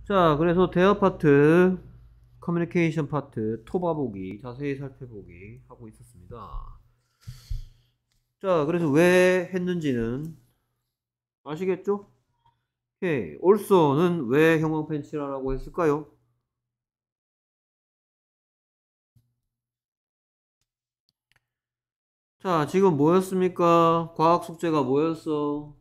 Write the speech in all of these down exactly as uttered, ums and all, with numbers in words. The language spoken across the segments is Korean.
자, 그래서 대화 파트, 커뮤니케이션 파트, 토바보기, 자세히 살펴보기 하고 있었습니다. 자, 그래서 왜 했는지는 아시겠죠? 오케이. also는 왜 형광펜치라고 했을까요? 자, 지금 뭐였습니까? 과학 숙제가 뭐였어?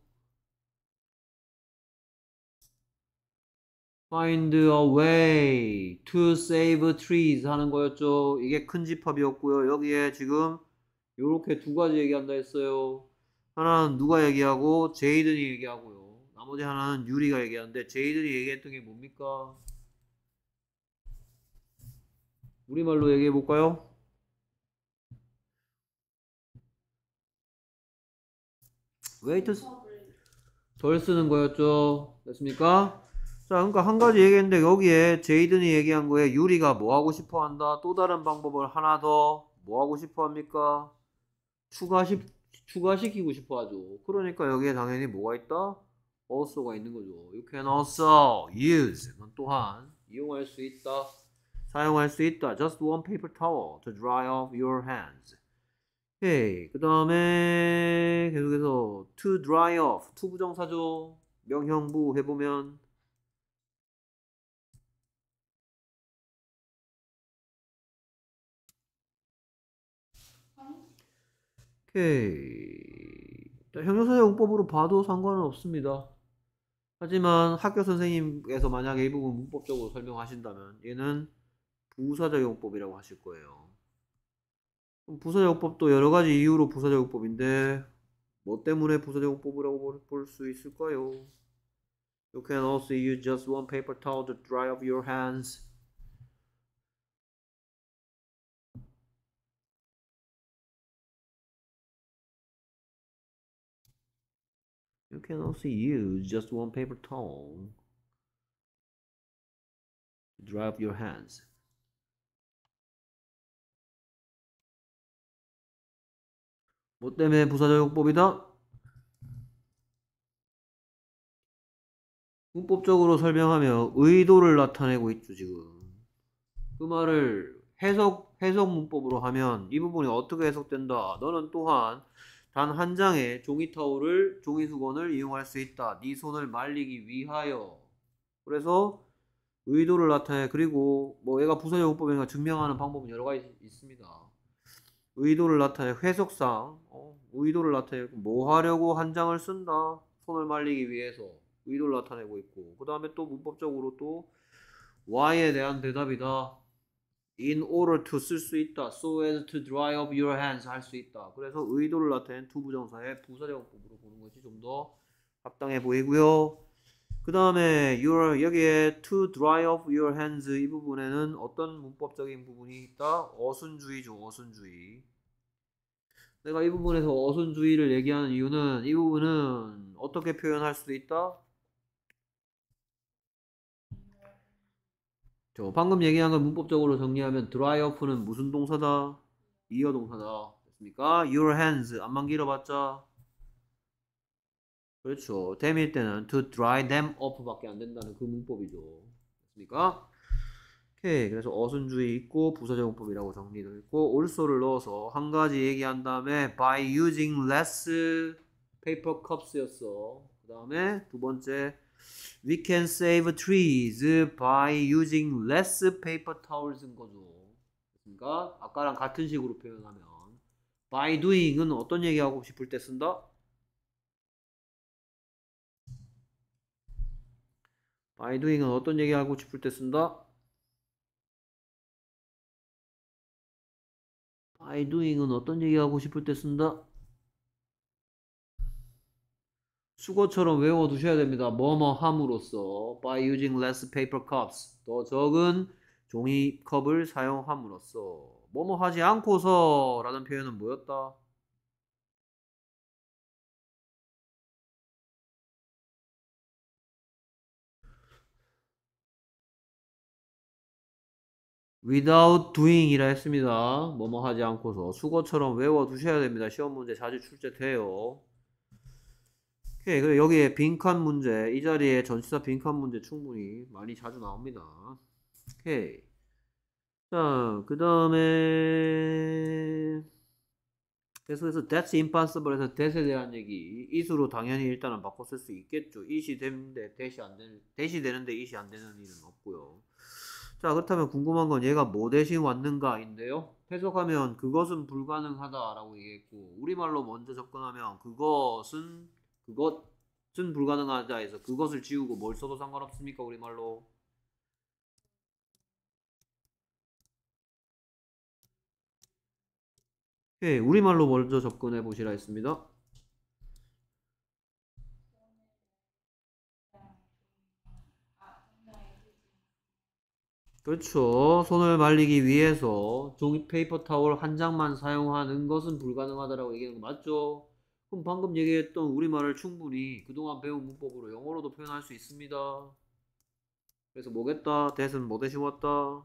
Find a way to save trees 하는 거였죠. 이게 큰 집합이었고요. 여기에 지금 요렇게 두 가지 얘기한다 했어요. 하나는 누가 얘기하고 제이든이 얘기하고요. 나머지 하나는 유리가 얘기하는데 제이든이 얘기했던 게 뭡니까? 우리말로 얘기해 볼까요? 웨이트 덜 쓰는 거였죠. 됐습니까? 자, 그러니까 한 가지 얘기했는데 여기에 제이든이 얘기한 거에 유리가 뭐 하고 싶어 한다? 또 다른 방법을 하나 더 뭐 하고 싶어 합니까? 추가시, 추가시키고 싶어 하죠. 그러니까 여기에 당연히 뭐가 있다? also가 있는 거죠. You can also use. 넌 또한 이용할 수 있다. 사용할 수 있다. Just one paper towel to dry off your hands. 오케이. 그 다음에 계속해서 to dry off. to 부정사죠. 명형부 해보면 오케이. 자, 형용사용법으로 봐도 상관은 없습니다. 하지만 학교 선생님께서 만약에 이 부분 문법적으로 설명하신다면 얘는 부사적용법이라고 하실 거예요. 그럼 부사적용법도 여러 가지 이유로 부사적용법인데 뭐 때문에 부사적용법이라고 볼 수 있을까요? You can also use just one paper towel to dry off your hands. You can also use just one paper towel to dry off your hands. 뭐 때문에 부사적용법이다? 문법적으로 설명하며 의도를 나타내고 있죠, 지금. 그 말을 해석, 해석 문법으로 하면 이 부분이 어떻게 해석된다. 너는 또한 단 한 장의 종이 타올을, 종이 수건을 이용할 수 있다. 네 손을 말리기 위하여. 그래서 의도를 나타내. 그리고 뭐 얘가 부사용법이니까 증명하는 방법은 여러 가지 있습니다. 의도를 나타내. 해석상 어, 의도를 나타내. 뭐 하려고 한 장을 쓴다. 손을 말리기 위해서. 의도를 나타내고 있고. 그 다음에 또 문법적으로 또 why에 대한 대답이다. in order to 쓸 수 있다. so as to dry off your hands 할 수 있다. 그래서 의도를 나타낸 두 부정사의 부사적법으로 보는 것이 좀 더 합당해 보이고요. 그 다음에 your 여기에 to dry off your hands 이 부분에는 어떤 문법적인 부분이 있다? 어순주의죠. 어순주의. 내가 이 부분에서 어순주의를 얘기하는 이유는 이 부분은 어떻게 표현할 수도 있다? 저 방금 얘기한 걸 문법적으로 정리하면 dry off는 무슨 동사다? 이어 동사다. 됐습니까? your hands 안만 길어봤자 그렇죠. them일 때는 to dry them off 밖에 안 된다는 그 문법이죠. 됐습니까? 오케이. 그래서 어순주의 있고 부사적용법이라고 정리를 했고 also를 넣어서 한 가지 얘기한 다음에 by using less paper cups 였어. 그 다음에 두 번째 We can save trees by using less paper towels인 거죠. 그러니까 아까랑 같은 식으로 표현하면 by doing은 어떤 얘기하고 싶을 때 쓴다? by doing은 어떤 얘기하고 싶을 때 쓴다? by doing은 어떤 얘기하고 싶을 때 쓴다? 수거처럼 외워두셔야 됩니다. 뭐뭐 함으로써 by using less paper cups 더 적은 종이컵을 사용함으로써 뭐뭐 하지 않고서 라는 표현은 뭐였다? without doing 이라 했습니다. 뭐뭐 하지 않고서 수거처럼 외워두셔야 됩니다. 시험 문제 자주 출제돼요. 오케이. 그래 여기에 빈칸 문제, 이 자리에 전치사 빈칸 문제 충분히 많이 자주 나옵니다. 오케이. 자, 그 다음에 계속해서 that's impossible 해서 that에 대한 얘기. it으로 당연히 일단은 바꿔 쓸 수 있겠죠. it이 되는데 that이 안 되는, that이 되는데 it이 안 되는 일은 없고요. 자, 그렇다면 궁금한 건 얘가 뭐 대신 왔는가인데요. 해석하면 그것은 불가능하다라고 얘기했고, 우리말로 먼저 접근하면 그것은 그것은 불가능하다 해서 그것을 지우고 뭘 써도 상관없습니까? 우리말로. 예, 우리말로 먼저 접근해 보시라 했습니다. 그렇죠. 손을 말리기 위해서 종이 페이퍼 타월 한 장만 사용하는 것은 불가능하다라고 얘기하는 거 맞죠? 그럼 방금 얘기했던 우리말을 충분히 그동안 배운 문법으로 영어로도 표현할 수 있습니다. 그래서 뭐겠다? that은 뭐 대신 왔다?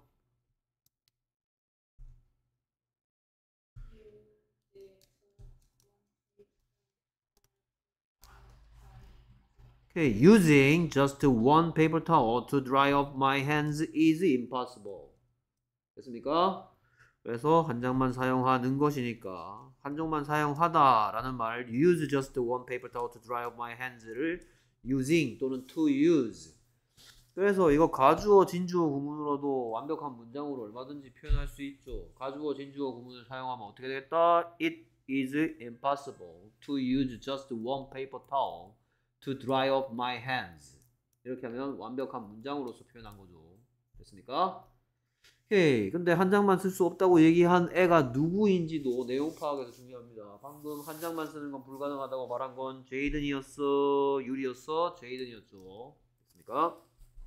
Okay, using just one paper towel to dry off my hands is impossible. 됐습니까? 그래서 한 장만 사용하는 것이니까 한 장만 사용하다라는 말 use just one paper towel to dry off my hands를 using 또는 to use. 그래서 이거 가주어 진주어 구문으로도 완벽한 문장으로 얼마든지 표현할 수 있죠. 가주어 진주어 구문을 사용하면 어떻게 되겠다? It is impossible to use just one paper towel to dry off my hands. 이렇게 하면 완벽한 문장으로서 표현한 거죠. 됐습니까? 오케이. 근데 한 장만 쓸 수 없다고 얘기한 애가 누구인지도 내용 파악에서 중요합니다. 방금 한 장만 쓰는 건 불가능하다고 말한 건 제이든이었어? 유리였어? 제이든이었죠. 됐습니까?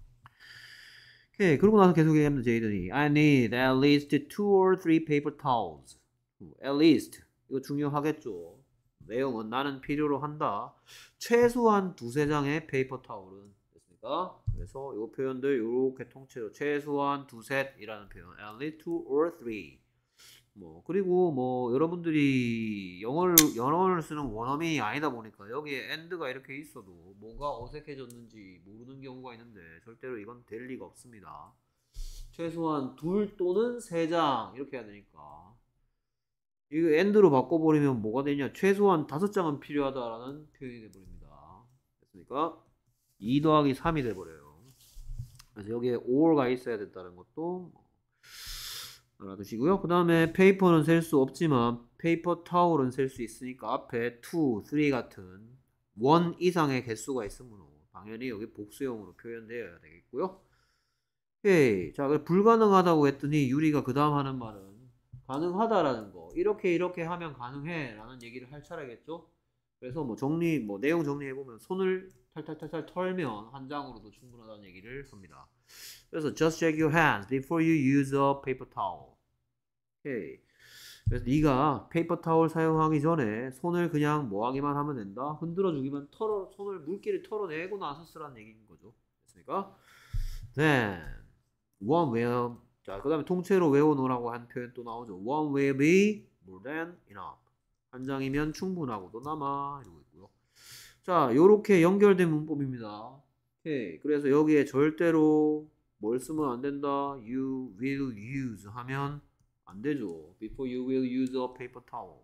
오케이. 그러고 나서 계속 얘기합니다. 제이든이 I need at least two or three paper towels. at least. 이거 중요하겠죠. 내용은 나는 필요로 한다. 최소한 두세 장의 페이퍼 타올은 됐습니까? 그래서 이 표현들 이렇게 통째로 최소한 두셋이라는 표현. at least two or three. 뭐 그리고 뭐 여러분들이 영어를 영어를 쓰는 원어민이 아니다 보니까 여기에 and가 이렇게 있어도 뭐가 어색해졌는지 모르는 경우가 있는데 절대로 이건 될 리가 없습니다. 최소한 둘 또는 세 장 이렇게 해야 되니까 이거 and로 바꿔버리면 뭐가 되냐? 최소한 다섯 장은 필요하다라는 표현이 돼버립니다. 됐습니까? 이 더하기 삼이 돼버려요. 그래서 여기에 or가 있어야 된다는 것도 알아두시고요. 그 다음에 페이퍼는 셀 수 없지만 페이퍼 타올은 셀 수 있으니까 앞에 투, 쓰리 같은 원 이상의 개수가 있으므로 당연히 여기 복수형으로 표현되어야 되겠고요. 오케이. 자, 불가능하다고 했더니 유리가 그 다음 하는 말은 가능하다라는 거. 이렇게 이렇게 하면 가능해 라는 얘기를 할 차례겠죠. 그래서 뭐 정리, 뭐 내용 정리해보면 손을 탈탈탈탈 털면 한 장으로도 충분하다는 얘기를 합니다. 그래서 just shake your hands before you use a paper towel. 오케이. 그래서 네가 페이퍼 타월 사용하기 전에 손을 그냥 뭐 하기만 하면 된다. 흔들어 주기만 털어 손을 물기를 털어내고 나서 쓰라는 얘기인 거죠. 됐습니까? Then one will 자, 그 다음에 통째로 외워놓으라고 한 표현 또 나오죠. One will be more than enough. 한 장이면 충분하고도 남아 이러고 있고요. 자, 요렇게 연결된 문법입니다. 오케이. 그래서 여기에 절대로 뭘 쓰면 안 된다. You will use 하면 안 되죠. Before you will use a paper towel.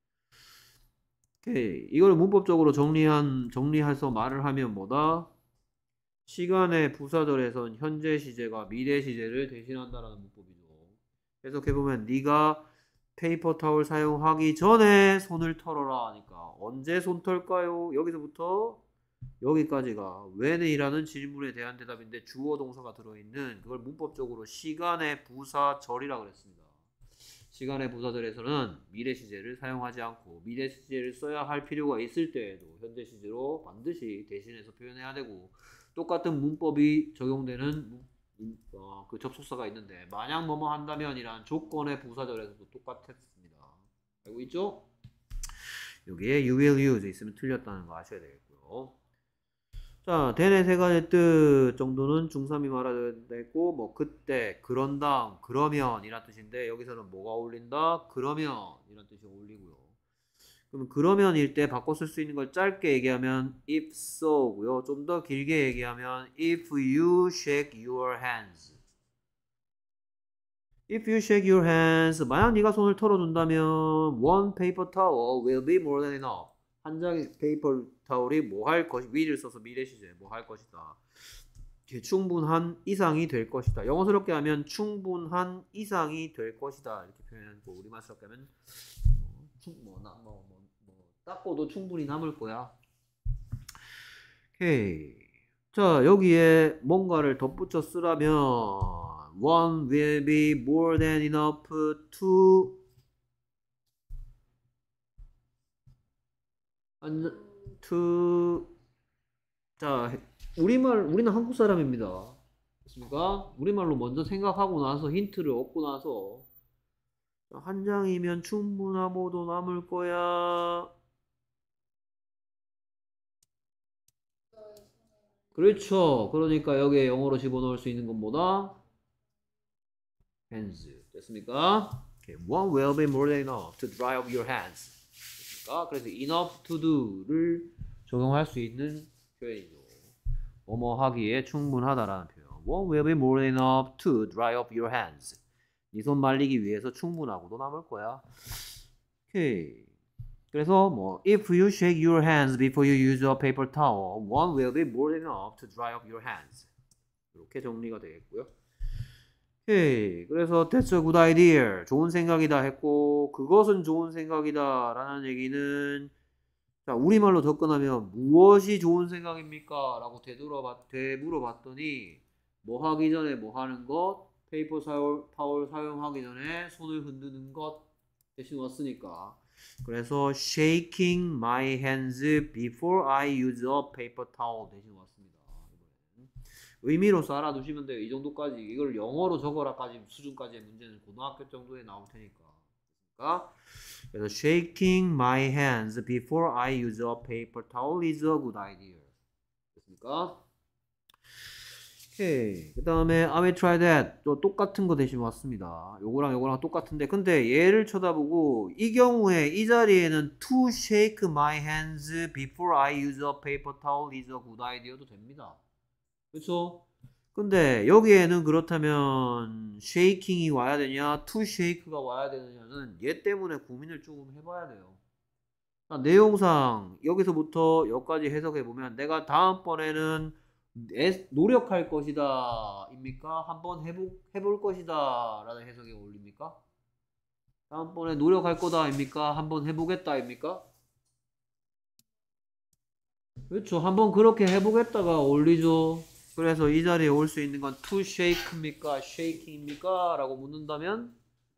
오케이. 이걸 문법적으로 정리한, 정리해서 말을 하면 뭐다? 시간의 부사절에선 현재 시제가 미래 시제를 대신한다라는 문법이죠. 계속해보면 네가 페이퍼 타월 사용하기 전에 손을 털어라 하니까 언제 손 털까요? 여기서부터 여기까지가 when이라는 질문에 대한 대답인데 주어 동사가 들어있는 그걸 문법적으로 시간의 부사절이라고 그랬습니다. 시간의 부사절에서는 미래 시제를 사용하지 않고 미래 시제를 써야 할 필요가 있을 때에도 현재 시제로 반드시 대신해서 표현해야 되고 똑같은 문법이 적용되는 어, 그 접속사가 있는데 만약 뭐뭐 한다면 이란 조건의 부사절에서도 똑같았습니다. 알고 있죠? 여기에 you will use 있으면 틀렸다는 거 아셔야 되겠고요. 자, then의 세 가지 뜻 정도는 중삼이 말해야 되고 뭐 그때, 그런 다음, 그러면 이란 뜻인데 여기서는 뭐가 어울린다? 그러면 이란 뜻이 어울리고요. 그럼 그러면일 때 바꿔 쓸 수 있는 걸 짧게 얘기하면 if so고요. 좀 더 길게 얘기하면 if you shake your hands. If you shake your hands, 만약 네가 손을 털어준다면 one paper towel will be more than enough. 한 장의 페이퍼 타월이 뭐 할 것이 will을 써서 미래 시제 뭐 할 것이다. 충분한 이상이 될 것이다. 영어스럽게 하면 충분한 이상이 될 것이다. 이렇게 표현하고 우리말스럽게 하면 뭐, 뭐, 뭐, 뭐, 뭐 닦고도 충분히 남을 거야. 오케이. 자, 여기에 뭔가를 덧붙여 쓰라면 one will be more than enough to to 자, 우리말 우리는 한국 사람입니다. 그렇습니까? 우리말로 먼저 생각하고 나서 힌트를 얻고 나서 한 장이면 충분하고도 남을 거야. 그렇죠. 그러니까 여기에 영어로 집어넣을 수 있는 건 뭐다? hands. 됐습니까? Okay. One will be more than enough to dry up your hands. 됐습니까? 그래서 enough to do를 적용할 수 있는 표현이죠. 뭐뭐 하기에 충분하다라는 표현. One will be more than enough to dry up your hands. 네 손 말리기 위해서 충분하고도 남을 거야. 오케이. 그래서 뭐 if you shake your hands before you use a paper towel, one will be more than enough to dry up your hands. 이렇게 정리가 되겠고요. 오케이. 그래서 that's a good idea. 좋은 생각이다 했고 그것은 좋은 생각이다 라는 얘기는 자, 우리말로 접근하면 무엇이 좋은 생각입니까? 라고 되돌아봤, 되물어봤더니 뭐 하기 전에 뭐 하는 것? 페이퍼 사월, 타월 사용하기 전에 손을 흔드는 것 대신 왔으니까 그래서 shaking my hands before I use a paper towel 대신 왔습니다. 의미로서 알아두시면 돼요. 이 정도까지 이걸 영어로 적어라까지 수준까지의 문제는 고등학교 정도에 나올 테니까. 그래서 shaking my hands before I use a paper towel is a good idea. 됐습니까? 오케이. 그 다음에 I will try that. 또 똑같은 거 대신 왔습니다. 요거랑 요거랑 똑같은데 근데 얘를 쳐다보고 이 경우에 이 자리에는 to shake my hands before I use a paper towel is a good idea도 됩니다. 그렇죠? 근데 여기에는 그렇다면 shaking이 와야 되냐 to shake가 와야 되느냐는 얘 때문에 고민을 조금 해봐야 돼요. 자, 내용상 여기서부터 여기까지 해석해보면 내가 다음번에는 애, 노력할 것이다 입니까? 한번 해보, 해볼 것이다 라는 해석이 어울립니까? 다음번에 노력할 거다 입니까? 한번 해보겠다 입니까? 그렇죠. 한번 그렇게 해보겠다가 어울리죠. 그래서 이 자리에 올 수 있는 건 to shake입니까? shaking입니까? 라고 묻는다면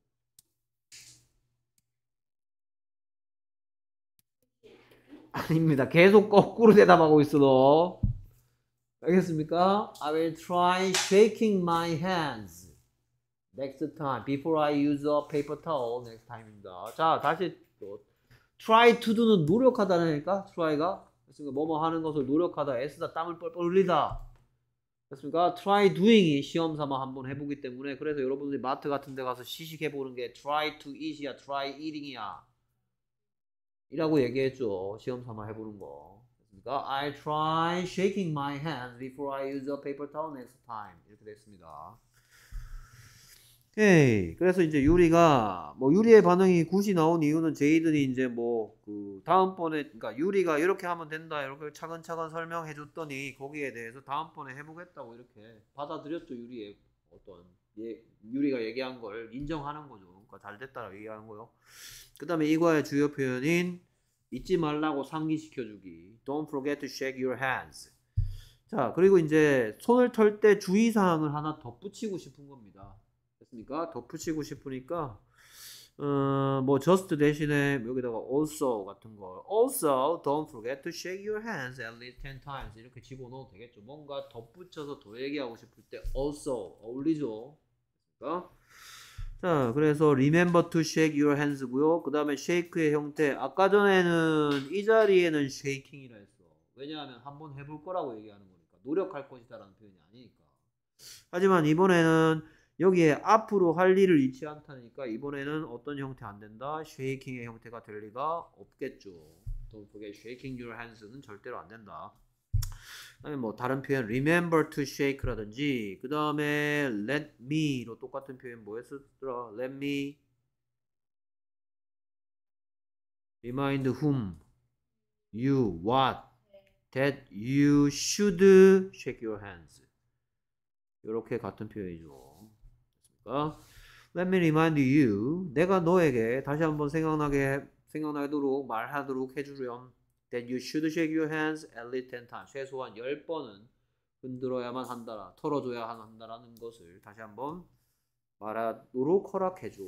아닙니다. 계속 거꾸로 대답하고 있어 너. 알겠습니까? I will try shaking my hands next time before I use a paper towel next time입니다. 자, 다시 또 try to do는 노력하다니까 try가 그러니까 뭐뭐 하는 것을 노력하다 애쓰다 땀을 뻘뻘 흘리다 됐습니까? try doing이 시험 삼아 한번 해보기 때문에 그래서 여러분들이 마트 같은 데 가서 시식해보는 게 try to eat이야 try eating이야 이라고 얘기했죠. 시험 삼아 해보는 거 됐습니까? I try shaking my hands before I use a paper towel next time 이렇게 됐습니다. 오케이. 그래서 이제 유리가 뭐 유리의 반응이 굿이 나온 이유는 제이든이 이제 뭐 그 다음번에 그러니까 유리가 이렇게 하면 된다 이렇게 차근차근 설명해 줬더니 거기에 대해서 다음번에 해보겠다고 이렇게 받아들였죠. 유리의 어떤 예, 유리가 얘기한 걸 인정하는 거죠. 그러니까 잘 됐다라고 얘기하는 거요. 그 다음에 이과의 주요 표현인 잊지 말라고 상기시켜주기. Don't forget to shake your hands. 자 그리고 이제 손을 털 때 주의사항을 하나 덧붙이고 싶은 겁니다. 됐습니까? 덧붙이고 싶으니까 어, 뭐 just 대신에 여기다가 also 같은 걸 also don't forget to shake your hands at least ten times 이렇게 집어넣어도 되겠죠. 뭔가 덧붙여서 더 얘기하고 싶을 때 also 어울리죠. 그러니까 자 그래서 remember to shake your hands고요. 그 다음에 shake의 형태 아까 전에는 이 자리에는 shaking이라 했어. 왜냐하면 한번 해볼 거라고 얘기하는 거니까 노력할 것이다 라는 표현이 아니니까. 하지만 이번에는 여기에 앞으로 할 일을 잃지 않다니까 이번에는 어떤 형태 안 된다? shaking의 형태가 될 리가 없겠죠. Don't forget shaking your hands는 절대로 안 된다. 그다음에 뭐 다른 표현 remember to shake라든지 그 다음에 let me로 똑같은 표현 뭐였었더라? let me remind whom you what that you should shake your hands. 이렇게 같은 표현이죠. 됐습니까? Let me remind you. 내가 너에게 다시 한번 생각나게 생각나도록 말하도록 해주렴. That you should shake your hands at least ten times. 최소한 열 번은 흔들어야만 한다. 털어줘야 한다라는 것을 다시 한번 말하도록 허락해줘.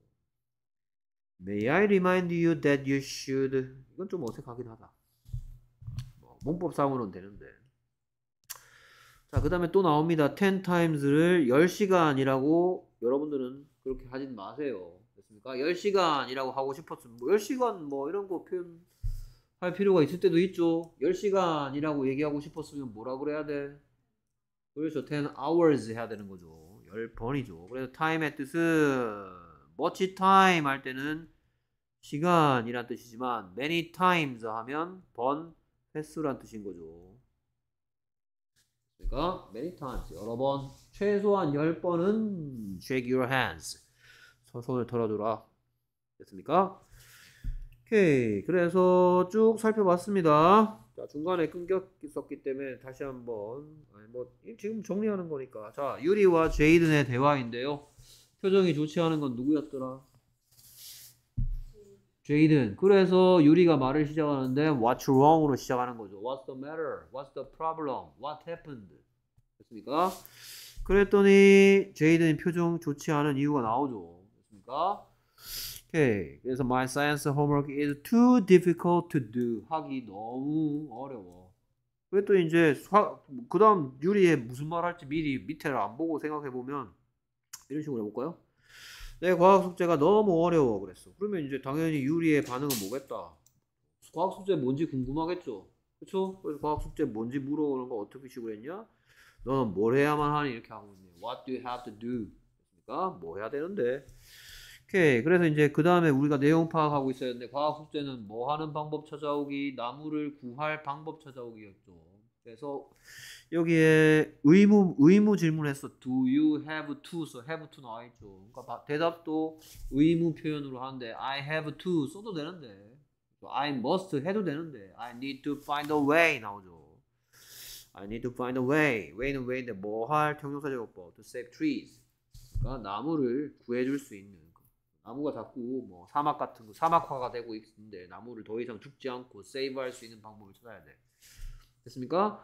May I remind you that you should. 이건 좀 어색하긴 하다. 뭐, 문법상으로는 되는데. 자, 그 다음에 또 나옵니다. ten times를 열 시간이라고 여러분들은 그렇게 하진 마세요. 됐습니까? 열 시간이라고 하고 싶었으면 뭐 열 시간 뭐 이런 거 표현할 필요가 있을 때도 있죠. 열 시간이라고 얘기하고 싶었으면 뭐라 그래야 돼? 그래서 ten hours 해야 되는 거죠. 열 번이죠. 그래서 time의 뜻은 much time 할 때는 시간이란 뜻이지만 many times 하면 번, 횟수란 뜻인 거죠. 그러니까 many times 여러 번, 최소한 열 번은 shake your hands. 손을 털어줘라. 됐습니까? 오케이. 그래서 쭉 살펴봤습니다. 자, 중간에 끊겼었기 때문에 다시 한번 아니, 뭐 지금 정리하는 거니까. 자, 유리와 제이든의 대화인데요. 표정이 좋지 않은 건 누구였더라? 제이든. 그래서 유리가 말을 시작하는데 What's wrong으로 시작하는 거죠. What's the matter? What's the problem? What happened? 됐습니까? 그랬더니 제이든이 표정 좋지 않은 이유가 나오죠. 됐습니까? 오케이. 그래서 my science homework is too difficult to do. 하기 너무 어려워. 그랬더니 이제 그 다음 유리에 무슨 말 할지 미리 밑에를 안 보고 생각해 보면 이런 식으로 해볼까요? 내 과학 숙제가 너무 어려워 그랬어. 그러면 이제 당연히 유리의 반응은 뭐겠다? 과학 숙제 뭔지 궁금하겠죠? 그쵸? 그래서 과학 숙제 뭔지 물어보는 거 어떻게 식으로 했냐? 너는 뭘 해야만 하니? 이렇게 하고 있네. What do you have to do? 그러니까 뭐 해야 되는데? 오케이. 그래서 이제 그 다음에 우리가 내용 파악하고 있어야 되는데 과학 숙제는 뭐 하는 방법 찾아오기, 나무를 구할 방법 찾아오기였죠. 그래서 여기에 의무 의무 질문했어. Do you have to? 써 have to 나와 있죠. 그러니까 대답도 의무 표현으로 하는데 I have to 써도 되는데 I must 해도 되는데 I need to find a way 나오죠. I need to find a way. way는 way인데 뭐 할 형용사 제곱법 to save trees. 그러니까 나무를 구해줄 수 있는 나무가 자꾸 뭐 사막 같은 거 사막화가 되고 있는데 나무를 더 이상 죽지 않고 세이브할 수 있는 방법을 찾아야 돼. 됐습니까?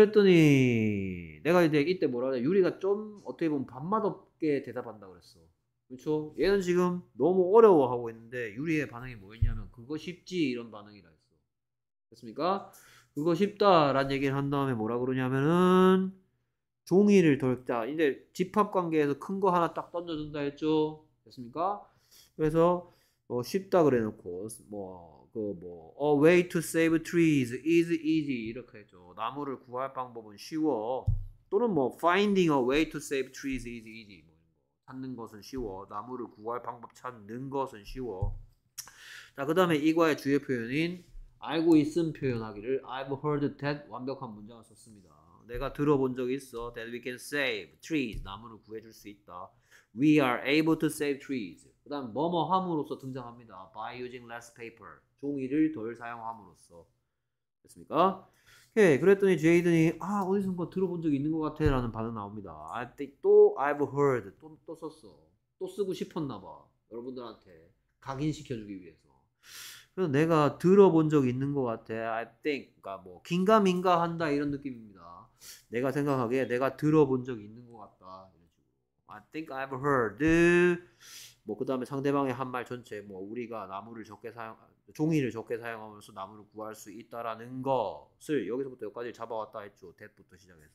그랬더니 내가 이제 이때 뭐라 그래? 유리가 좀 어떻게 보면 밥맛없게 대답한다 그랬어. 그렇죠? 얘는 지금 너무 어려워하고 있는데 유리의 반응이 뭐였냐면 그거 쉽지 이런 반응이라 했어. 됐습니까? 그거 쉽다라는 얘기를 한 다음에 뭐라 그러냐면은 종이를 덜자 이제 집합관계에서 큰 거 하나 딱 던져준다 했죠. 됐습니까? 그래서 뭐 쉽다 그래놓고 뭐 그 뭐 a way to save trees is easy 이렇게 했죠. 나무를 구할 방법은 쉬워. 또는 뭐 finding a way to save trees is easy 뭐 찾는 것은 쉬워. 나무를 구할 방법 찾는 것은 쉬워. 자, 그 다음에 이과의 주요 표현인 알고 있음 표현하기를 I've heard that 완벽한 문장을 썼습니다. 내가 들어본 적이 있어. That we can save trees. 나무를 구해줄 수 있다. We are able to save trees. 그 다음 뭐뭐 함으로써 등장합니다. By using less paper. 종이를 덜 사용함으로써. 됐습니까? 오케이. 그랬더니 제이든이 아 어디선가 들어본 적이 있는 것 같아 라는 반응 나옵니다. I think 또 I've heard. 또, 또 썼어. 또 쓰고 싶었나 봐. 여러분들한테 각인시켜주기 위해서. 그래서 내가 들어본 적 있는 것 같아. I think. 그러니까 뭐 긴가민가 한다 이런 느낌입니다. 내가 생각하기에 내가 들어본 적 있는 것 같다. 이런 식으로. I think I've heard. 뭐 그 다음에 상대방의 한 말 전체 뭐 우리가 나무를 적게 사용, 종이를 적게 사용하면서 나무를 구할 수 있다라는 것을 여기서부터 여기까지 잡아왔다 했죠. that부터 시작해서.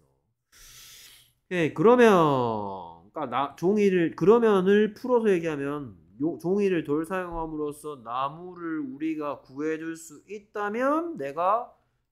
예, 그러면 그러니까 나 종이를 그러면을 풀어서 얘기하면 요, 종이를 덜 사용함으로써 나무를 우리가 구해줄 수 있다면 내가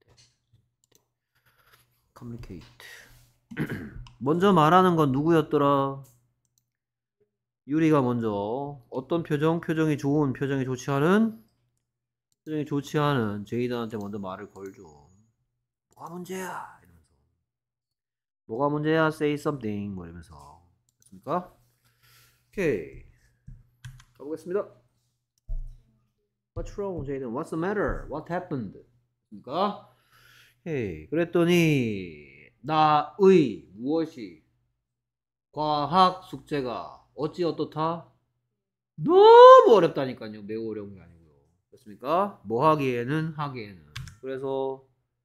communicate. 먼저 말하는 건 누구였더라? 유리가 먼저 어떤 표정? 표정이 좋은, 표정이 좋지 않은? 표정이 좋지 않은 제이드한테 먼저 말을 걸죠. 뭐가 문제야? 이러면서. 뭐가 문제야? Say something. 뭐 이러면서. 됐습니까? 오케이. 가보겠습니다. What's wrong, 제이든? What's the matter? What happened? 됐습니까? 오케이. 그랬더니 나의 무엇이 과학 숙제가 어찌 어떻다? 너무 어렵다니까요. 매우 어려운 게 아니고요. 됐습니까? 뭐 하기에는 하기에는. 그래서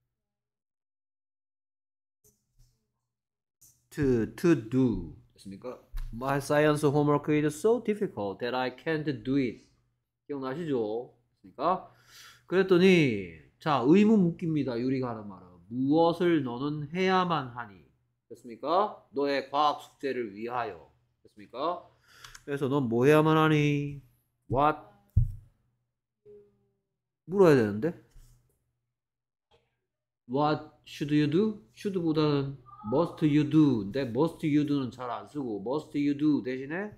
to to do 됐습니까? My science homework is so difficult that I can't do it. 기억나시죠? 됐습니까? 그랬더니 자 의무 묻기입니다. 유리가 하는 말은 무엇을 너는 해야만 하니? 됐습니까? 너의 과학 숙제를 위하여. 됐습니까? 그래서 넌 뭐 해야만 하니? What? 물어야 되는데? What should you do? should보다는 must you do. 근데 must you do는 잘 안 쓰고 must you do 대신에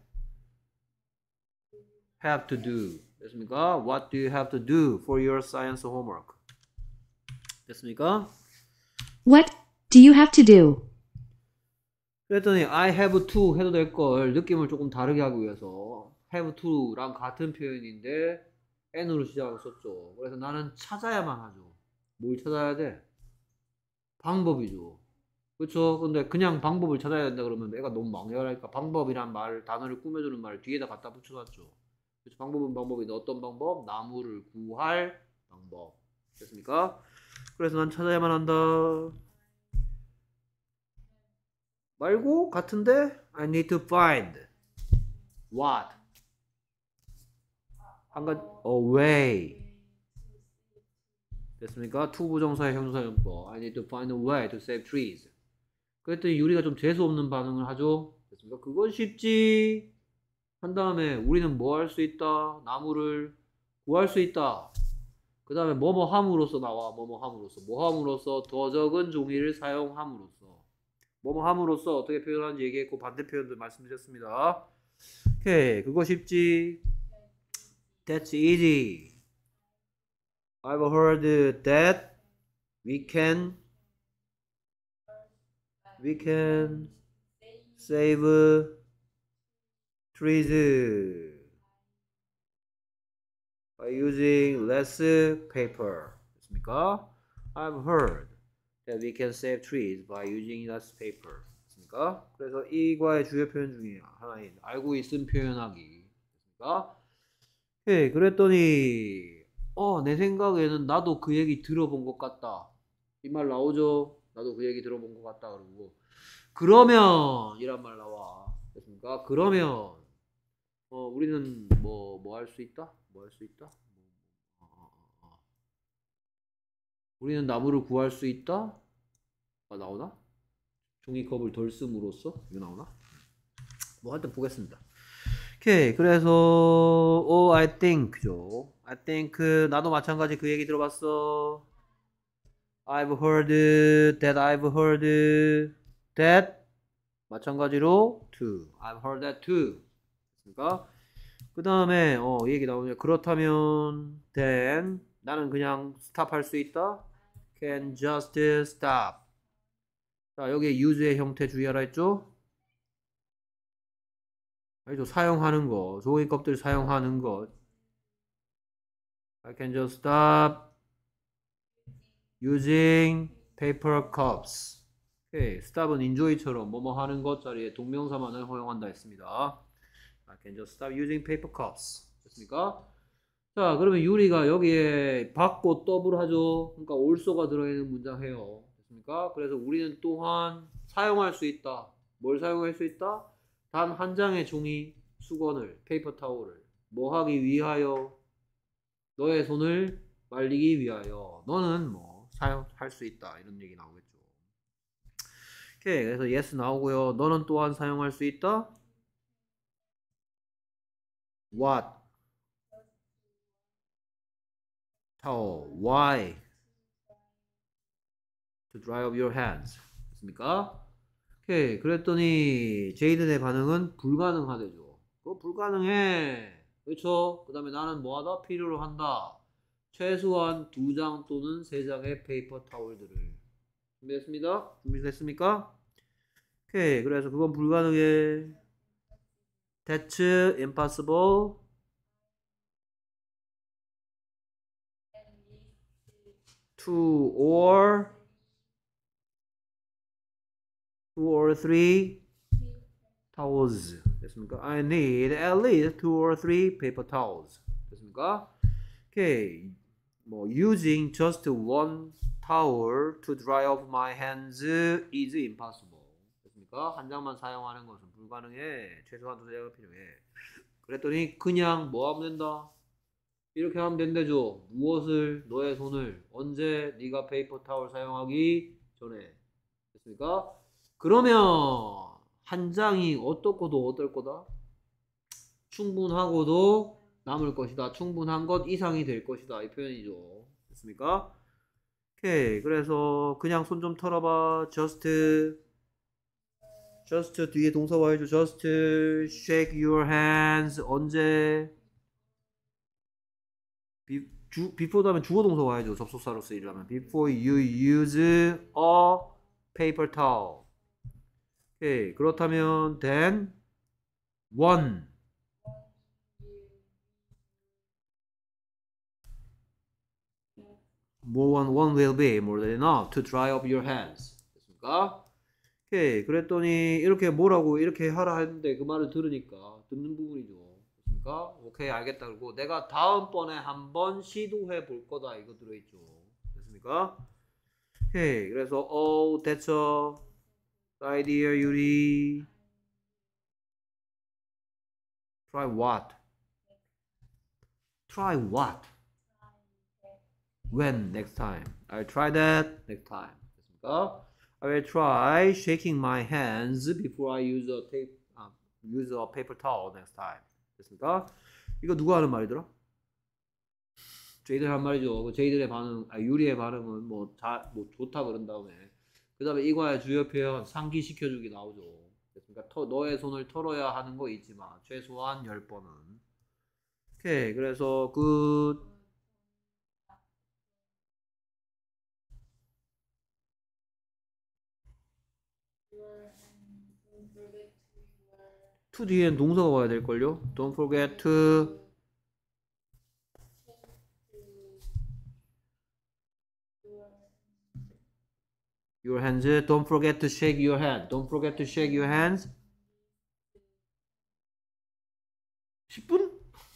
have to do. 됐습니까? What do you have to do for your science homework? 됐습니까? What do you have to do? 그랬더니 I have to 해도 될 걸 느낌을 조금 다르게 하기 위해서 have to랑 같은 표현인데 n으로 시작을 썼죠. 그래서 나는 찾아야만 하죠. 뭘 찾아야 돼? 방법이죠. 그렇죠? 근데 그냥 방법을 찾아야 된다 그러면 내가 너무 막연하니까 방법이란 말, 단어를 꾸며주는 말을 뒤에다 갖다 붙여놨죠. 그렇죠? 방법은 방법인데 어떤 방법? 나무를 구할 방법. 됐습니까? 그래서 난 찾아야만 한다. 말고 같은데 I need to find what 한 가지 a way. 됐습니까? to 부정사의 형용사용법 I need to find a way to save trees. 그랬더니 유리가 좀 재수없는 반응을 하죠. 됐습니까? 그건 쉽지. 한 다음에 우리는 뭐 할 수 있다? 나무를 구할 수 있다. 그 다음에 뭐뭐 함으로써 나와. 뭐뭐 함으로써 뭐 함으로써 더 적은 종이를 사용함으로써 뭐뭐 함으로써 어떻게 표현하는지 얘기했고 반대 표현도 말씀드렸습니다. 오케이 그거 쉽지. That's easy. I've heard that we can we can save trees by using less paper. 됐습니까? I've heard that we can save trees by using less paper. 됐습니까? 그래서 이과의 주요 표현 중에 하나인 알고 있음 표현하기. 됐습니까? 예, 그랬더니 어, 내 생각에는 나도 그 얘기 들어본 것 같다. 이 말 나오죠? 나도 그 얘기 들어본 것 같다. 그러고 그러면 이란 말 나와. 됐습니까? 그러면 어, 우리는 뭐 뭐 할 수 있다? 뭐 할 수 있다? 어, 어, 어, 어. 우리는 나무를 구할 수 있다? 아, 나오나? 종이컵을 덜 씀으로써 이거 나오나? 뭐 하여튼 보겠습니다. 오케이 그래서 oh I think죠. I think 나도 마찬가지 그 얘기 들어봤어. I've heard that I've heard that 마찬가지로 too. I've heard that too. 그러니까 그 다음에 어, 이 얘기 나오냐. 그렇다면 then 나는 그냥 stop 할 수 있다. Can just stop. 자 여기에 use의 형태 주의하라 했죠. 알죠? 사용하는 거. 종이컵들 사용하는 것. I can just stop using paper cups. 오케이. stop은 enjoy처럼 뭐뭐 하는 것 자리에 동명사만을 허용한다 했습니다. I can just stop using paper cups. 됐습니까? 자, 그러면 유리가 여기에 받고 더블 하죠. 그러니까 also가 들어있는 문장 해요. 됐습니까? 그래서 우리는 또한 사용할 수 있다. 뭘 사용할 수 있다? 단 한 장의 종이 수건을, 페이퍼 타올을 뭐 하기 위하여? 너의 손을 말리기 위하여. 너는 뭐 사용할 수 있다. 이런 얘기 나오겠죠. 오케이. 그래서 yes 나오고요. 너는 또한 사용할 수 있다. What? towel. Why? To dry up your hands. 됐습니까? 오케이. 그랬더니 제이든의 반응은 불가능하대죠. 그거 불가능해. 그렇죠? 그 다음에 나는 뭐하다? 필요로 한다. 최소한 두 장 또는 세 장의 페이퍼 타올들을. 준비됐습니다? 준비됐습니까? 오케이. 그래서 그건 불가능해. That's impossible. Two or two or three towels. 됐습니까? I need at least two or three paper towels. 됐습니까? 오케이. 뭐 using just one towel to dry off my hands is impossible. 됐습니까? 한 장만 사용하는 것은 불가능해. 최소한 두 장은 필요해. 그랬더니 그냥 뭐 하면 된다? 이렇게 하면 된대죠. 무엇을? 너의 손을. 언제? 네가 페이퍼 타월 사용하기 전에. 됐습니까? 그러면 한 장이 어떻고도 어떨 거다? 충분하고도 남을 것이다. 충분한 것 이상이 될 것이다. 이 표현이죠. 됐습니까? 오케이. 그래서 그냥 손 좀 털어봐. just just 뒤에 동사 와야죠. just shake your hands. 언제? 비, 주, before 다음에 주어 동사 와야죠. 접속사로 쓰이려면 before you use a paper towel. 오케이. 그렇다면 then one more one, one will be more than enough to dry up your hands. 됐습니까? 오케이. 그랬더니 이렇게 뭐라고 이렇게 하라 했는데 그 말을 들으니까 듣는 부분이죠. 됐습니까? 오케이 알겠다. 그리고 내가 다음번에 한번 시도해 볼 거다. 이거 들어있죠. 됐습니까? 오케이. 그래서 oh that's a good idea 유리. Try what? Try what? When? Next time. I'll try that next time. 됐습니까? I will try shaking my hands before I use a tape, uh, use a paper towel next time. 됐습니까? 이거 누가 하는 말이더라? 저희들 한 말이죠. 저희들의 반응, 아, 유리의 반응은 뭐, 자, 뭐 좋다 그런 다음에 그 다음에 이과의 주요 표현 상기시켜주기 나오죠. 됐습니까? 터, 너의 손을 털어야 하는 거 있지만 최소한 열 번은. 오케이. 그래서 그 to 뒤엔 동사가 와야 될걸요? Don't forget to your hands. Don't forget to shake your hand. Don't forget to shake your hands. 십 분?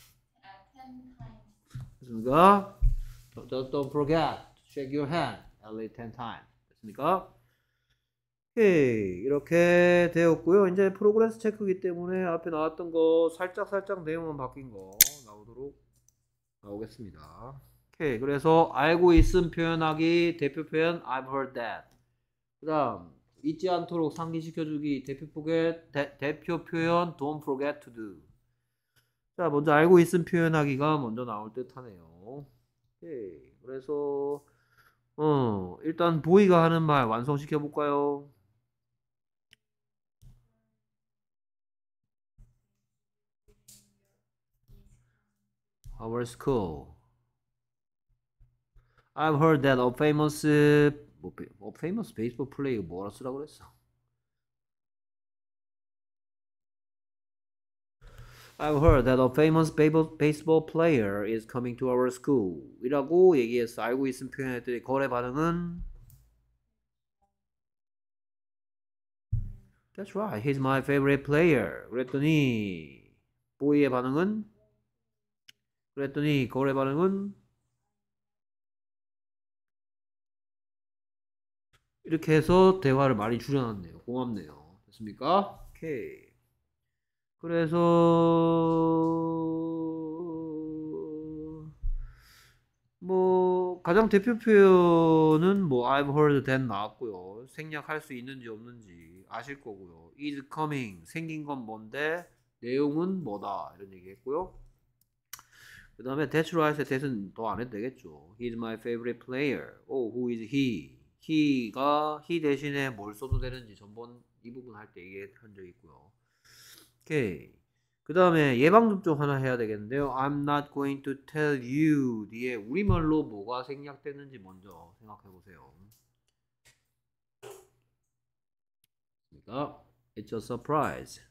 됐습니까? Don't, don't forget to shake your hand at least ten times. 됐습니까? 오케이. 이렇게 되었고요. 이제 프로그레스 체크이기 때문에 앞에 나왔던 거 살짝 살짝 내용은 바뀐 거 나오도록 나오겠습니다. 오케이. 그래서 알고 있음 표현하기 대표 표현 I've heard that. 그 다음 잊지 않도록 상기시켜주기 대표 표현 대, 대표 표현 don't forget to do. 자, 먼저 알고 있음 표현하기가 먼저 나올 듯 하네요. 오케이. 그래서 어 일단 보이가 하는 말 완성시켜 볼까요? Our school. I've heard that a famous 뭐, a famous baseball player 뭐라 쓰라고 그랬어? I've heard that a famous baseball player is coming to our school. 이라고 얘기했어. 알고 있음 표현했더니 거래 반응은 That's right. He's my favorite player. 그랬더니 보이의 반응은 그랬더니 거래 반응은 이렇게 해서 대화를 많이 줄여놨네요. 고맙네요. 됐습니까? 오케이. 그래서 뭐 가장 대표 표현은 뭐 I've heard that 나왔고요. 생략할 수 있는지 없는지 아실 거고요. is coming 생긴 건 뭔데 내용은 뭐다 이런 얘기 했고요. 그 다음에 that's right의 that은 더 안 해도 되겠죠. He's my favorite player. Oh, who is he? he가 he 대신에 뭘 써도 되는지 전번 이 부분 할 때 얘기한 적이 있고요. 오케이. 그 다음에 예방접종 하나 해야 되겠는데요. I'm not going to tell you 뒤에 우리말로 뭐가 생략되는지 먼저 생각해 보세요. It's a surprise.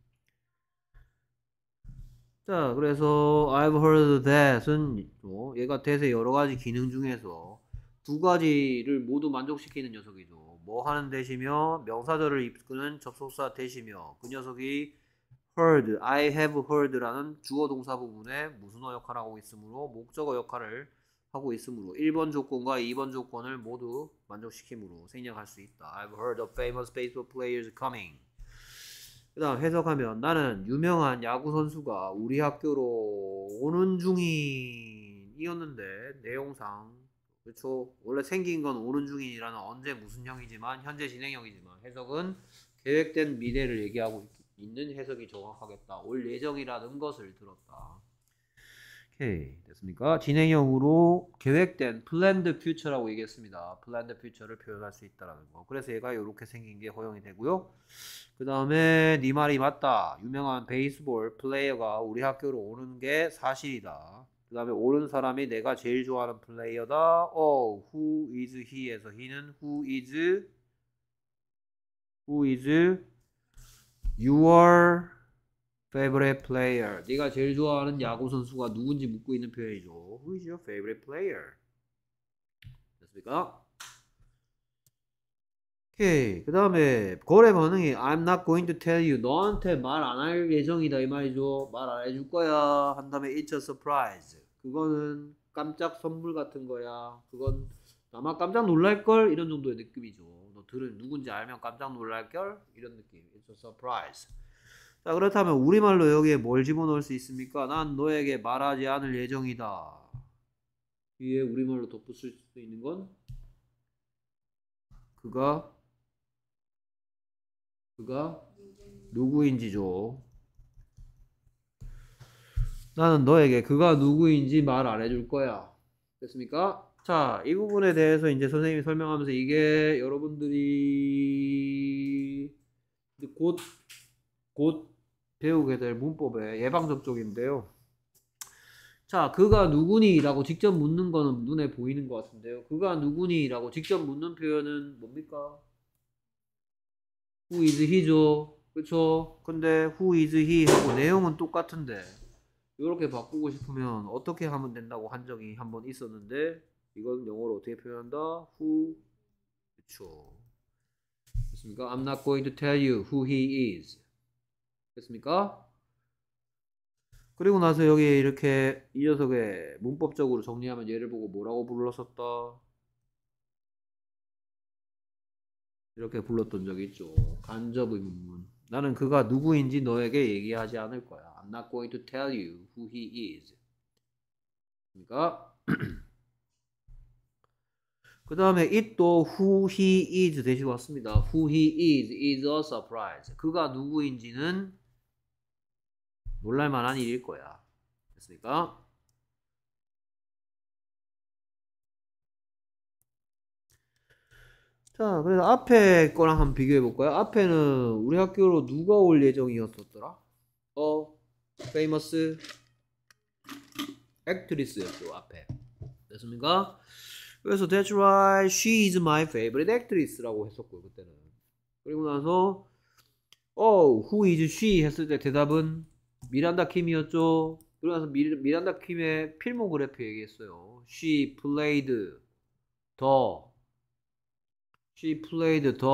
자, 그래서 I've heard that은 뭐 얘가 that의 여러 가지 기능 중에서 두 가지를 모두 만족시키는 녀석이죠. 뭐 하는 that이며 명사절을 이끄는 접속사 that이며 그 녀석이 heard, I have heard라는 주어 동사 부분에 무슨어 역할을 하고 있으므로 목적어 역할을 하고 있으므로 일 번 조건과 이 번 조건을 모두 만족시키므로 생략할 수 있다. I've heard of famous baseball players coming. 그 다음 해석하면 나는 유명한 야구 선수가 우리 학교로 오는 중인이었는데 내용상 그렇죠. 원래 생긴 건 오는 중인이라는 언제 무슨 형이지만 현재 진행형이지만 해석은 계획된 미래를 얘기하고 있는 해석이 정확하겠다. 올 예정이라는 것을 들었다. 오케이 됐습니까? 진행형으로 계획된 planned future라고 얘기했습니다. planned future를 표현할 수 있다라는 거. 그래서 얘가 이렇게 생긴 게 허용이 되고요. 그 다음에 네 말이 맞다. 유명한 베이스볼 플레이어가 우리 학교로 오는 게 사실이다. 그 다음에 오는 사람이 내가 제일 좋아하는 플레이어다. 어, who is he에서 he는 who is who is your favorite player. 네가 제일 좋아하는 야구 선수가 누군지 묻고 있는 표현이죠. Who is your favorite player? 됐습니까? 오케이. 그 다음에 거래 반응이 I'm not going to tell you. 너한테 말 안 할 예정이다 이 말이죠. 말 안 해줄 거야. 한 다음에 it's a surprise. 그거는 깜짝 선물 같은 거야. 그건 아마 깜짝 놀랄걸 이런 정도의 느낌이죠. 너 들은 누군지 알면 깜짝 놀랄걸 이런 느낌. It's a surprise. 자 그렇다면 우리말로 여기에 뭘 집어넣을 수 있습니까? 난 너에게 말하지 않을 예정이다. 뒤에 우리말로 덧붙일 수 있는 건 그가 그가 누구인지죠. 나는 너에게 그가 누구인지 말 안 해줄 거야. 됐습니까? 자, 이 부분에 대해서 이제 선생님이 설명하면서 이게 여러분들이 곧, 곧 배우게 될 문법의 예방접종인데요. 자, 그가 누구니? 라고 직접 묻는 거는 눈에 보이는 것 같은데요. 그가 누구니? 라고 직접 묻는 표현은 뭡니까? Who is he죠? 그쵸? 근데 who is he 하고 내용은 똑같은데 이렇게 바꾸고 싶으면 어떻게 하면 된다고 한 적이 한번 있었는데 이건 영어로 어떻게 표현한다? Who 그쵸? 됐습니까? I'm not going to tell you who he is. 됐습니까? 그리고 나서 여기 이렇게 이 녀석의 문법적으로 정리하면 얘를 보고 뭐라고 불렀었다? 이렇게 불렀던 적이 있죠. 간접 의문문. 나는 그가 누구인지 너에게 얘기하지 않을 거야. I'm not going to tell you who he is. 그러니까 그 다음에 it도 who he is 대신 왔습니다. Who he is is a surprise. 그가 누구인지는 놀랄만한 일일 거야. 됐습니까? 자, 그래서 앞에 거랑 한번 비교해 볼까요? 앞에는 우리 학교로 누가 올 예정이었었더라? 어, famous actress였죠, 앞에. 됐습니까? 그래서 that's right, she is my favorite actress라고 했었고요, 그때는. 그리고 나서 어, who is she 했을 때 대답은 미란다 킴이었죠. 그리고 나서 미, 미란다 킴의 필모그래피 얘기했어요. She played the She played the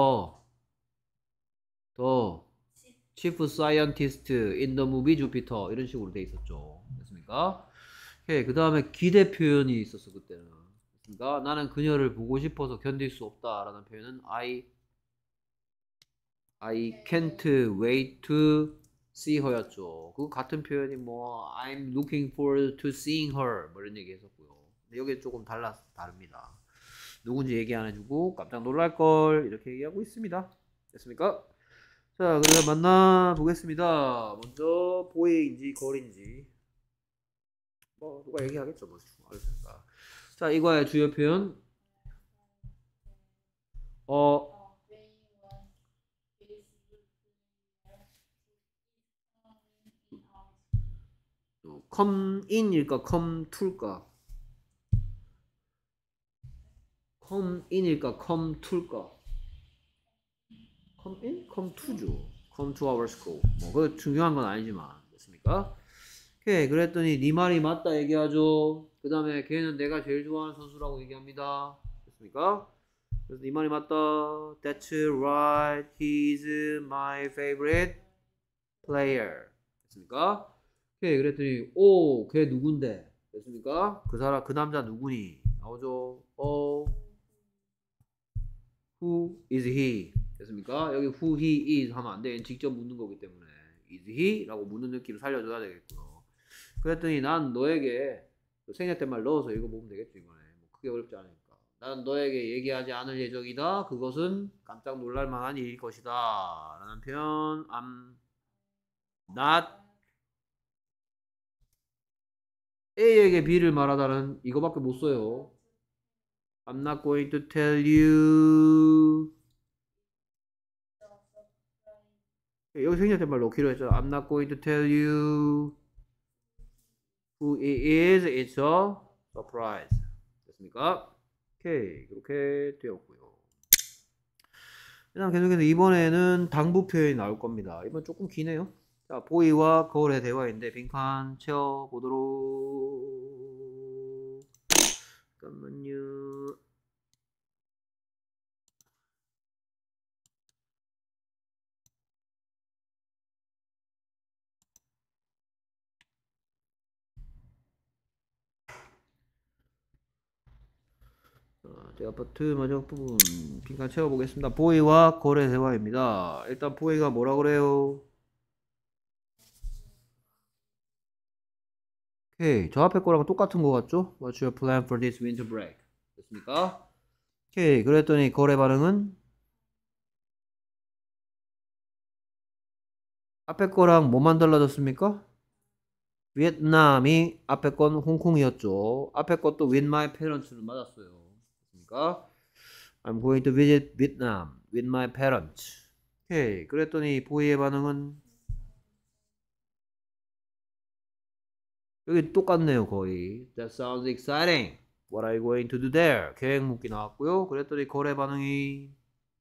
the chief scientist in the movie Jupiter 이런 식으로 돼 있었죠. 됐습니까? 오케이, 그 다음에 기대 표현이 있었어 그때는. 됐습니까? 나는 그녀를 보고 싶어서 견딜 수 없다라는 표현은 I I can't wait to see her였죠. 그 같은 표현이 뭐 I'm looking forward to seeing her 뭐 이런 얘기 했었고요. 근데 여기 조금 달라 다릅니다. 누군지 얘기 안 해주고 깜짝 놀랄걸 이렇게 얘기하고 있습니다. 됐습니까? 자, 그러면 만나 보겠습니다. 먼저 보이인지 걸인지 뭐 누가 얘기하겠죠 뭐 알겠습니까? 자, 이거의 주요 표현 어 come in일까 come to일까? come in일까 come to일까? come in? come to죠. come to our school. 뭐 그 중요한 건 아니지만 됐습니까? 오케이, 그랬더니 네 말이 맞다 얘기하죠. 그 다음에 걔는 내가 제일 좋아하는 선수라고 얘기합니다. 됐습니까? 그래서 네 말이 맞다. That's right. He's my favorite player. 됐습니까? 오케이. 그랬더니 오, 걔 누군데? 됐습니까? 그 사람, 그 남자 누구니? 나오죠? 어, who is he? 됐습니까? 여기 who he is 하면 안 돼. 직접 묻는 거기 때문에 is he? 라고 묻는 느낌을 살려줘야 되겠고요. 그랬더니 난 너에게 생략된 말 넣어서 읽어보면 되겠죠. 이번에 뭐 크게 어렵지 않으니까. 나는 너에게 얘기하지 않을 예정이다. 그것은 깜짝 놀랄 만한 일일 것이다. 라는 표현. I'm not A에게 B를 말하다는 이거밖에 못 써요. I'm not going to tell you. 여기 생략된 말 넣기로 했죠. I'm not going to tell you who it is. It's a surprise. 됐습니까? 오케이. 그렇게 되었고요. 그다음 계속해서 이번에는 당부 표현이 나올 겁니다. 이번 조금 기네요. 자, 보이와 거울의 대화인데 빈칸 채워보도록. 잠깐만요. 제가 아파트 마지막 부분 빈칸 채워보겠습니다. 보이와 거울의 대화입니다. 일단 보이가 뭐라 그래요? 오케이. 저 앞에 거랑 똑같은 거 같죠? What's your plan for this winter break? 됐습니까? 오케이. 그랬더니 거울의 반응은 앞에 거랑 뭐만 달라졌습니까? 베트남이 앞에 건 홍콩이었죠. 앞에 것도 with my parents는 맞았어요. 됐습니까? I'm going to visit Vietnam with my parents. 오케이. 그랬더니 보이의 반응은 여기 똑같네요. 거의. That sounds exciting. What are you going to do there? 계획 묻기 나왔고요. 그랬더니 거래 반응이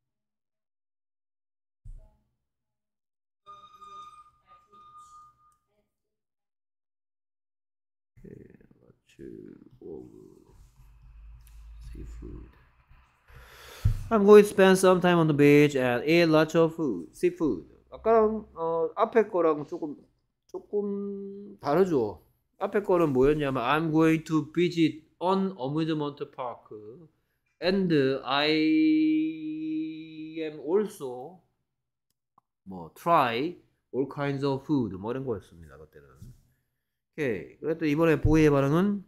seafood. I'm going to spend some time on the beach and eat lots of food, seafood. 아까랑 어, 앞에 거랑 조금 조금 다르죠. 앞에 거는 뭐였냐면 I'm going to visit an amusement park and I am also 뭐 try all kinds of food 뭐 이런 거였습니다. 그때는. 오케이. 그랬더니 이번에 보이의 반응은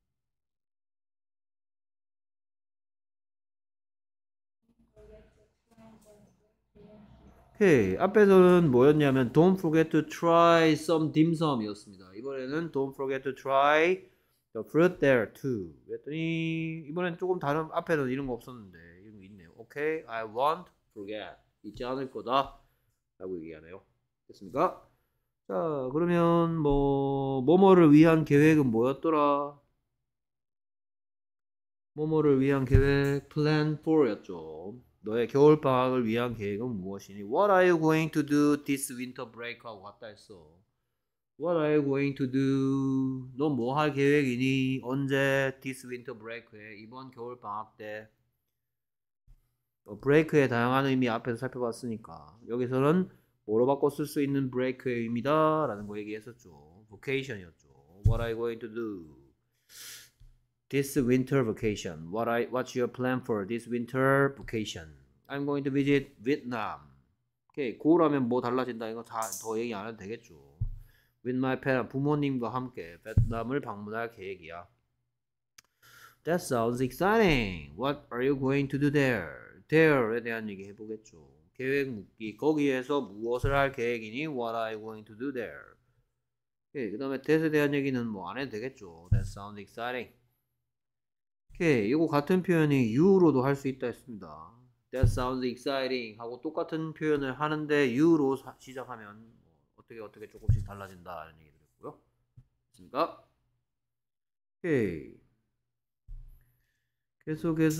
오케이. 앞에서는 뭐였냐면 Don't forget to try some dim sum 이었습니다. 이번에는 Don't forget to try the fruit there too. 그랬더니 이번엔 조금 다른 앞에는 이런 거 없었는데 이런 거 있네요. 오케이. I won't forget. 잊지 않을 거다. 라고 얘기하네요. 됐습니까? 자, 그러면 뭐 뭐뭐를 위한 계획은 뭐였더라? 뭐뭐를 위한 계획 plan for였죠. 너의 겨울방학을 위한 계획은 무엇이니? What are you going to do this winter break? 하고 갔다 했어. What are you going to do? 너 뭐 할 계획이니? 언제? This winter break에 이번 겨울방학 때. 어, break의 다양한 의미 앞에서 살펴봤으니까 여기서는 뭐로 바꿔 쓸 수 있는 break의 의미다 라는 거 얘기했었죠. vacation이었죠. What are you going to do? This winter vacation. What I what's your plan for this winter vacation? I'm going to visit Vietnam. 오케이. 고라면 뭐 달라진다 이거 다 더 얘기 안 해도 되겠죠. With my parents. 부모님과 함께 베트남을 방문할 계획이야. That sounds exciting. What are you going to do there? There에 대한 얘기 해보겠죠. 계획 묻기. 거기에서 무엇을 할 계획이니? What are you going to do there? 오케이. 그 다음에 that에 대한 얘기는 뭐 안 해도 되겠죠. That sounds exciting. 오케이. 이거 같은 표현이 you로도 할 수 있다 했습니다. That sounds exciting 하고 똑같은 표현을 하는데 you로 사, 시작하면 뭐 어떻게 어떻게 조금씩 달라진다 이런 얘기 드렸고요. 됐습니까? 오케이. 계속해서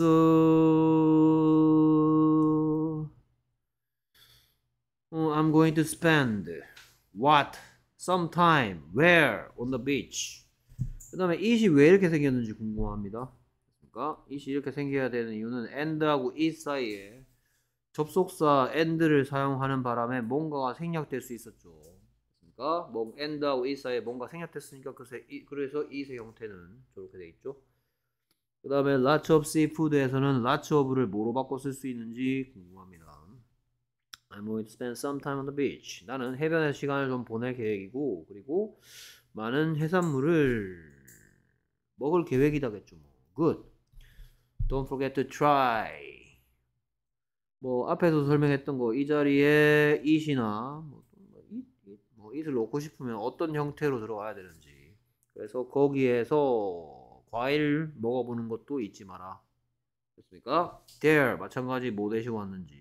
어, I'm going to spend what? some time where? on the beach. 그 다음에 it이 왜 이렇게 생겼는지 궁금합니다. it이 이렇게 생겨야 되는 이유는 and하고 it 사이에 접속사 and를 사용하는 바람에 뭔가가 생략될 수 있었죠. 됐습니까? 뭐 and하고 is 사이에 뭔가 생략됐으니까 그래서, 이, 그래서 is의 형태는 저렇게 돼 있죠. 그 다음에 lots of seafood에서는 lots of를 뭐로 바꿔 쓸 수 있는지 궁금합니다. I'm going to spend some time on the beach. 나는 해변에서 시간을 좀 보낼 계획이고, 그리고 많은 해산물을 먹을 계획이다겠죠. 뭐. Good. Don't forget to try. 뭐 앞에서 설명했던 거 이 자리에 it이나 뭐, it, it, 뭐 it을 넣고 싶으면 어떤 형태로 들어가야 되는지. 그래서 거기에서 과일 먹어보는 것도 잊지 마라. 됐습니까? There 마찬가지 뭐 대시고 왔는지.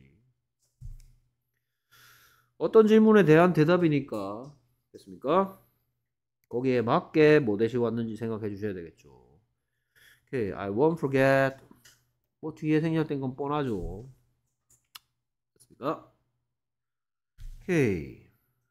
어떤 질문에 대한 대답이니까 됐습니까? 거기에 맞게 뭐 대시고 왔는지 생각해 주셔야 되겠죠. 오케이, I won't forget. 뭐 뒤에 생략된 건 뻔하죠. 됐습니까? 오케이.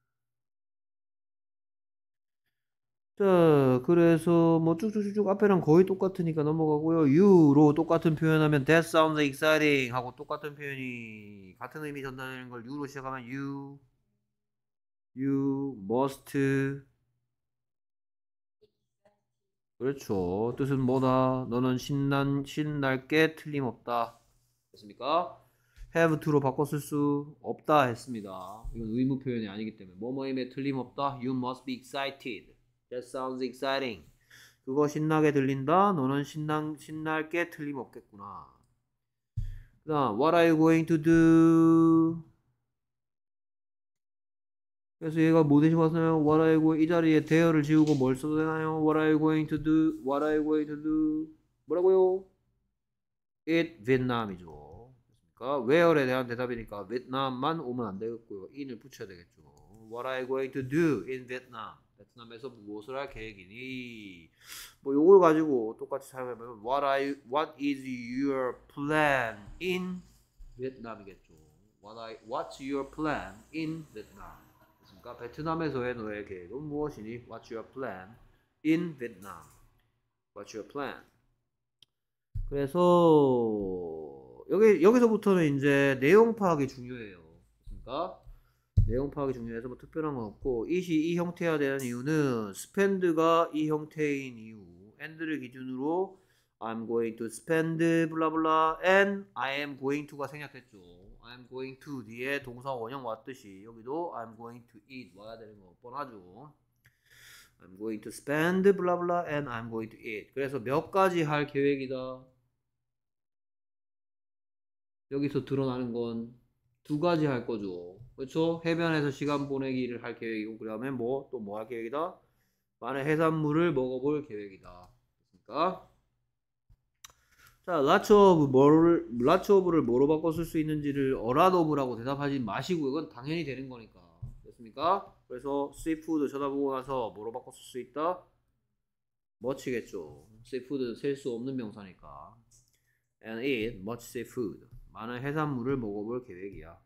자, 그래서 뭐 쭉쭉쭉쭉 앞에랑 거의 똑같으니까 넘어가고요. You로 똑같은 표현하면 That sounds exciting 하고 똑같은 표현이 같은 의미 전달하는 걸 You로 시작하면 You, You must. 그렇죠. 뜻은 뭐다? 너는 신난, 신날게 틀림없다. 됐습니까? have to로 바꿔 쓸 수 없다 했습니다. 이건 의무 표현이 아니기 때문에 뭐뭐임에 틀림없다. You must be excited. That sounds exciting. 그거 신나게 들린다. 너는 신난, 신날게 틀림없겠구나. 그 다음 What are you going to do? 그래서 얘가 뭐 대신 왔나요? What are you going, 이 자리에 대어를 지우고 뭘 써도 되나요? What are you going to do? What are you going to do? 뭐라고요? Eat Vietnam이죠. 그러니까 where에 대한 대답이니까 베트남만 오면 안 되겠고요. in을 붙여야 되겠죠. What are you going to do in Vietnam? 베트남에서 무엇을 할 계획이니? 뭐 요걸 가지고 똑같이 사용하면 What are you, What is your plan in Vietnam이겠죠. What are, What's your plan in Vietnam? 그러니까 베트남에서의 너의 계획은 무엇이니? What's your plan in Vietnam? What's your plan? 그래서 여기 여기서부터는 이제 내용 파악이 중요해요. 그러니까 내용 파악이 중요해서 뭐 특별한 건 없고 it이 이 형태여야 되는 이유는 spend가 이 형태인 이유 and를 기준으로 I'm going to spend 블라블라 and I am going to가 생략했죠. I'm going to 뒤에 동사 원형 왔듯이 여기도 I'm going to eat 와야 되는 거 뻔하죠. I'm going to spend 블라블라 and I'm going to eat. 그래서 몇 가지 할 계획이다. 여기서 드러나는 건 두 가지 할 거죠. 그렇죠? 해변에서 시간 보내기를 할 계획이고 그다음에 뭐 또 뭐 할 계획이다? 많은 해산물을 먹어볼 계획이다. 됐습니까? 자, lots of 뭐를 lots of를 뭐로 바꿔 쓸 수 있는지를 a lot of라고 대답하지 마시고 이건 당연히 되는 거니까. 됐습니까? 그래서 seafood 쳐다보고 나서 뭐로 바꿔 쓸 수 있다? much겠죠. seafood는 셀 수 없는 명사니까. and eat much seafood. 많은 해산물을 먹어볼 계획이야.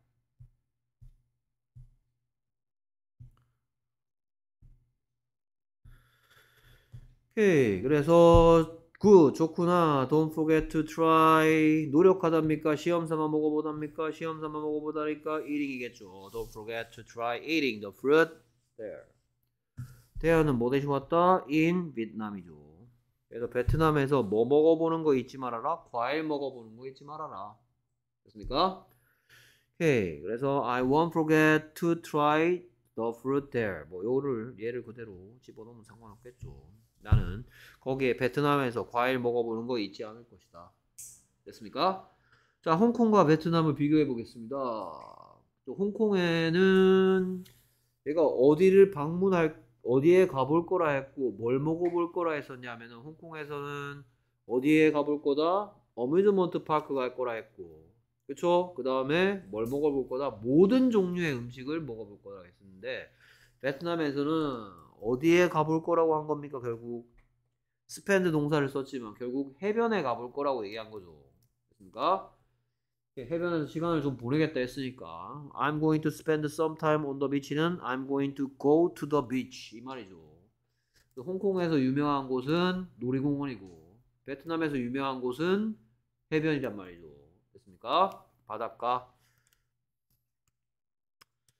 오케이. 그래서 굿 좋구나. Don't forget to try. 노력하답니까? 시험삼아 먹어보답니까? 시험삼아 먹어보다니까 eating이겠죠. Don't forget to try eating the fruit there. there는 뭐 대신 왔다? in Vietnam이죠. 그래서 베트남에서 뭐 먹어보는 거 잊지 말아라. 과일 먹어보는 거 잊지 말아라. 됐습니까? 오케이. 그래서 I won't forget to try the fruit there. 뭐 요를 얘를 그대로 집어넣으면 상관없겠죠. 나는 거기에 베트남에서 과일 먹어보는 거 잊지 않을 것이다. 됐습니까? 자, 홍콩과 베트남을 비교해 보겠습니다. 홍콩에는 얘가 어디를 방문할 어디에 가볼 거라 했고 뭘 먹어볼 거라 했었냐면은 홍콩에서는 어디에 가볼 거다? 어뮤즈먼트 파크 갈 거라 했고 그쵸? 그 다음에 뭘 먹어볼 거다? 모든 종류의 음식을 먹어볼 거라 했었는데 베트남에서는 어디에 가볼 거라고 한 겁니까? 결국 스펜드 동사를 썼지만 결국 해변에 가볼 거라고 얘기한 거죠. 그러니까 해변에서 시간을 좀 보내겠다 했으니까 I'm going to spend some time on the beach는 I'm going to go to the beach 이 말이죠. 홍콩에서 유명한 곳은 놀이공원이고 베트남에서 유명한 곳은 해변이란 말이죠. 됐습니까? 바닷가.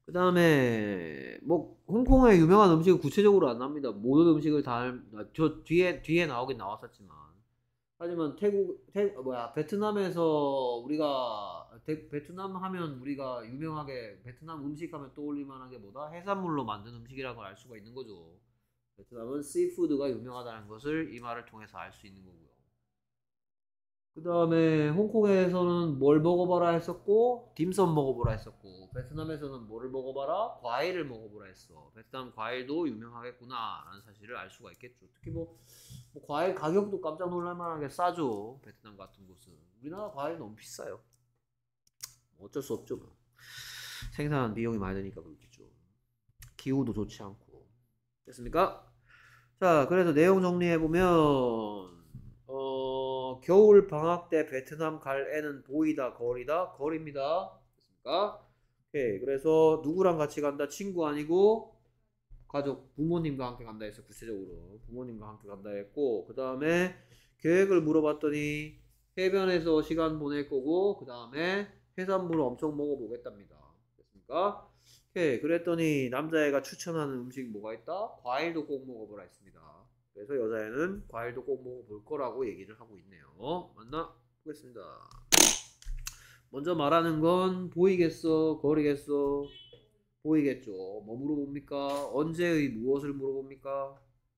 그 다음에 뭐 홍콩의 유명한 음식은 구체적으로 안 납니다. 모든 음식을 다저 뒤에 뒤에 나오긴 나왔었지만 하지만 태국 태 뭐야 베트남에서 우리가 대, 베트남 하면 우리가 유명하게 베트남 음식 하면 떠올릴 만한 게 뭐다? 해산물로 만든 음식이라는 걸 알 수가 있는 거죠. 베트남은 씨푸드가 유명하다는 것을 이 말을 통해서 알 수 있는 거고요. 그 다음에 홍콩에서는 뭘 먹어봐라 했었고 딤섬 먹어보라 했었고 베트남에서는 뭐를 먹어봐라? 과일을 먹어보라 했어. 베트남 과일도 유명하겠구나 라는 사실을 알 수가 있겠죠. 특히 뭐, 뭐 과일 가격도 깜짝 놀랄 만하게 싸죠. 베트남 같은 곳은. 우리나라 과일 너무 비싸요. 어쩔 수 없죠. 뭐. 생산 비용이 많이 드니까 그렇겠죠. 기후도 좋지 않고. 됐습니까? 자, 그래서 내용 정리해보면 어, 겨울 방학 때 베트남 갈 애는 보이다 거리다 거리입니다. 됐습니까? 오케이. 그래서 누구랑 같이 간다? 친구 아니고 가족 부모님과 함께 간다 했어. 구체적으로 부모님과 함께 간다 했고 그 다음에 계획을 물어봤더니 해변에서 시간 보낼 거고 그 다음에 해산물을 엄청 먹어보겠답니다. 됐습니까? 오케이. 그랬더니 남자애가 추천하는 음식 뭐가 있다? 과일도 꼭 먹어보라 했습니다. 그래서 여자애는 과일도 꼭 먹어볼 거라고 얘기를 하고 있네요. 맞나? 보겠습니다. 먼저 말하는 건 보이겠어? 거리겠어? 보이겠죠. 뭐 물어봅니까? 언제의 무엇을 물어봅니까?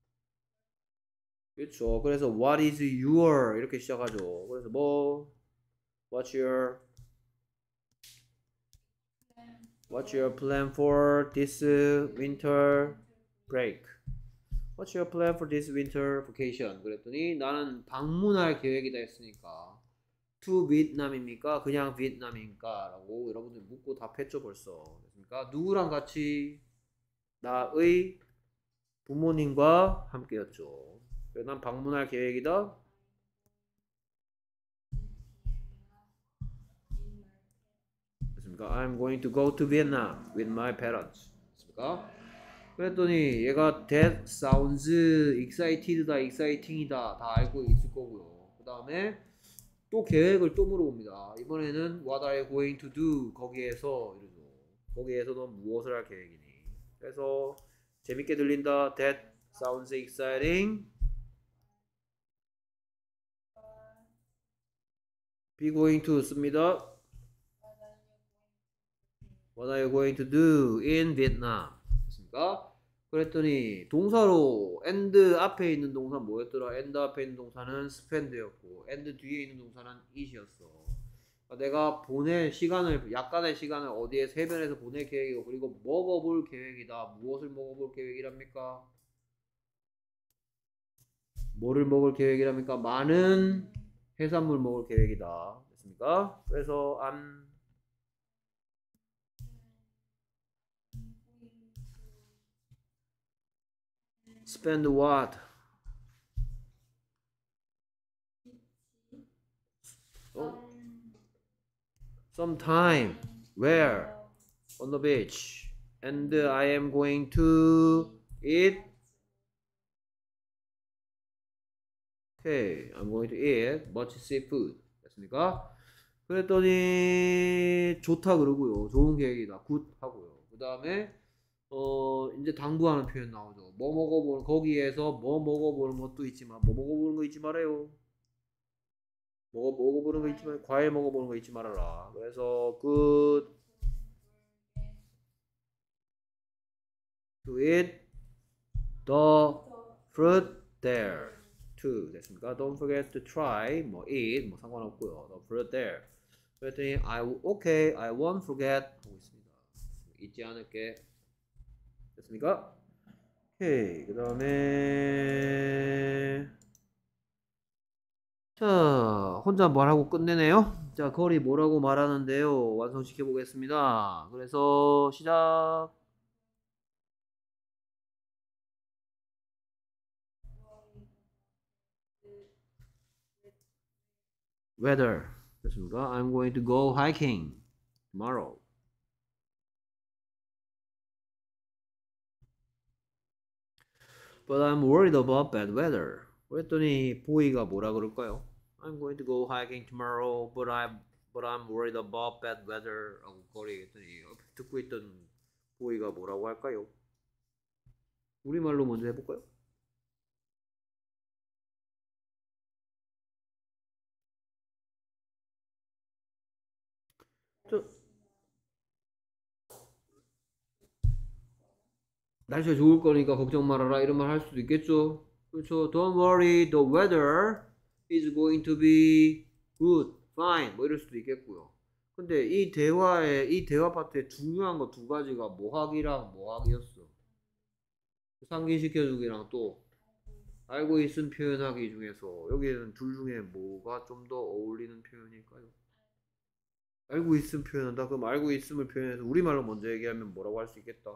그렇죠. 그래서 what is your 이렇게 시작하죠. 그래서 뭐 what's your what's your plan for this winter break? What's your plan for this winter vacation? 그랬더니 나는 방문할 계획이다 했으니까 to Vietnam입니까? 그냥 베트남입니까? 라고 여러분들 묻고 답했죠 벌써. 됐습니까? 누구랑 같이? 나의 부모님과 함께였죠. 그래서 난 방문할 계획이다. 됐습니까? I'm going to go to Vietnam with my parents. 됐습니까? 그랬더니 얘가 that sounds excited다, exciting이다 다 알고 있을 거고요. 그 다음에 또 계획을 또 물어봅니다. 이번에는 what are you going to do? 거기에서 이러죠. 거기에서 넌 무엇을 할 계획이니? 그래서 재밌게 들린다. That sounds exciting. be going to 씁니다. What are you going to do in Vietnam? 됐습니까? 그랬더니 동사로 and 앞에 있는 동사 뭐였더라? and 앞에 있는 동사는 spend였고 and 뒤에 있는 동사는 it이었어. 그러니까 내가 보낼 시간을 약간의 시간을 어디에 해변에서 보낼 계획이고 그리고 먹어볼 계획이다. 무엇을 먹어볼 계획이랍니까? 뭐를 먹을 계획이랍니까? 많은 해산물 먹을 계획이다. 됐습니까? 그래서 I'm spend what? 어? Some time. Where? On the beach. And I am going to eat. Okay, I'm going to eat much seafood. 됐습니까? 그랬더니 좋다 그러고요. 좋은 계획이다. 굿 하고요. 그 다음에 어 이제 당부하는 표현 나오죠. 뭐 먹어보는 거기에서 뭐 먹어보는 것도 있지만 뭐 먹어보는 거 잊지 말아요. 먹어 먹어보는 거 잊지 말 과일 먹어보는 거 잊지 말아라. 그래서 good to eat the fruit there too. 됐습니까? Don't forget to try 뭐 eat 뭐 상관없고요. The fruit there. 그랬더니 I okay I won't forget 하고 있습니다. 잊지 않을게. 됐습니까? 오케이. 그 다음에 자 혼자 말하고 끝내네요. 자 거리 뭐라고 말하는데요. 완성시켜 보겠습니다. 그래서 시작. weather 됐습니까? I'm going to go hiking tomorrow. But I'm worried about bad weather. 그랬더니 보이가 뭐라 그럴까요? I'm going to go hiking tomorrow, but I'm but I'm worried about bad weather. 라고 거리 했더니 듣고 있던 보이가 뭐라고 할까요? 우리말로 먼저 해볼까요? 저, 날씨가 좋을 거니까 걱정 말아라 이런 말 할 수도 있겠죠. 그렇죠. Don't worry, the weather is going to be good, fine 뭐 이럴 수도 있겠고요. 근데 이 대화에 이 대화 파트에 중요한 거 두 가지가 뭐하기랑 뭐하기였어. 상기시켜주기랑 또 알고 있음 표현하기 중에서 여기에는 둘 중에 뭐가 좀 더 어울리는 표현일까요? 알고 있음 표현한다. 그럼 알고 있음을 표현해서 우리말로 먼저 얘기하면 뭐라고 할 수 있겠다.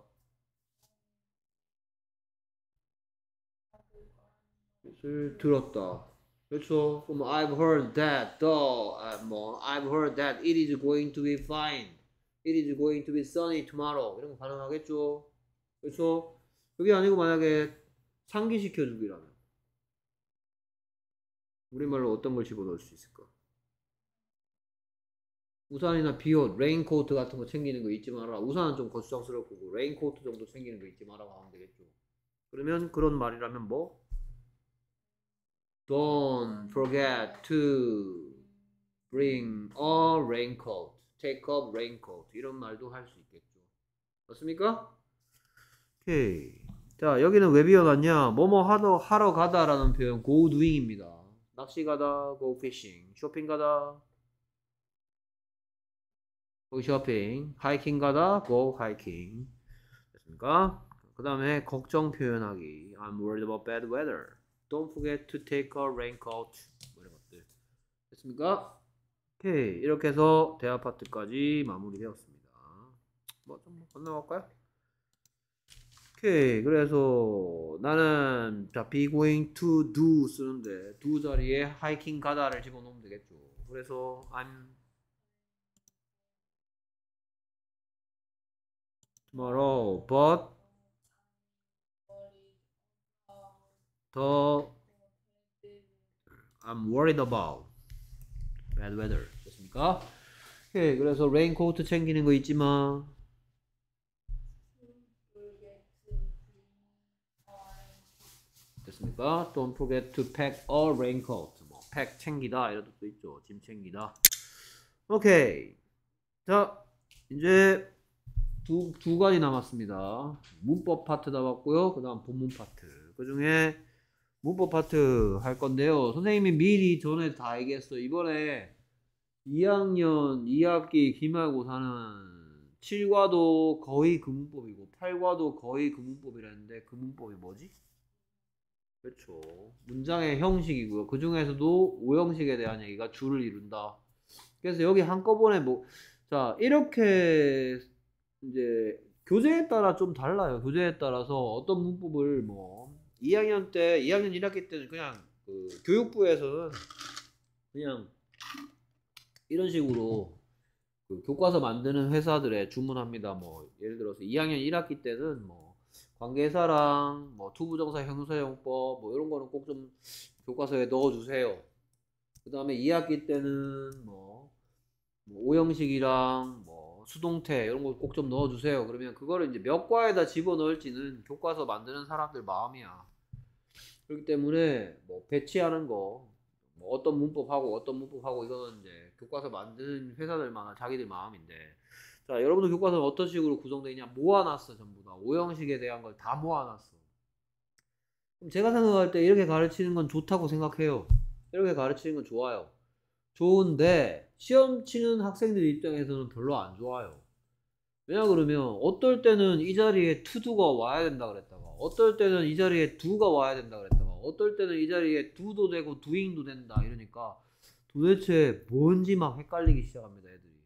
을 들었다. 그렇죠? 그럼 I've heard that the 아, 뭐 I've heard that it is going to be fine. It is going to be sunny tomorrow. 이런 거 가능하겠죠? 그렇죠? 그게 아니고 만약에 상기시켜 주기라면 우리말로 어떤 걸 집어넣을 수 있을까? 우산이나 비옷, 레인코트 같은 거 챙기는 거 잊지 마라. 우산은 좀 거추장스럽고 레인코트 정도 챙기는 거 잊지 마라고 하면 되겠죠. 그러면 그런 말이라면 뭐? Don't forget to bring a raincoat. Take up raincoat. 이런 말도 할 수 있겠죠. 맞습니까? 오케이. 자, 여기는 왜 비워놨냐? 뭐뭐 하러, 하러 가다라는 표현 go doing입니다. 낚시 가다, go fishing. 쇼핑 가다, go shopping. 하이킹 가다, go hiking. 됐습니까? 그 다음에 걱정 표현하기. I'm worried about bad weather. Don't forget to take a raincoat. 뭐 이런 것들. 됐습니까? 오케이. 이렇게 해서 대화 파트까지 마무리되었습니다. 뭐 좀 건너갈까요? 오케이. 그래서 나는 자 be going to do 쓰는데 do 자리에 하이킹 가다를 집어넣으면 되겠죠. 그래서 I'm tomorrow but the I'm worried about bad weather. 됐습니까? 오케이. 그래서 레인코트 챙기는 거 잊지 마. 됐습니까? Don't forget to pack a raincoat. 뭐 pack 챙기다 이런 뜻도 있죠. 짐 챙기다. 오케이. 자, 이제 두, 두 가지 남았습니다. 문법 파트 남았고요. 그 다음 본문 파트. 그 중에 문법 파트 할 건데요. 선생님이 미리 전에 다 얘기했어요. 이번에 이 학년 이 학기 기말고사는 칠과도 거의 그 문법이고 팔과도 거의 그 문법이라는데 그 문법이 뭐지? 그렇죠. 문장의 형식이고요. 그 중에서도 오형식에 대한 얘기가 주를 이룬다. 그래서 여기 한꺼번에 뭐, 자, 이렇게 이제 교재에 따라 좀 달라요. 교재에 따라서 어떤 문법을 뭐, 이 학년 때, 이 학년 일 학기 때는 그냥 그 교육부에서는 그냥 이런 식으로 그 교과서 만드는 회사들에 주문합니다. 뭐, 예를 들어서 이 학년 일 학기 때는 뭐, 관계사랑 뭐 투부정사 형사용법 뭐 이런 거는 꼭 좀 교과서에 넣어주세요. 그 다음에 이 학기 때는 뭐, 뭐 오형식이랑 뭐 수동태 이런 거 꼭 좀 넣어주세요. 그러면 그거를 이제 몇 과에다 집어넣을지는 교과서 만드는 사람들 마음이야. 그렇기 때문에 뭐 배치하는 거, 뭐 어떤 문법하고 어떤 문법하고 이거는 이제 교과서 만드는 회사들마다 자기들 마음인데. 자, 여러분들 교과서는 어떤 식으로 구성되어 있냐? 모아놨어, 전부 다. 오형식에 대한 걸 다 모아놨어. 그럼 제가 생각할 때 이렇게 가르치는 건 좋다고 생각해요. 이렇게 가르치는 건 좋아요. 좋은데, 시험 치는 학생들 입장에서는 별로 안 좋아요. 왜냐 그러면, 어떨 때는 이 자리에 투두가 와야 된다 그랬다가, 어떨 때는 이 자리에 두가 와야 된다 그랬다가, 어떨 때는 이 자리에 두도 되고 두잉도 된다 이러니까, 도대체 뭔지 막 헷갈리기 시작합니다, 애들이.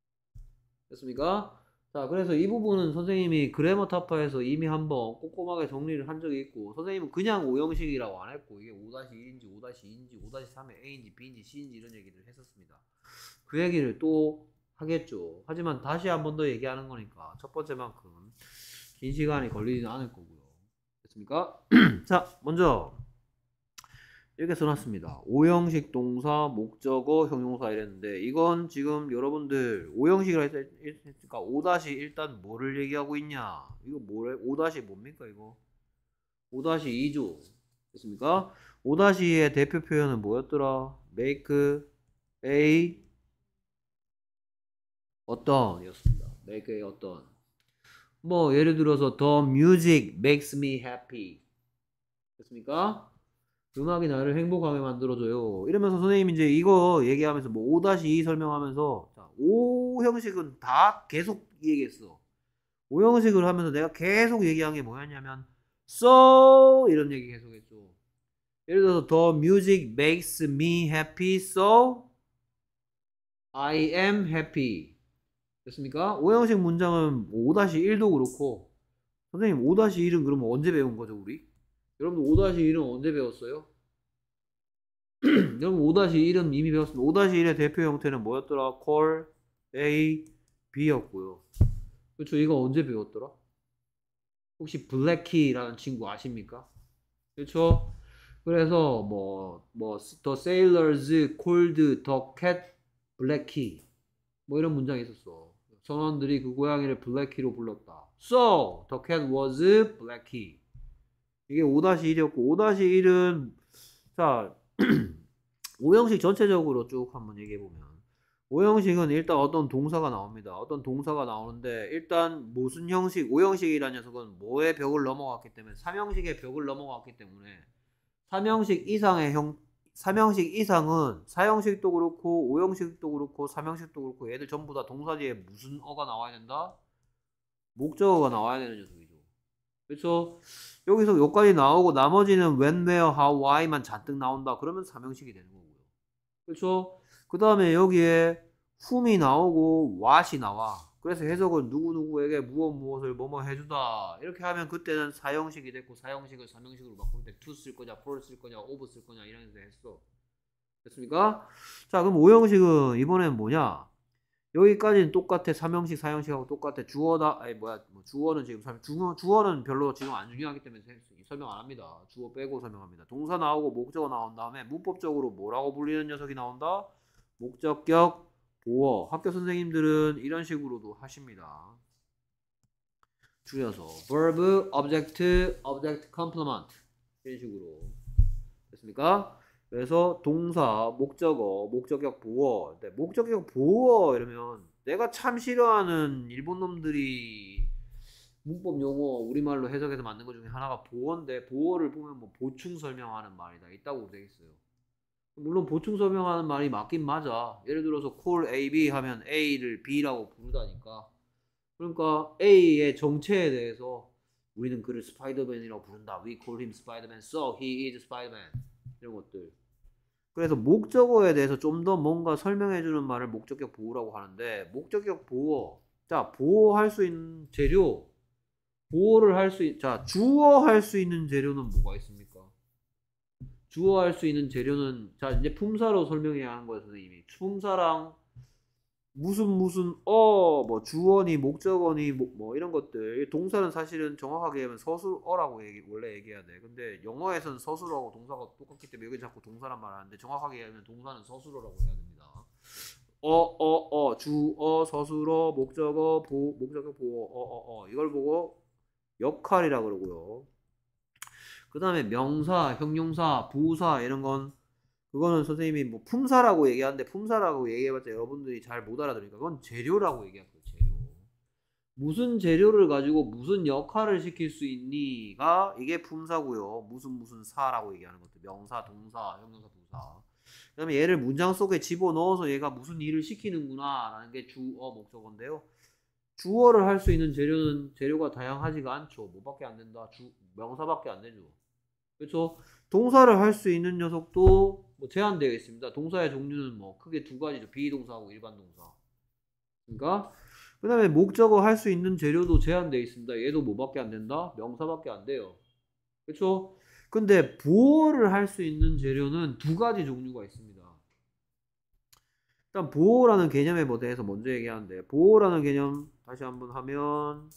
됐습니까? 자, 그래서 이 부분은 선생님이 그래머 타파에서 이미 한번 꼼꼼하게 정리를 한 적이 있고, 선생님은 그냥 오형식이라고 안 했고, 이게 오 일인지 오 이인지 오 삼의 A인지 B인지 C인지 이런 얘기를 했었습니다. 그 얘기를 또 하겠죠. 하지만 다시 한 번 더 얘기하는 거니까 첫 번째만큼 긴 시간이 걸리지는 않을 거고요. 됐습니까? 자, 먼저 이렇게 써놨습니다. 오형식 동사, 목적어, 형용사 이랬는데 이건 지금 여러분들 오형식이라 했으니까 오 다시 일단 뭐를 얘기하고 있냐? 이거 뭐래? 오 다시 뭡니까 이거? 오 다시 이죠. 됐습니까? 오 다시 이의 대표 표현은 뭐였더라? make a 어떤 이었습니다. make a 어떤 뭐 예를 들어서 the music makes me happy 됐습니까? 음악이 나를 행복하게 만들어줘요. 이러면서 선생님이 이제 이거 얘기하면서 뭐 오 다시 이 설명하면서 자, 오 형식은 다 계속 얘기했어. 오 형식을 하면서 내가 계속 얘기한 게 뭐였냐면 so 이런 얘기 계속 했죠. 예를 들어서 the music makes me happy so I am happy 됐습니까? 오 형식 문장은 오 다시 일도 그렇고 선생님 오 다시 일은 그러면 언제 배운 거죠 우리? 여러분들 오 다시 일은 언제 배웠어요? 여러분 오 다시 일은 이미 배웠습니다. 오 다시 일의 대표 형태는 뭐였더라? call, A, B였고요. 그렇죠. 이거 언제 배웠더라? 혹시 블랙키라는 친구 아십니까? 그렇죠. 그래서 뭐, 뭐 the sailors called the cat 블랙키 뭐 이런 문장이 있었어. 선원들이 그 고양이를 블랙키로 불렀다. So the cat was 블랙키. 이게 오 다시 일이었고 오 다시 일은 자 오형식 전체적으로 쭉 한번 얘기해보면 오형식은 일단 어떤 동사가 나옵니다. 어떤 동사가 나오는데 일단 무슨 형식, 오형식이라는 녀석은 뭐의 벽을 넘어갔기 때문에 삼형식의 벽을 넘어갔기 때문에 삼형식 이상의 형 삼형식 이상은 사형식도 그렇고 오형식도 그렇고 삼형식도 그렇고 얘들 전부 다 동사 뒤에 무슨 어가 나와야 된다? 목적어가 나와야 되는 녀석이죠. 그렇죠? 여기서 여기까지 나오고 나머지는 when, where, how, why만 잔뜩 나온다. 그러면 삼형식이 되는 거고요. 그렇죠? 그 다음에 여기에 whom이 나오고 what이 나와. 그래서 해석은 누구누구에게 무엇 무엇을 뭐뭐 해주다. 이렇게 하면 그때는 사형식이 됐고 사형식을 삼형식으로 바꿀 때 to 쓸 거냐, for 쓸 거냐, of 쓸 거냐 이런 데 했어. 됐습니까? 자 그럼 오형식은 이번엔 뭐냐? 여기까지는 똑같아. 삼형식, 사형식하고 똑같아. 주어다. 아니 뭐야? 뭐 주어는 지금 설명. 주어, 주어는 별로 지금 안 중요하기 때문에 설명 안 합니다. 주어 빼고 설명합니다. 동사 나오고 목적어 나온 다음에 문법적으로 뭐라고 불리는 녀석이 나온다? 목적격 보어. 학교 선생님들은 이런 식으로도 하십니다. 줄여서 verb, object, object complement 이런 식으로 됐습니까? 그래서 동사, 목적어, 목적격 보어. 네, 목적격 보어 이러면 내가 참 싫어하는 일본 놈들이 문법 용어 우리말로 해석해서 만든 것 중에 하나가 보어인데 보어를 보면 뭐 보충 설명하는 말이다. 있다고 되어 있어요. 물론 보충 설명하는 말이 맞긴 맞아. 예를 들어서 call A, B 하면 A를 B라고 부르다니까. 그러니까 A의 정체에 대해서 우리는 그를 스파이더맨이라고 부른다. We call him Spider-Man. So he is Spider-Man. 이런 것들. 그래서 목적어에 대해서 좀 더 뭔가 설명해주는 말을 목적격 보호라고 하는데 목적격 보호. 자 보호할 수 있는 재료. 보호를 할 수 있, 자 주어할 수 있는 재료는 뭐가 있습니까? 주어할 수 있는 재료는 자 이제 품사로 설명해야 하는 거예요 선생님이. 품사랑 무슨 무슨 어 뭐 주어니 목적어니 뭐, 뭐 이런 것들 동사는 사실은 정확하게 하면 서술어라고 얘기, 원래 얘기해야 돼. 근데 영어에서는 서술어하고 동사가 똑같기 때문에 여기 자꾸 동사란 말 하는데 정확하게 하면 동사는 서술어라고 해야 됩니다. 어 어 어 주어 서술어 목적어 보 목적어 보어 어 어 어 이걸 보고 역할이라 그러고요. 그 다음에 명사, 형용사, 부사 이런 건 그거는 선생님이 뭐 품사라고 얘기하는데 품사라고 얘기해봤자 여러분들이 잘 못 알아들으니까 그건 재료라고 얘기할 거예요. 재료. 무슨 재료를 가지고 무슨 역할을 시킬 수 있니가 이게 품사고요. 무슨 무슨 사라고 얘기하는 것들. 명사, 동사, 형용사, 부사. 그 다음에 얘를 문장 속에 집어넣어서 얘가 무슨 일을 시키는구나 라는 게 주어, 목적어인데요. 주어를 할 수 있는 재료는 재료가 다양하지가 않죠. 뭐밖에 안 된다. 주, 명사밖에 안 되죠. 그렇죠? 동사를 할 수 있는 녀석도 뭐 제한되어 있습니다. 동사의 종류는 뭐 크게 두 가지죠. 비동사하고 일반 동사. 그러니까 그 다음에 목적어 할 수 있는 재료도 제한되어 있습니다. 얘도 뭐밖에 안 된다? 명사밖에 안 돼요. 그렇죠? 근데 보호를 할 수 있는 재료는 두 가지 종류가 있습니다. 일단 보호라는 개념에 뭐 대해서 먼저 얘기하는데 보호라는 개념 다시 한번 하면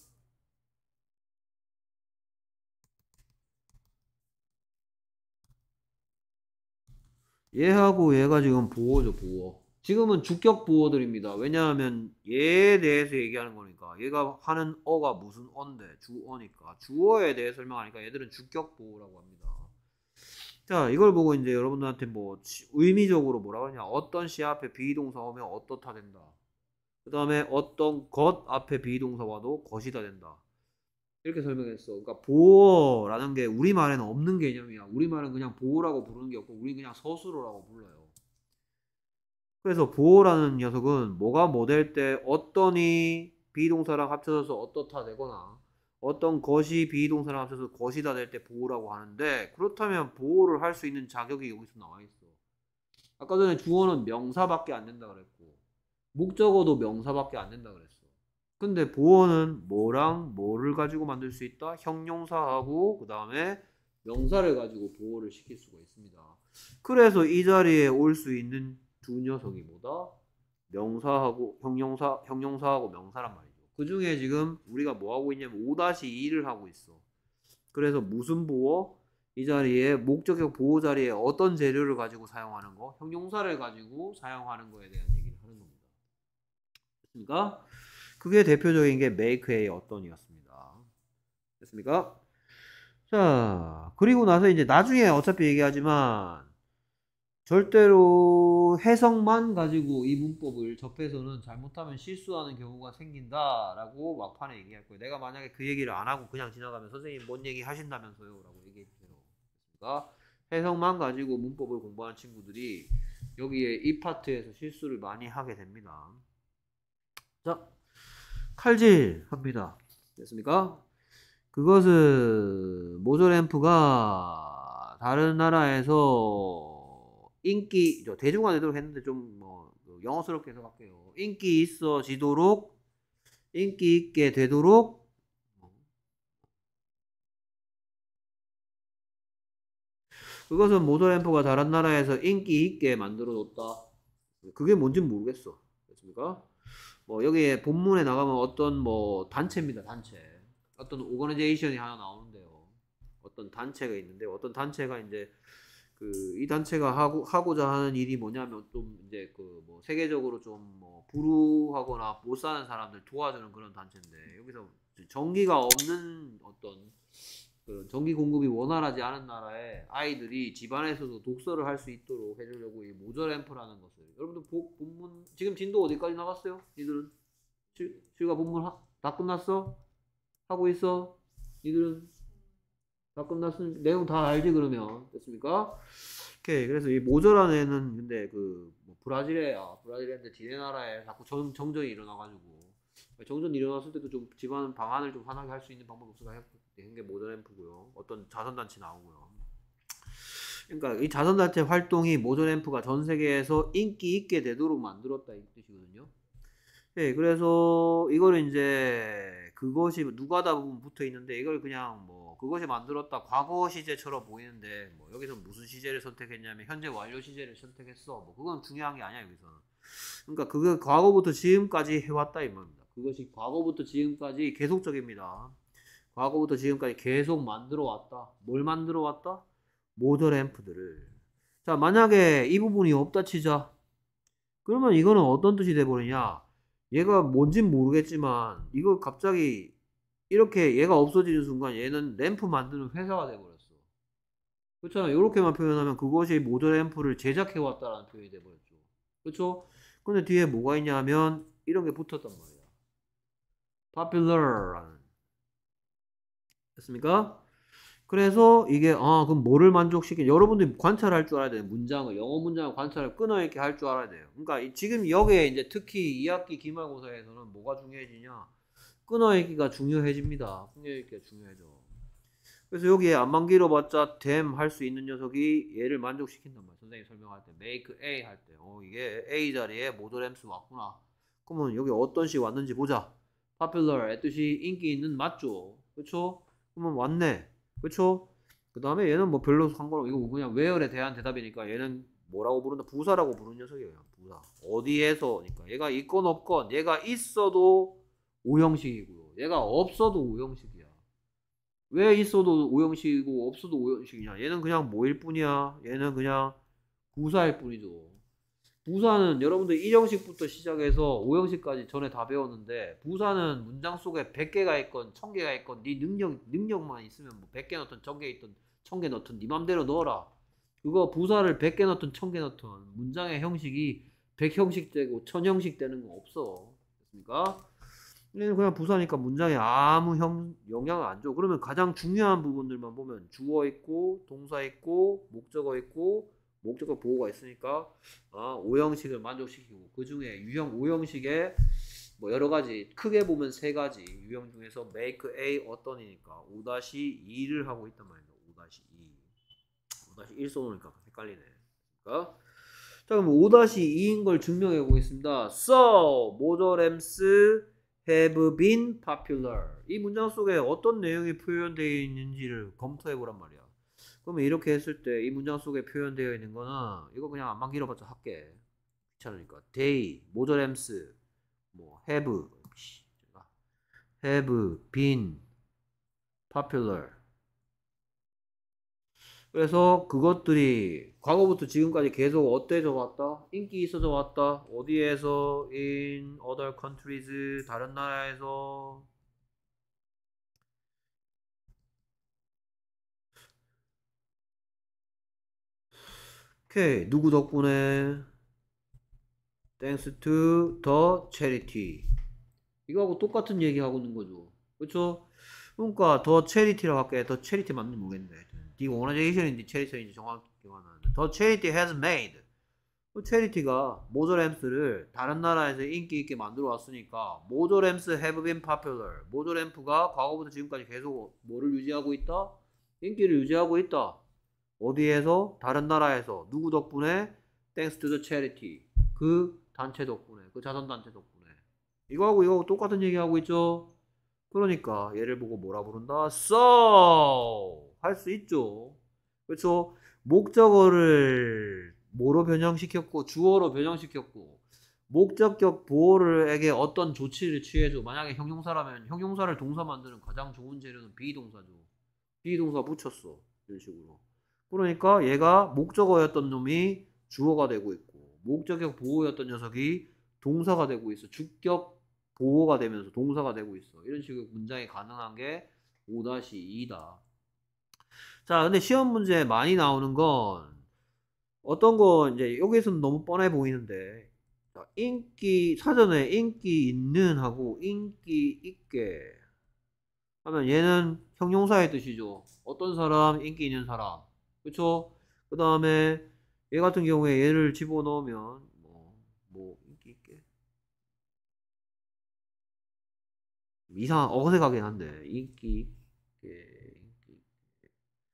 얘하고 얘가 지금 보어죠, 보어. 지금은 주격 보어들입니다. 왜냐하면 얘에 대해서 얘기하는 거니까. 얘가 하는 어가 무슨 어인데, 주어니까. 주어에 대해 설명하니까 얘들은 주격 보어라고 합니다. 자, 이걸 보고 이제 여러분들한테 뭐 의미적으로 뭐라고 하냐. 어떤 시 앞에 비동사 오면 어떻다 된다. 그 다음에 어떤 것 앞에 비동사 와도 것이다 된다. 이렇게 설명했어. 그러니까 보어라는 게 우리말에는 없는 개념이야. 우리말은 그냥 보어라고 부르는 게 없고 우리 그냥 서술어라고 불러요. 그래서 보어라는 녀석은 뭐가 뭐 될 때 어떤이 비동사랑 합쳐져서 어떻다 되거나 어떤 것이 비동사랑 합쳐서 것이다 될 때 보어라고 하는데, 그렇다면 보어를 할 수 있는 자격이 여기서 나와 있어. 아까 전에 주어는 명사밖에 안 된다 그랬고 목적어도 명사밖에 안 된다 그랬어. 근데 보어는 뭐랑 뭐를 가지고 만들 수 있다? 형용사하고 그 다음에 명사를 가지고 보어를 시킬 수가 있습니다. 그래서 이 자리에 올 수 있는 두 녀석이 뭐다? 명사하고 형용사, 형용사하고 명사란 말이죠. 그 중에 지금 우리가 뭐 하고 있냐면 오 이를 하고 있어. 그래서 무슨 보어? 이 자리에 목적격 보호 자리에 어떤 재료를 가지고 사용하는 거? 형용사를 가지고 사용하는 거에 대한 얘기를 하는 겁니다. 됐습니까? 그게 대표적인 게 make a 어떤이었습니다. 됐습니까? 자, 그리고 나서 이제 나중에 어차피 얘기하지만 절대로 해석만 가지고 이 문법을 접해서는 잘못하면 실수하는 경우가 생긴다라고 막판에 얘기할 거예요. 내가 만약에 그 얘기를 안 하고 그냥 지나가면 선생님 뭔 얘기 하신다면서요? 라고 얘기해주세요. 그러니까 해석만 가지고 문법을 공부하는 친구들이 여기에 이 파트에서 실수를 많이 하게 됩니다. 자, 칼질 합니다. 됐습니까? 그것은 모조램프가 다른 나라에서 인기, 대중화되도록 했는데 좀 뭐 영어스럽게 해석할게요. 인기 있어지도록, 인기 있게 되도록 그것은 모조램프가 다른 나라에서 인기 있게 만들어줬다. 그게 뭔지 모르겠어. 됐습니까? 뭐 여기에 본문에 나가면 어떤 뭐 단체입니다. 단체. 어떤 오거니제이션이 하나 나오는데요. 어떤 단체가 있는데 어떤 단체가 이제 그 이 단체가 하고 하고자 하는 일이 뭐냐면 좀 이제 그 뭐 세계적으로 좀 뭐 불우하거나 못 사는 사람들 도와주는 그런 단체인데, 여기서 전기가 없는 어떤 그 전기 공급이 원활하지 않은 나라에 아이들이 집안에서도 독서를 할 수 있도록 해주려고 이 모저램프라는 것을, 여러분들 보, 본문 지금 진도 어디까지 나갔어요? 니들은 실가 본문 하, 다 끝났어? 하고 있어? 니들은 다 끝났으면 내용 다 알지 그러면. 됐습니까? 오케이. 그래서 이 모저라는 애는 근데 그뭐 브라질에야 브라질인데 지네 나라에 자꾸 정, 정전이 일어나가지고 정전 일어났을 때도 좀 집안 방안을 좀 환하게 할 수 있는 방법 없을까 했는 게 모저램프고요. 어떤 자선단체 나오고요. 그러니까 이 자선단체 활동이 모저램프가 전 세계에서 인기 있게 되도록 만들었다 이 뜻이거든요. 네, 그래서 이거는 이제 그것이 누가다 부분 붙어 있는데 이걸 그냥 뭐 그것이 만들었다 과거 시제처럼 보이는데 뭐 여기서 무슨 시제를 선택했냐면 현재 완료 시제를 선택했어. 뭐 그건 중요한 게 아니야 여기서는. 그러니까 그게 과거부터 지금까지 해왔다 이 말입니다. 그것이 과거부터 지금까지 계속적입니다. 과거부터 지금까지 계속 만들어 왔다. 뭘 만들어 왔다? 모더램프들을. 자, 만약에 이 부분이 없다 치자. 그러면 이거는 어떤 뜻이 돼버리냐? 얘가 뭔진 모르겠지만 이거 갑자기 이렇게 얘가 없어지는 순간 얘는 램프 만드는 회사가 돼버렸어. 그렇잖아. 이렇게만 표현하면 그것이 모더램프를 제작해왔다라는 표현이 돼버렸죠. 그렇죠? 근데 뒤에 뭐가 있냐 하면 이런 게 붙었단 말이야. popular라는. 됐습니까? 그래서 이게 아 그럼 뭐를 만족시킨, 여러분들이 관찰할 줄 알아야 돼요. 문장을, 영어 문장을 관찰을 끊어읽게 할 줄 알아야 돼요. 그러니까 지금 여기에 이제 특히 이 학기 기말고사에서는 뭐가 중요해지냐, 끊어읽기가 중요해집니다. 끊어읽기가 중요해져. 그래서 여기에 안만 길어봤자 댐 할 수 있는 녀석이 얘를 만족시킨단 말이야. 선생님이 설명할 때 make A 할 때 어 이게 A 자리에 모더램스 왔구나. 그러면 여기 어떤 시 왔는지 보자. popular의 뜻이 인기 있는 맞죠? 그쵸? 그러면 왔네. 그쵸? 그 다음에 얘는 뭐 별로 상관없고 이거 그냥 where에 대한 대답이니까 얘는 뭐라고 부른다? 부사라고 부르는 녀석이에요. 부사. 어디에서니까 얘가 있건 없건 얘가 있어도 오형식이고요. 얘가 없어도 오형식이야. 왜 있어도 오형식이고 없어도 오형식이냐? 얘는 그냥 뭐일 뿐이야. 얘는 그냥 부사일 뿐이죠. 부사는 여러분들 일 형식부터 시작해서 오 형식까지 전에 다 배웠는데, 부사는 문장 속에 백 개가 있건 천 개가 있건 네 능력, 능력만 있으면 뭐 백 개 넣든 천 개 있든 천 개 넣든 네 맘대로 넣어라. 그거 부사를 백 개 넣든 천 개 넣든 문장의 형식이 백 형식 되고 천 형식 되는 거 없어. 됐습니까? 얘는 그냥 부사니까 문장에 아무 형, 영향을 안 줘. 그러면 가장 중요한 부분들만 보면 주어 있고 동사 있고 목적어 있고 목적어 보호가 있으니까 아, 오 형식을 만족시키고, 그 중에 유형 오 형식에 뭐 여러 가지, 크게 보면 세 가지 유형 중에서 make A 어떤이니까 오 이를 하고 있단 말이야. 오 이. 오 일 써놓으니까 헷갈리네. 그러니까 자, 그럼 오 이인 걸 증명해 보겠습니다. So, 모더램스 have been popular. 이 문장 속에 어떤 내용이 표현되어 있는지를 검토해 보란 말이야. 그러면 이렇게 했을 때 이 문장 속에 표현되어 있는 거는, 이거 그냥 안만 길어봤자 할게. 귀찮으니까. They, 모더램스, 뭐 have, have been popular. 그래서 그것들이 과거부터 지금까지 계속 어때져 왔다? 인기 있어져 왔다. 어디에서? in other countries, 다른 나라에서. 오케이, 누구 덕분에? thanks to the charity. 이거하고 똑같은 얘기 하고 있는 거죠. 그렇죠? 그러니까 더 charity라고 할게. 더 charity 맞는지 모르겠는데, the organization인지 charity인지 정확히 기억 안 나는데, the charity has made. 그 charity가 모조램프를 다른 나라에서 인기 있게 만들어 왔으니까 모조램프 have been popular. 모조램프가 과거부터 지금까지 계속 뭐를 유지하고 있다? 인기를 유지하고 있다. 어디에서? 다른 나라에서. 누구 덕분에? Thanks to the charity. 그 단체 덕분에, 그 자선단체 덕분에. 이거하고 이거하고 똑같은 얘기하고 있죠. 그러니까 얘를 보고 뭐라 부른다? So 할 수 있죠. 그렇죠? 목적어를 뭐로 변형시켰고 주어로 변형시켰고, 목적격 보호를에게 어떤 조치를 취해줘. 만약에 형용사라면 형용사를 동사 만드는 가장 좋은 재료는 비동사죠. 비동사 붙였어. 이런 식으로. 그러니까 얘가 목적어였던 놈이 주어가 되고 있고, 목적격 보호였던 녀석이 동사가 되고 있어. 주격 보호가 되면서 동사가 되고 있어. 이런 식으로 문장이 가능한 게 오 이다. 자, 근데 시험 문제에 많이 나오는 건 어떤 거, 이제 여기서는 너무 뻔해 보이는데, 인기, 사전에 인기 있는 하고 인기 있게 하면 얘는 형용사의 뜻이죠. 어떤 사람? 인기 있는 사람. 그쵸? 그 다음에 얘 같은 경우에 얘를 집어넣으면 뭐, 뭐 인기 있게, 이상 어색하긴 한데 인기 있게, 인기 있게.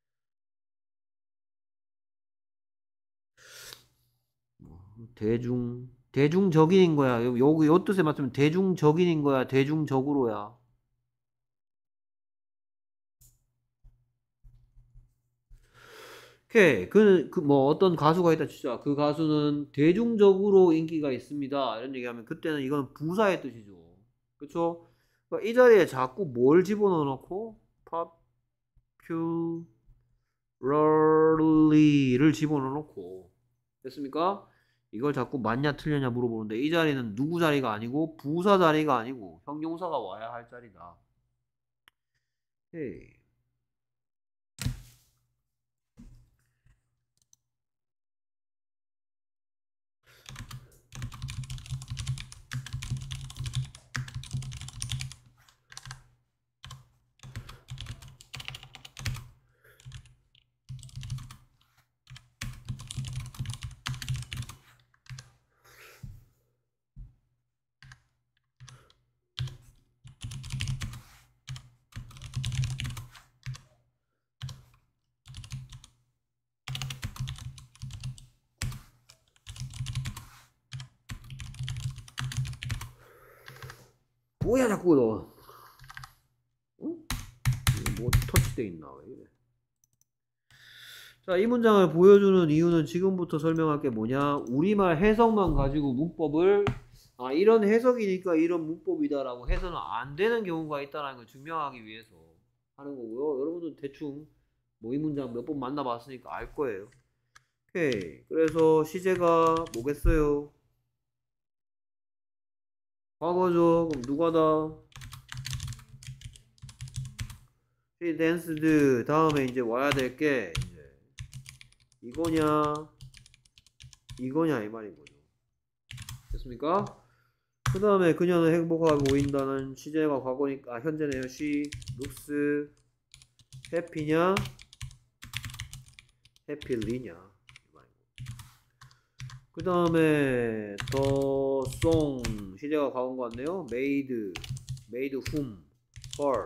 뭐, 대중 대중적인인 거야. 요, 요, 요 뜻에 맞추면 대중적인인 거야, 대중적으로야. 오케이. 그, 그, 뭐, 어떤 가수가 있다 치자. 그 가수는 대중적으로 인기가 있습니다. 이런 얘기하면 그때는 이건 부사의 뜻이죠. 그쵸? 그러니까 이 자리에 자꾸 뭘 집어넣어 놓고, popularly를 집어넣어 놓고. 됐습니까? 이걸 자꾸 맞냐 틀렸냐 물어보는데, 이 자리는 누구 자리가 아니고, 부사 자리가 아니고, 형용사가 와야 할 자리다. 오케이. 뭐야 자꾸 너. 응? 이거 뭐 터치돼 있나 왜 이래. 자, 이 문장을 보여주는 이유는 지금부터 설명할 게 뭐냐, 우리말 해석만 가지고 문법을, 아 이런 해석이니까 이런 문법이다라고 해서는 안 되는 경우가 있다는 걸 증명하기 위해서 하는 거고요. 여러분들 대충 뭐 이 문장 몇 번 만나봤으니까 알 거예요. 오케이. 그래서 시제가 뭐겠어요? 과거죠. 그럼 누가다? she danced. 다음에 이제 와야 될 게 이제 이거냐 이거냐 이 말인 거죠. 됐습니까? 그 다음에 그녀는 행복하게 보인다는 시제가 과거니까 아, 현재네요. she looks happy냐 happyly냐. 그 다음에 the song 시제가 과거인 것 같네요. made made whom her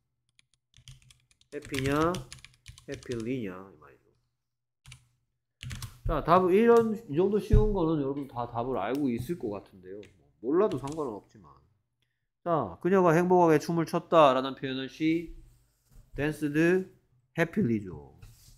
happy냐 happyly냐 이 말이죠. 자, 답 이런 이 정도 쉬운 거는 여러분 다 답을 알고 있을 것 같은데요. 몰라도 상관은 없지만. 자, 그녀가 행복하게 춤을 췄다 라는 표현은 she danced happyly죠.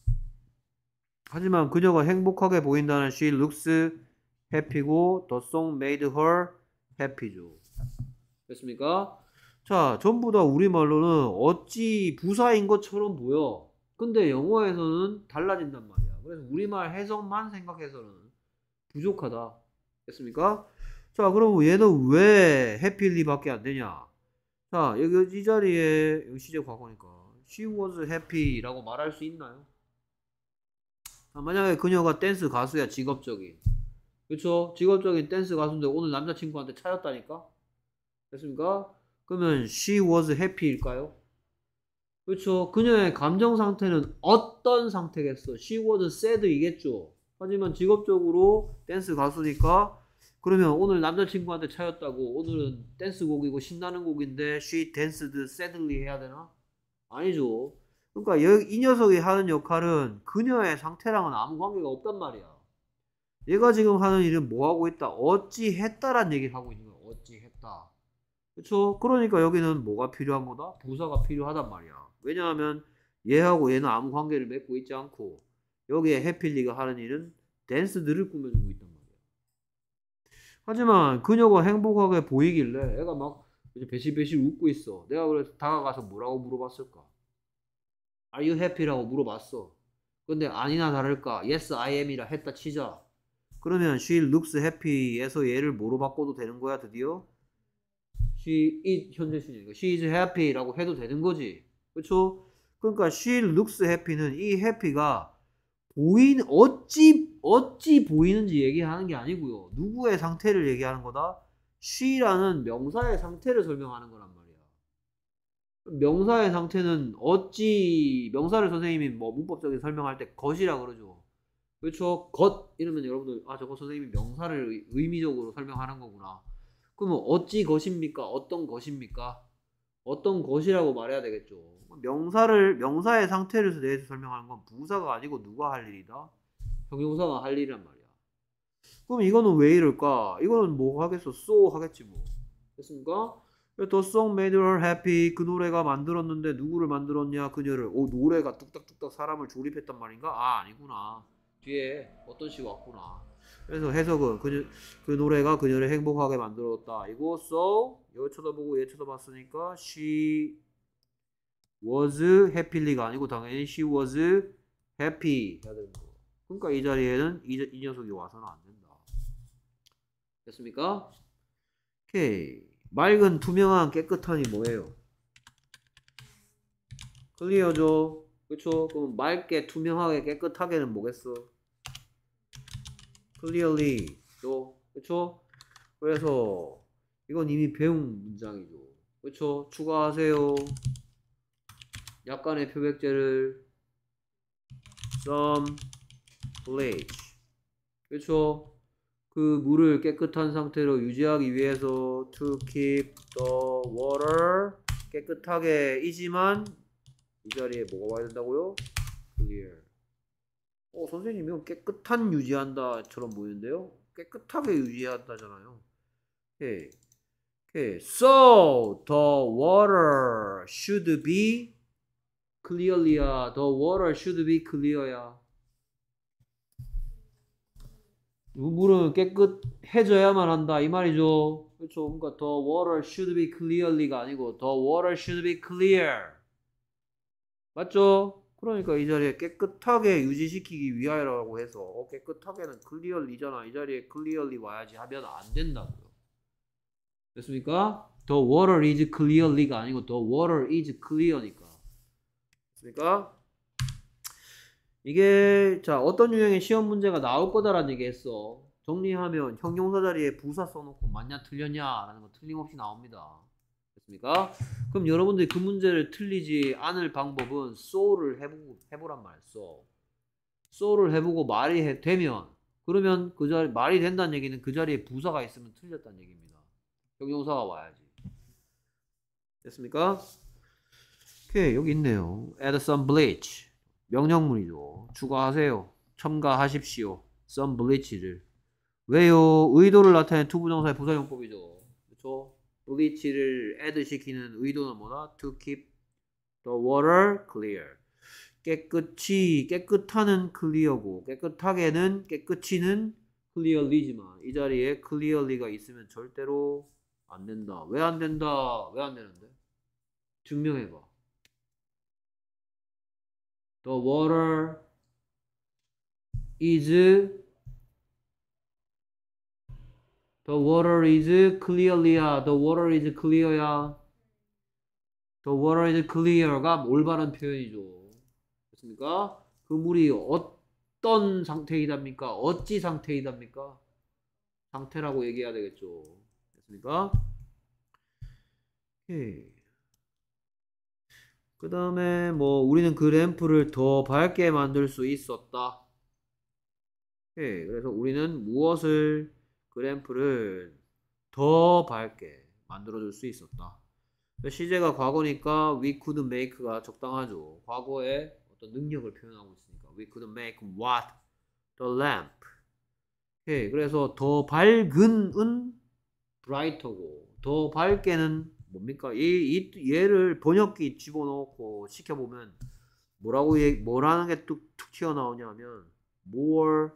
하지만 그녀가 행복하게 보인다는 she looks happy고 the song made her happy죠. 됐습니까? 자, 전부 다 우리말로는 어찌 부사인 것처럼 보여. 근데 영어에서는 달라진단 말이야. 그래서 우리말 해석만 생각해서는 부족하다. 됐습니까? 자, 그럼 얘는 왜 happily 밖에 안 되냐? 자, 여기 이 자리에 여기 시제 과거니까 she was happy 라고 말할 수 있나요? 자, 만약에 그녀가 댄스 가수야, 직업적인. 그쵸? 직업적인 댄스 가수인데 오늘 남자친구한테 차였다니까? 됐습니까? 그러면 she was happy일까요? 그렇죠. 그녀의 감정 상태는 어떤 상태겠어? she was sad이겠죠. 하지만 직업적으로 댄스 가수니까 그러면 오늘 남자친구한테 차였다고 오늘은 댄스곡이고 신나는 곡인데 she danced sadly 해야 되나? 아니죠. 그러니까 여기 이 녀석이 하는 역할은 그녀의 상태랑은 아무 관계가 없단 말이야. 얘가 지금 하는 일은 뭐 하고 있다? 어찌 했다란 얘기를 하고 있는 거야. 어찌 했다. 그쵸? 그러니까 여기는 뭐가 필요한 거다? 부사가 필요하단 말이야. 왜냐하면 얘하고 얘는 아무 관계를 맺고 있지 않고 여기에 해필리가 하는 일은 댄스들을 꾸며주고 있단 말이야. 하지만 그녀가 행복하게 보이길래 애가 막 배실배실 웃고 있어. 내가 그래서 다가가서 뭐라고 물어봤을까? Are you happy? 라고 물어봤어. 근데 아니나 다를까 Yes I am 이라 했다 치자. 그러면 she looks happy 에서 얘를 뭐로 바꿔도 되는 거야 드디어? she is 현재 시제니까 she is happy 라고 해도 되는 거지. 그쵸? 그러니까 she looks happy는 이 happy가 보인 어찌 어찌 보이는지 얘기하는 게 아니고요. 누구의 상태를 얘기하는 거다? she라는 명사의 상태를 설명하는 거란 말이야. 명사의 상태는 어찌 명사를 선생님이 뭐 문법적인 설명할 때 것이라 그러죠. 그렇죠? 것 이러면 여러분들 아 저거 선생님이 명사를 의미적으로 설명하는 거구나. 그러면 어찌 것입니까? 어떤 것입니까? 어떤 것이라고 말해야 되겠죠. 명사를 명사의 상태를 대해서 설명하는 건 부사가 아니고 누가 할 일이다? 형용사가 할 일이란 말이야. 그럼 이거는 왜 이럴까? 이거는 뭐 하겠어? so 하겠지 뭐. 됐습니까? The song made her happy. 그 노래가 만들었는데 누구를 만들었냐? 그녀를. 오 노래가 뚝딱뚝딱 사람을 조립했단 말인가? 아 아니구나. 뒤에 어떤 시가 왔구나. 그래서 해석은 그녀, 그 노래가 그녀를 행복하게 만들었다. 이거 so 여기 쳐다보고 얘 쳐다봤으니까 she was happy가 아니고 당연히 she was happy 해야 되는 거. 그러니까 이 자리에는 이, 이 녀석이 와서는 안 된다. 됐습니까? 오케이. 맑은 투명한 깨끗한이 뭐예요? 클리어죠. 그쵸? 그럼 맑게 투명하게 깨끗하게는 뭐겠어? clearly 죠. 그쵸? 그래서 이건 이미 배운 문장이죠. 그쵸? 추가하세요. 약간의 표백제를 some bleach. 그쵸? 그 물을 깨끗한 상태로 유지하기 위해서 to keep the water 깨끗하게 이지만 이 자리에 뭐가 와야 된다고요? clear. 어 선생님 이건 깨끗한 유지한다처럼 보이는데요? 깨끗하게 유지한다잖아요. 오케이. 오케이. So the water should be clear야. The water should be clear야. 물은 깨끗해져야만 한다 이 말이죠. 그렇죠. 그러니까 the water should be clearly가 아니고 the water should be clear. 맞죠? 그러니까 이 자리에 깨끗하게 유지시키기 위하여라고 해서 어, 깨끗하게는 clearly잖아. 이 자리에 clearly 와야지 하면 안 된다고요. 됐습니까? The water is clearly가 아니고 the water is clear니까. 됐습니까? 이게 자 어떤 유형의 시험 문제가 나올 거다라는 얘기 했어. 정리하면 형용사 자리에 부사 써놓고 맞냐 틀렸냐 라는 거 틀림없이 나옵니다. 됐습니까? 그럼 여러분들이 그 문제를 틀리지 않을 방법은 so를 해보고, 해보란 말 써. so를 해보고 말이 해, 되면 그러면 그 자리 말이 된다는 얘기는 그 자리에 부사가 있으면 틀렸다는 얘기입니다. 형용사가 와야지. 됐습니까? 오케이 여기 있네요. add some bleach. 명령문이죠. 추가하세요. 첨가하십시오. some bleach를. 왜요? 의도를 나타내는 투부정사의 부사용법이죠. 그렇죠? bleach를 add 시키는 의도는 뭐다? to keep the water clear. 깨끗이 깨끗하는 clear고 깨끗하게는 깨끗이는 clearly지만 이 자리에 clearly가 있으면 절대로 안 된다. 왜 안 된다? 왜 안 되는데? 증명해봐. The water is The water is clear야. The water is clear야. The water is clear가 올바른 표현이죠. 됐습니까? 그 물이 어떤 상태이답니까? 어찌 상태이답니까? 상태라고 얘기해야 되겠죠. 됐습니까? 오케이. 그 다음에 뭐 우리는 그 램프를 더 밝게 만들 수 있었다. 오케이. 그래서 우리는 무엇을 그 램프를 더 밝게 만들어줄 수 있었다. 시제가 과거니까 we could make가 적당하죠. 과거에 어떤 능력을 표현하고 있으니까 we could make what? The lamp. 오케이. 그래서 더 밝은 은 brighter고 더 밝게는 뭡니까? 이, 이 얘를 번역기 집어넣고 시켜보면 뭐라고 얘기, 뭐라는 게 뚝, 툭 튀어나오냐면 more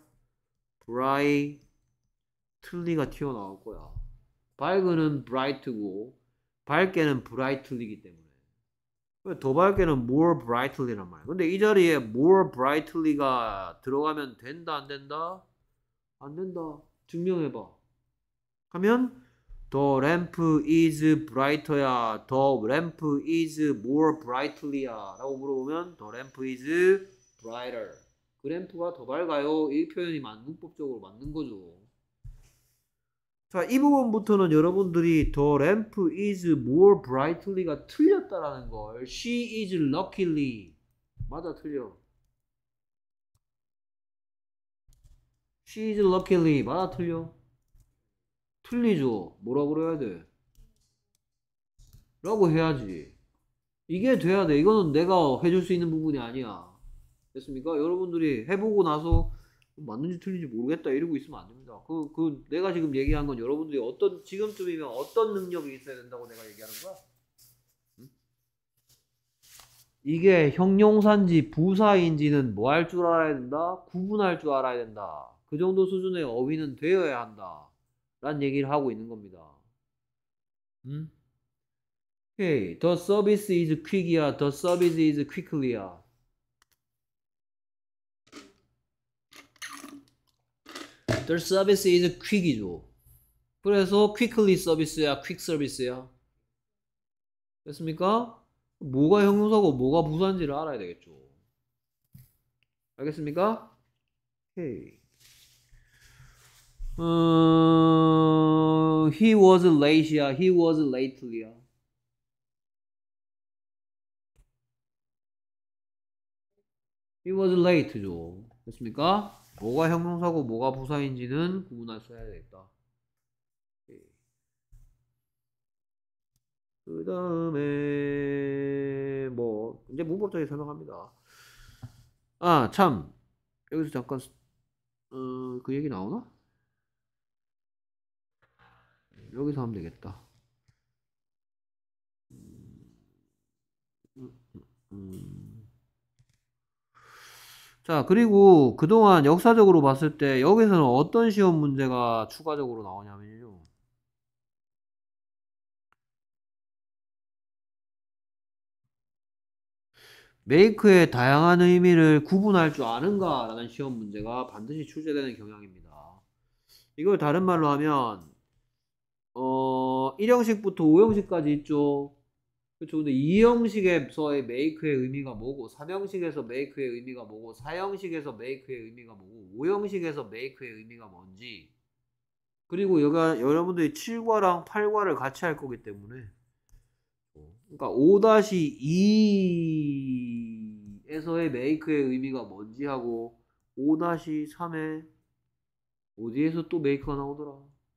brightly가 튀어나올 거야. 밝은은 bright고 밝게는 brightly이기 때문에 더 밝게는 more brightly란 말이야. 근데 이 자리에 more brightly가 들어가면 된다 안 된다? 안 된다. 증명해봐. 하면 The lamp is brighter야. The lamp is more brightly야. 라고 물어보면 The lamp is brighter. 그 램프가 더 밝아요. 이 표현이 문법적으로 맞는 거죠. 자, 이 부분부터는 여러분들이 The lamp is more brightly가 틀렸다라는 걸 She is luckily 맞아 틀려. She is luckily 맞아 틀려. 틀리죠. 뭐라 그래야 돼? 라고 해야지. 이게 돼야 돼. 이거는 내가 해줄 수 있는 부분이 아니야. 됐습니까? 여러분들이 해보고 나서 맞는지 틀린지 모르겠다 이러고 있으면 안 됩니다. 그, 그 내가 지금 얘기한 건 여러분들이 어떤 지금쯤이면 어떤 능력이 있어야 된다고 내가 얘기하는 거야? 응? 이게 형용사인지 부사인지는 뭐 할 줄 알아야 된다? 구분할 줄 알아야 된다. 그 정도 수준의 어휘는 되어야 한다. 라는 얘기를 하고 있는 겁니다. 음? 오케이. The service is quick이야. The service is quickly야. The service is quick이죠. 그래서 quickly service야, quick service야. 됐습니까? 뭐가 형용사고 뭐가 부사인지를 알아야 되겠죠. 알겠습니까? 오케이. 어, he was late야. He was lately야. He was late죠. 됐습니까? 뭐가 형용사고 뭐가 부사인지는 구분할 수 해야 되겠다. 그 다음에 뭐 이제 문법적인 설명합니다. 아 참 여기서 잠깐 어, 그 얘기 나오나? 여기서 하면 되겠다. 음, 음, 음. 자 그리고 그동안 역사적으로 봤을 때 여기서는 어떤 시험 문제가 추가적으로 나오냐면요. make의 다양한 의미를 구분할 줄 아는가? 라는 시험 문제가 반드시 출제되는 경향입니다. 이걸 다른 말로 하면 어, 일 형식부터 오 형식까지 있죠. 그렇죠. 근데 이 형식에서의 make의 의미가 뭐고, 삼 형식에서 make의 의미가 뭐고, 사 형식에서 make의 의미가 뭐고, 오 형식에서 make의 의미가 뭔지, 그리고 여가, 여러분들이 칠과랑 팔과를 같이 할 거기 때문에, 그러니까 오 이에서의 make의 의미가 뭔지 하고, 오 삼에 어디에서 또 make가 나오더라?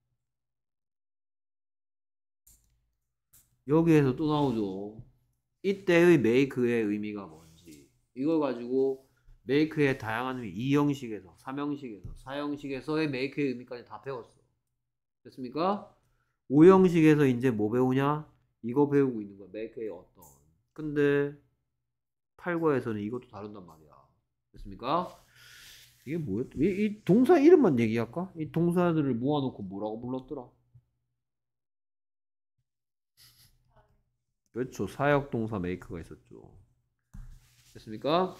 여기에서 또 나오죠. 이때의 make의 의미가 뭔지, 이걸 가지고 make의 다양한 의미, 이 형식에서, 삼 형식에서, 사 형식에서의 make의 의미까지 다 배웠어. 됐습니까? 오 형식에서 이제 뭐 배우냐? 이거 배우고 있는 거야. make의 어떤. 근데 팔과에서는 이것도 다룬단 말이야. 됐습니까? 이게 뭐였? 이, 이 동사 이름만 얘기할까? 이 동사들을 모아놓고 뭐라고 불렀더라? 그렇죠. 사역 동사 make가 있었죠. 됐습니까?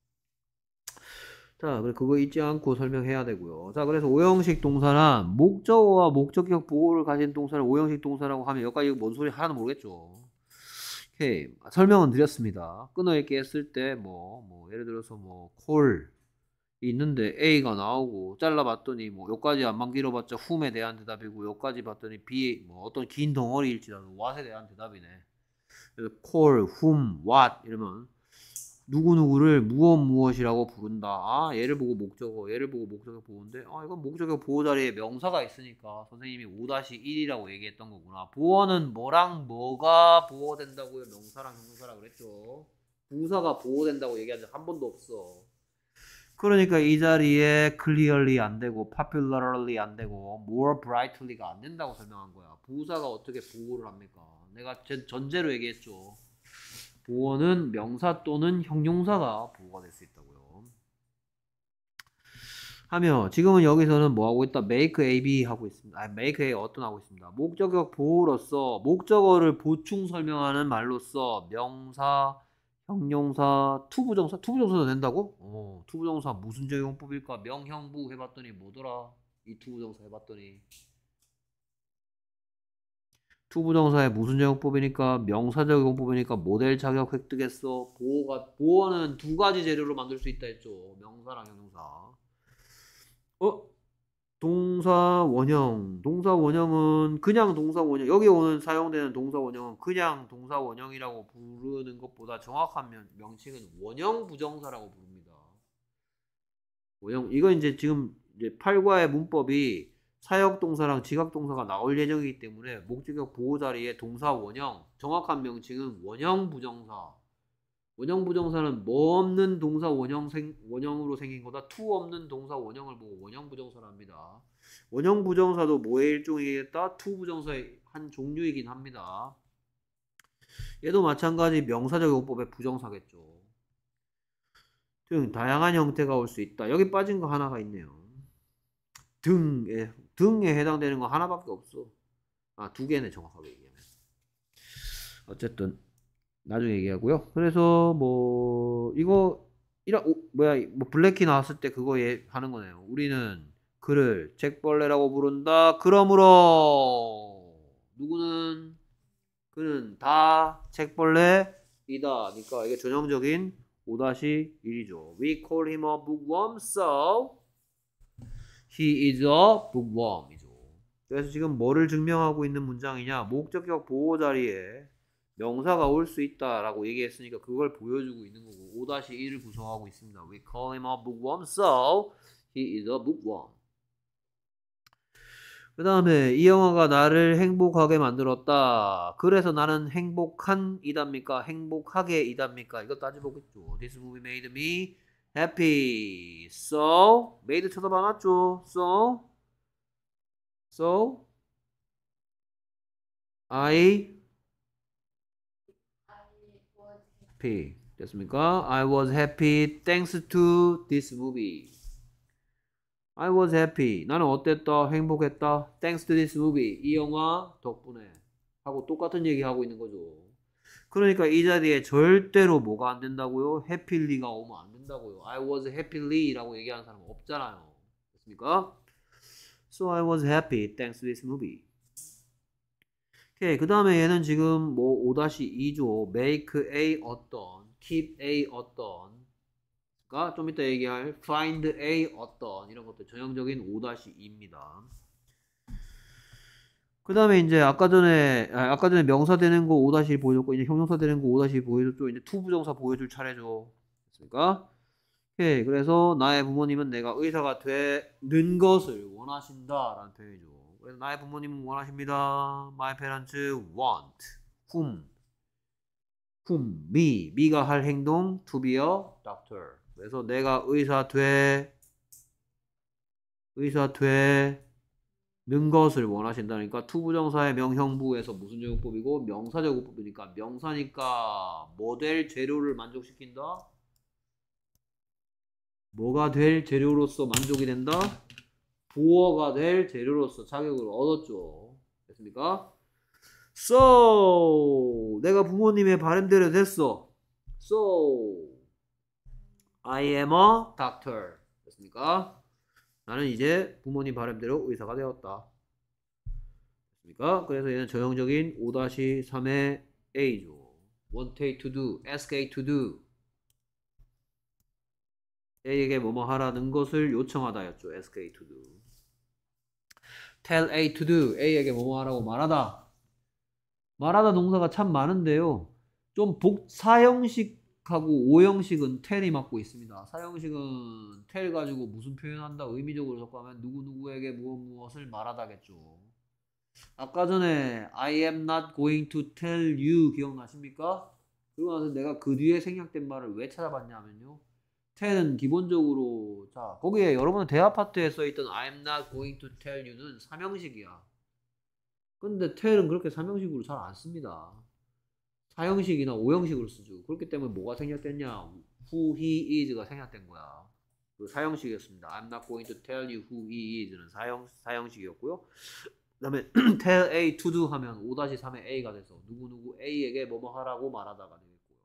자, 그래 그거 잊지 않고 설명해야 되고요. 자, 그래서 오형식 동사란 목적어와 목적격 보호를 가진 동사를 오형식 동사라고 하면 여기까지 뭔 소리 하나도 모르겠죠. 오케이. 설명은 드렸습니다. 끊어읽기 했을 때 뭐, 뭐 예를 들어서 뭐 콜 있는데 A가 나오고 잘라봤더니 뭐 여기까지 안만 길어봤자 whom에 대한 대답이고 여기까지 봤더니 B 뭐 어떤 긴 덩어리일지라도 what에 대한 대답이네. 그래서 call, whom, what 이러면 누구누구를 무엇 무엇이라고 부른다. 아, 얘를 보고 목적어, 얘를 보고 목적어 보호인데, 아, 이건 목적어 보호 자리에 명사가 있으니까 선생님이 오 일이라고 얘기했던 거구나. 보어는 뭐랑 뭐가 보호된다고요? 명사랑 형용사라고 그랬죠. 부사가 보호된다고 얘기한 적 한 번도 없어. 그러니까 이 자리에 clearly 안 되고, popularly 안 되고, more brightly가 안 된다고 설명한 거야. 부사가 어떻게 보호를 합니까? 내가 전제로 얘기했죠. 보어는 명사 또는 형용사가 보호가 될 수 있다고요. 하며 지금은 여기서는 뭐 하고 있다? make A, B 하고 있습니다. 아, make A 어떤 하고 있습니다. 목적격 보호로서 목적어를 보충 설명하는 말로써 명사, 형용사, 투부정사, 투부정사도 된다고? 어, 투부정사 무슨 적용법일까? 명형부 해봤더니 뭐더라? 이 투부정사 해봤더니 투부정사의 무슨 적용법이니까 명사 적용법이니까 모델 자격 획득했어. 보호가 보호는 두 가지 재료로 만들 수 있다 했죠. 명사랑 형용사. 어? 동사 원형. 동사 원형은 그냥 동사 원형. 여기 오는 사용되는 동사 원형은 그냥 동사 원형이라고 부르는 것보다 정확한 명, 명칭은 원형 부정사라고 부릅니다. 원형. 이거 이제 지금 이제 팔과의 문법이 사역동사랑 지각동사가 나올 예정이기 때문에 목적격 보호 자리에 동사 원형, 정확한 명칭은 원형 부정사. 원형 부정사는 뭐 없는 동사 원형 생, 원형으로 생긴 거다. 투 없는 동사 원형을 보고 원형 부정사랍니다. 원형 부정사도 뭐의 일종이겠다? 투 부정사의 한 종류이긴 합니다. 얘도 마찬가지 명사적 용법의 부정사겠죠. 등 다양한 형태가 올 수 있다. 여기 빠진 거 하나가 있네요. 등에 등에 해당되는 거 하나밖에 없어. 아, 두 개네 정확하게 얘기하면. 어쨌든 나중에 얘기하고요. 그래서 뭐 이거 이라 오, 뭐야 뭐 블랙키 나왔을 때 그거 예, 하는 거네요. 우리는 그를 잭벌레라고 부른다. 그러므로 누구는 그는 다 잭벌레이다. 그러니까 이게 전형적인 오 일이죠. We call him a bookworm, so he is a bookworm이죠. 그래서 지금 뭐를 증명하고 있는 문장이냐? 목적격 보호 자리에 명사가 올 수 있다라고 얘기했으니까 그걸 보여주고 있는 거고 오 일을 구성하고 있습니다. We call him a bookworm, so he is a bookworm. 그 다음에 이 영화가 나를 행복하게 만들었다. 그래서 나는 행복한 이답니까? 행복하게 이답니까? 이거 따져보겠죠. This movie made me happy. So made 쳐다봐 놨죠. So So I happy. 됐습니까? I was happy thanks to this movie. I was happy. 나는 어땠다? 행복했다. Thanks to this movie. 이 영화 덕분에. 하고 똑같은 얘기 하고 있는 거죠. 그러니까 이 자리에 절대로 뭐가 안 된다고요? happyly가 오면 안 된다고요. I was happyly라고 얘기하는 사람은 없잖아요. 됐습니까? So I was happy thanks to this movie. 오케이. 그 다음에 얘는 지금 뭐 오 이죠. make a 어떤, keep a 어떤, 그러니까 좀 이따 얘기할 find a 어떤 이런 것들 전형적인 오 이입니다. 그 다음에 이제 아까 전에 아, 아까 전에 명사 되는 거 오 일 보여줬고 이제 형용사 되는 거 오 일 보여줬죠. 이제 투부정사 보여줄 차례죠. 됐습니까? 오케이. 그래서 나의 부모님은 내가 의사가 되는 것을 원하신다라는 표현이죠. 그래서 나의 부모님은 원하십니다. My parents want whom whom me me가 할 행동 to be a doctor. 그래서 내가 의사 돼 의사 되는 것을 원하신다니까 투부정사의 명형부에서 무슨 적용법이고 명사 적용법이니까 명사니까 뭐 될 재료를 만족시킨다? 뭐가 될 재료로서 만족이 된다? 부어가 될 재료로서 자격을 얻었죠. 됐습니까? So 내가 부모님의 바람대로 됐어. So I am a doctor. 됐습니까? 나는 이제 부모님 바람대로 의사가 되었다. 됐습니까? 그래서 얘는 전형적인 오 삼의 A죠. want A to do, ask A to do. A에게 뭐뭐 하라는 것을 요청하다였죠. ask A to do. tell A to do. A에게 뭐뭐 하라고 말하다. 말하다 동사가 참 많은데요. 좀 복, 사형식하고 오형식은 tell이 맡고 있습니다. 사형식은 tell 가지고 무슨 표현한다 의미적으로 접근하면 누구누구에게 무엇 무엇을 말하다겠죠. 아까 전에 I am not going to tell you 기억나십니까? 그러고 나서 내가 그 뒤에 생략된 말을 왜 찾아봤냐면요. tell은 기본적으로 자 거기에 여러분 대화 파트에 써있던 I'm not going to tell you는 삼형식이야. 근데 tell은 그렇게 삼형식으로 잘 안 씁니다. 사형식이나 오형식으로 쓰죠. 그렇기 때문에 뭐가 생략됐냐? who he is가 생략된 거야. 그 사형식이었습니다. I'm not going to tell you who he is는 사형, 사형식이었고요. 그 다음에 tell A to do 하면 오 삼의 A가 돼서 누구누구 A에게 뭐뭐 하라고 말하다가 되겠고요.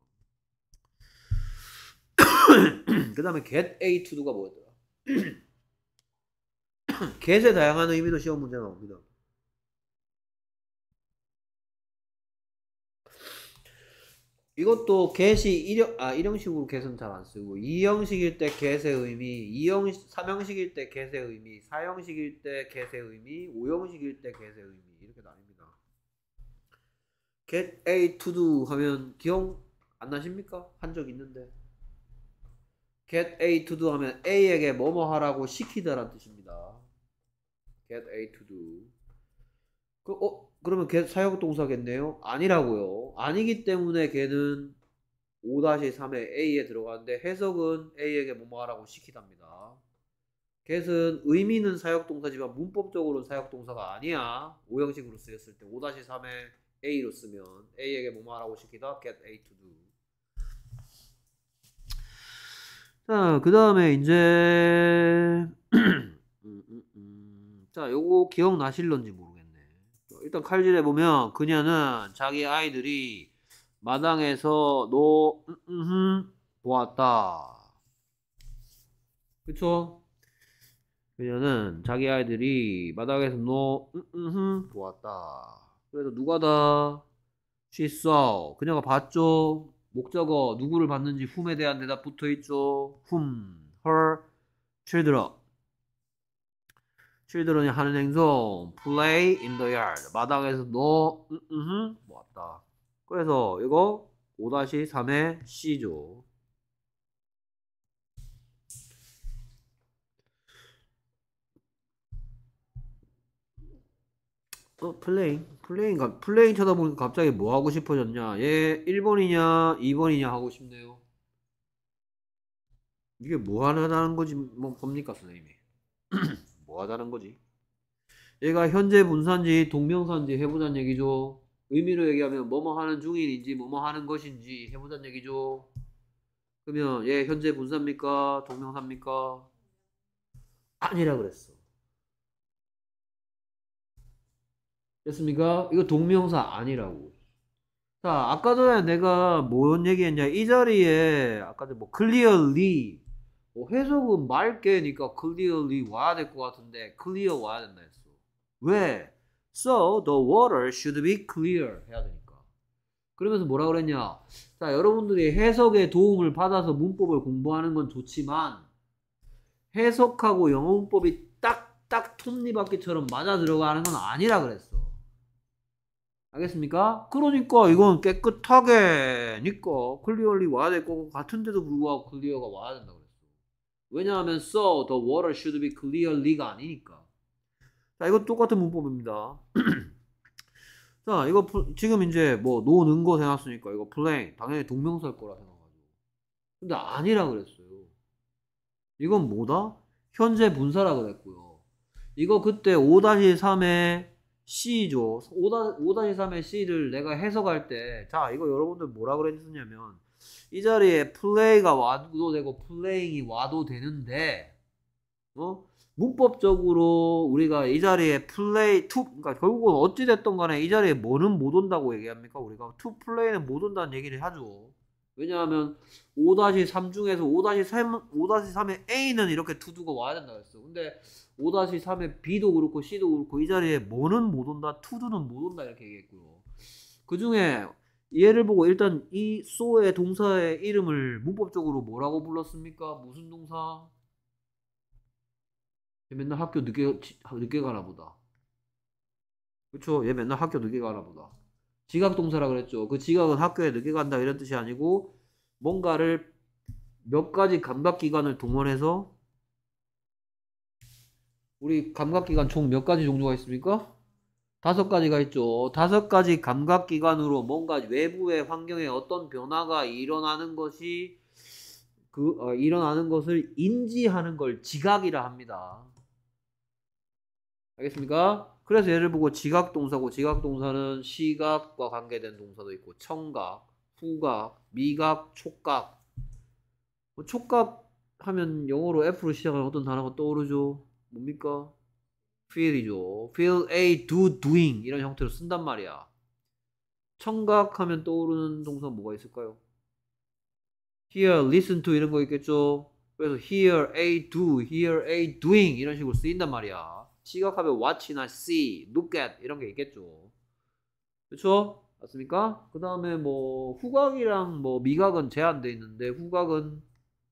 그 다음에 get A to do가 뭐였더라? get의 다양한 의미도 시험 문제 나옵니다. 이것도 get이 일형, 아, 일형식으로 get은 잘 안 쓰고 이형식일 때 get의 의미, 이형, 삼형식일 때 get의 의미, 사형식일 때 get의 의미, 오형식일 때 get의 의미 이렇게 나뉩니다. get A to do 하면 기억 안 나십니까? 한 적 있는데 get A to do 하면 A에게 뭐뭐 하라고 시키다라는 뜻입니다. get A to do. 그, 어? 그러면 걔 사역동사겠네요? 아니라고요. 아니기 때문에 걔는 오 삼의 A에 들어가는데 해석은 A에게 뭐뭐 하라고 시키답니다. 걔는 의미는 사역동사지만 문법적으로는 사역동사가 아니야. 오형식으로 쓰였을 때 오 삼의 A로 쓰면 A에게 뭐뭐 하라고 시키다 get A to do. 자, 그 다음에 이제 음, 음, 음. 자, 요거 기억나실런지 모르겠네. 일단 칼질해 보면 그녀는 자기 아이들이 마당에서 노 음, 음, 보았다. 그쵸? 그녀는 자기 아이들이 마당에서 노 음, 음, 보았다. 그래서 누가다? She saw. 그녀가 봤죠. 목적어 누구를 봤는지 whom에 대한 대답 붙어 있죠. whom, her, children. children이 하는 행동 play in the yard 마당에서 너 음, 음, 모았다. 그래서 이거 오 삼의 C죠. 어 플레잉 플레잉 플레잉 쳐다보니까 갑자기 뭐 하고 싶어졌냐? 얘 일 번이냐 이 번이냐 하고 싶네요. 이게 뭐 하자는 거지 뭐 뭡니까 선생님이? 뭐 하자는 거지? 얘가 현재 분사인지 동명사인지 해보자는 얘기죠. 의미로 얘기하면 뭐뭐 하는 중인인지 뭐뭐 하는 것인지 해보자는 얘기죠. 그러면 얘 현재 분사입니까? 동명사입니까? 아니라 그랬어. 됐습니까? 이거 동명사 아니라고. 자, 아까 전에 내가 뭔 얘기했냐? 이 자리에 아까 전에 뭐 clearly 뭐 해석은 맑게니까 clearly 와야 될 것 같은데 clear 와야 된다 했어. 왜? So the water should be clear 해야 되니까. 그러면서 뭐라 그랬냐? 자, 여러분들이 해석의 도움을 받아서 문법을 공부하는 건 좋지만 해석하고 영어 문법이 딱딱 톱니바퀴처럼 맞아 들어가는 건 아니라 그랬어. 알겠습니까? 그러니까 이건 깨끗하게 니까 클리어리 와야 될 거고 같은데도 불구하고 클리어가 와야 된다 그랬어. 왜냐하면 so the water should be clearly가 아니니까. 자, 이거 똑같은 문법입니다. 자, 이거 지금 이제 뭐 노는 거 해놨으니까 이거 playing 당연히 동명사일 거라 생각하죠. 근데 아니라 그랬어요. 이건 뭐다? 현재 분사라 그랬고요. 이거 그때 오 삼의 C죠. 오 삼의 C를 내가 해석할 때, 자, 이거 여러분들 뭐라 그랬었냐면, 이 자리에 play가 와도 되고, playing이 와도 되는데, 어? 문법적으로 우리가 이 자리에 play, to, 그러니까 결국은 어찌됐든 간에 이 자리에 뭐는 못 온다고 얘기합니까? 우리가 to play는 못 온다는 얘기를 하죠. 왜냐하면 오 삼 중에서 오 삼의 A는 이렇게 to도가 와야 된다 그랬어. 근데 오 삼의 B도 그렇고 C도 그렇고 이 자리에 뭐는 못 온다, to도는 못 온다 이렇게 얘기했고요. 그 중에 얘를 보고 일단 이 so의 동사의 이름을 문법적으로 뭐라고 불렀습니까? 무슨 동사? 얘 맨날 학교 늦게 늦게 가나 보다. 그쵸? 얘 맨날 학교 늦게 가나 보다. 지각 동사라 그랬죠. 그 지각은 학교에 늦게 간다 이런 뜻이 아니고 뭔가를 몇 가지 감각기관을 동원해서 우리 감각기관 총 몇 가지 종류가 있습니까? 다섯 가지가 있죠. 다섯 가지 감각기관으로 뭔가 외부의 환경에 어떤 변화가 일어나는 것이 그 어, 일어나는 것을 인지하는 걸 지각이라 합니다. 알겠습니까? 그래서 얘를 보고 지각동사고 지각동사는 시각과 관계된 동사도 있고 청각, 후각, 미각, 촉각. 뭐 촉각 하면 영어로 F로 시작하는 어떤 단어가 떠오르죠? 뭡니까? feel이죠. feel, a, do, doing 이런 형태로 쓴단 말이야. 청각하면 떠오르는 동사 뭐가 있을까요? hear, listen to 이런 거 있겠죠? 그래서 hear, a, do, hear, a, doing 이런 식으로 쓰인단 말이야. 시각하면 watch나 see, look at 이런 게 있겠죠. 그렇죠? 맞습니까? 그 다음에 뭐 후각이랑 뭐 미각은 제한되어 있는데 후각은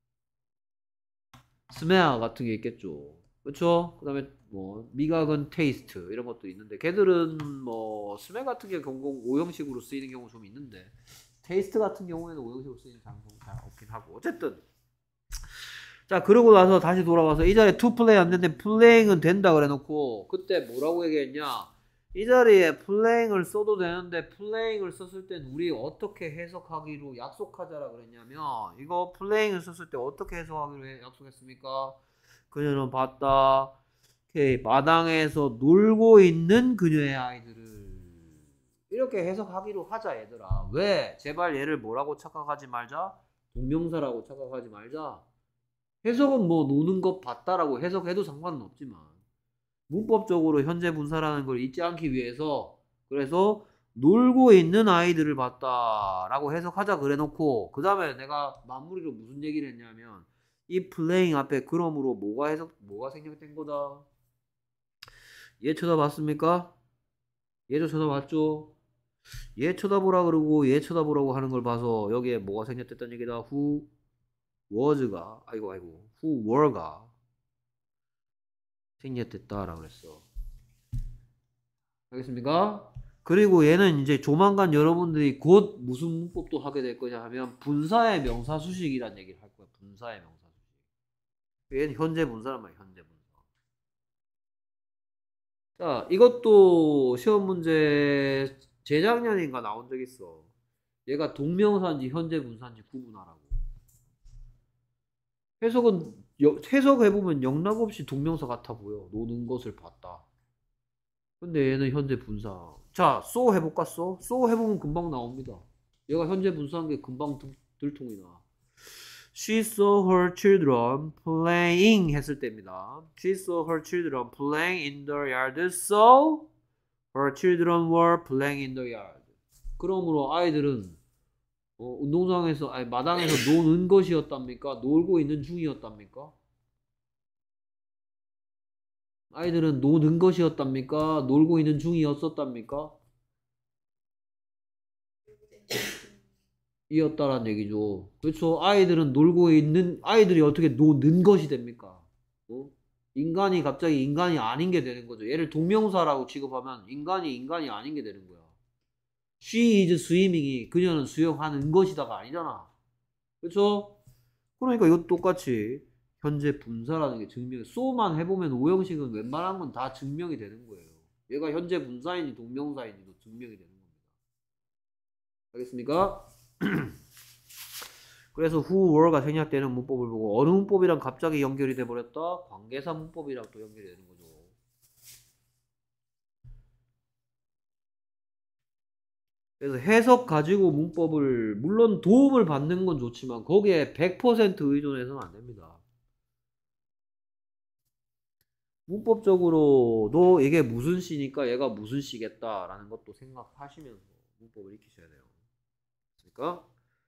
smell 같은 게 있겠죠. 그렇죠? 그 다음에 뭐 미각은 taste 이런 것도 있는데 걔들은 뭐 smell 같은 게 공공 오형식으로 쓰이는 경우 좀 있는데 taste 같은 경우에는 오형식으로 쓰이는 장소는 잘 없긴 하고 어쨌든 자, 그러고 나서 다시 돌아와서 이 자리에 to play 안 되는데 playing은 된다 그래 놓고 그때 뭐라고 얘기했냐? 이 자리에 playing을 써도 되는데 playing을 썼을 땐 우리 어떻게 해석하기로 약속하자라 그랬냐면 이거 playing을 썼을 때 어떻게 해석하기로 약속했습니까? 그녀는 봤다. 오케이, 마당에서 놀고 있는 그녀의 아이들을 이렇게 해석하기로 하자 얘들아. 왜? 제발 얘를 뭐라고 착각하지 말자? 동명사라고 착각하지 말자. 해석은 뭐 노는 것 봤다라고 해석해도 상관은 없지만 문법적으로 현재 분사라는 걸 잊지 않기 위해서 그래서 놀고 있는 아이들을 봤다라고 해석하자 그래 놓고 그 다음에 내가 마무리로 무슨 얘기를 했냐면 이 playing 앞에 그러므로 뭐가 해석 뭐가 생략된 거다. 얘 쳐다봤습니까? 얘도 쳐다봤죠? 얘 쳐다보라 그러고 얘 쳐다보라고 하는 걸 봐서 여기에 뭐가 생략됐다는 얘기다. who was가 아이고 아이고 who were가 생략됐다라고 그랬어. 알겠습니까? 그리고 얘는 이제 조만간 여러분들이 곧 무슨 문법도 하게 될 거냐 하면 분사의 명사수식이란 얘기를 할 거야. 분사의 명사수식. 얘는 현재 분사란 말이야. 현재 분사. 자, 이것도 시험 문제 재작년인가 나온 적 있어. 얘가 동명사인지 현재 분사인지 구분하라고. 해석은 해석해보면 영락없이 동명사 같아 보여. 노는 것을 봤다. 근데 얘는 현재 분사. 자, so 해볼까? so? so 해보면 금방 나옵니다. 얘가 현재 분사한 게 금방 들, 들통이 나. She saw her children playing 했을 때입니다. She saw her children playing in the yard. So her children were playing in the yard. 그러므로 아이들은 어, 운동장에서 아니 마당에서 노는 것이었답니까? 놀고 있는 중이었답니까? 아이들은 노는 것이었답니까? 놀고 있는 중이었었답니까? 이었다란 얘기죠. 그렇죠. 아이들은 놀고 있는 아이들이 어떻게 노는 것이 됩니까? 어? 인간이 갑자기 인간이 아닌 게 되는 거죠. 얘를 동명사라고 취급하면 인간이 인간이 아닌 게 되는 거야. She is swimming이 그녀는 수영하는 것이다가 아니잖아. 그렇죠? 그러니까 이것도 똑같이 현재 분사라는 게 증명. so만 해보면 오형식은 웬만한 건 다 증명이 되는 거예요. 얘가 현재 분사인지 동명사인지도 증명이 되는 겁니다. 알겠습니까? 그래서 who, were가 생략되는 문법을 보고 어느 문법이랑 갑자기 연결이 돼버렸다? 관계사 문법이랑 또 연결이 되는 거죠. 그래서 해석 가지고 문법을 물론 도움을 받는 건 좋지만 거기에 백 퍼센트 의존해서는 안 됩니다. 문법적으로도 이게 무슨 시니까 얘가 무슨 시겠다라는 것도 생각하시면서 문법을 익히셔야 돼요. 그러니까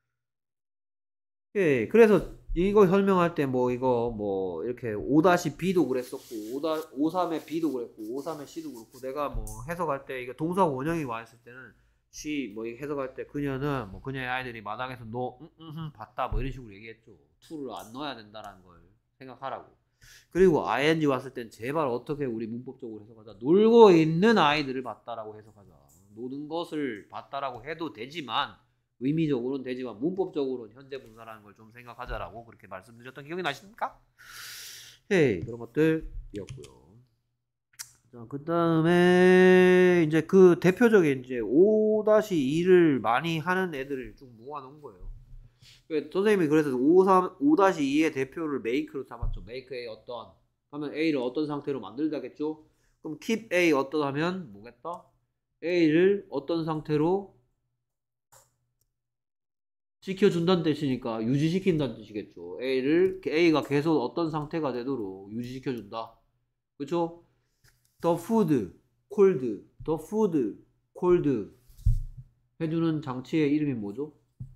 예, 그래서 이거 설명할 때 뭐 이거 뭐 이렇게 오 비도 그랬었고 오삼의 B도 그랬고 오삼의 C도 그렇고 내가 뭐 해석할 때 이거 동사 원형이 와 있을 때는 she 뭐 해석할 때 그녀는 뭐 그녀의 아이들이 마당에서 노 음, 음, 음, 봤다 뭐 이런 식으로 얘기했죠. to를 안 넣어야 된다는 걸 생각하라고. 그리고 ing 왔을 땐 제발 어떻게 우리 문법적으로 해석하자. 놀고 있는 아이들을 봤다라고 해석하자. 노는 것을 봤다라고 해도 되지만 의미적으로는 되지만 문법적으로는 현재 분사라는 걸 좀 생각하자라고 그렇게 말씀드렸던 기억이 나십니까? 예, 그런 것들이었고요. 자, 그 다음에 이제 그 대표적인 이제 오 이를 많이 하는 애들을 좀 모아놓은 거예요. 선생님이 그래서 오 이의 대표를 make로 잡았죠. make A 어떤 하면 A를 어떤 상태로 만들다겠죠. 그럼 keep A 어떤 하면 뭐겠다? A를 어떤 상태로 지켜준다는 뜻이니까 유지시킨다는 뜻이겠죠. A를 A가 계속 어떤 상태가 되도록 유지시켜준다. 그렇죠? The food, cold, the food, cold 해주는 장치의 이름이 뭐죠?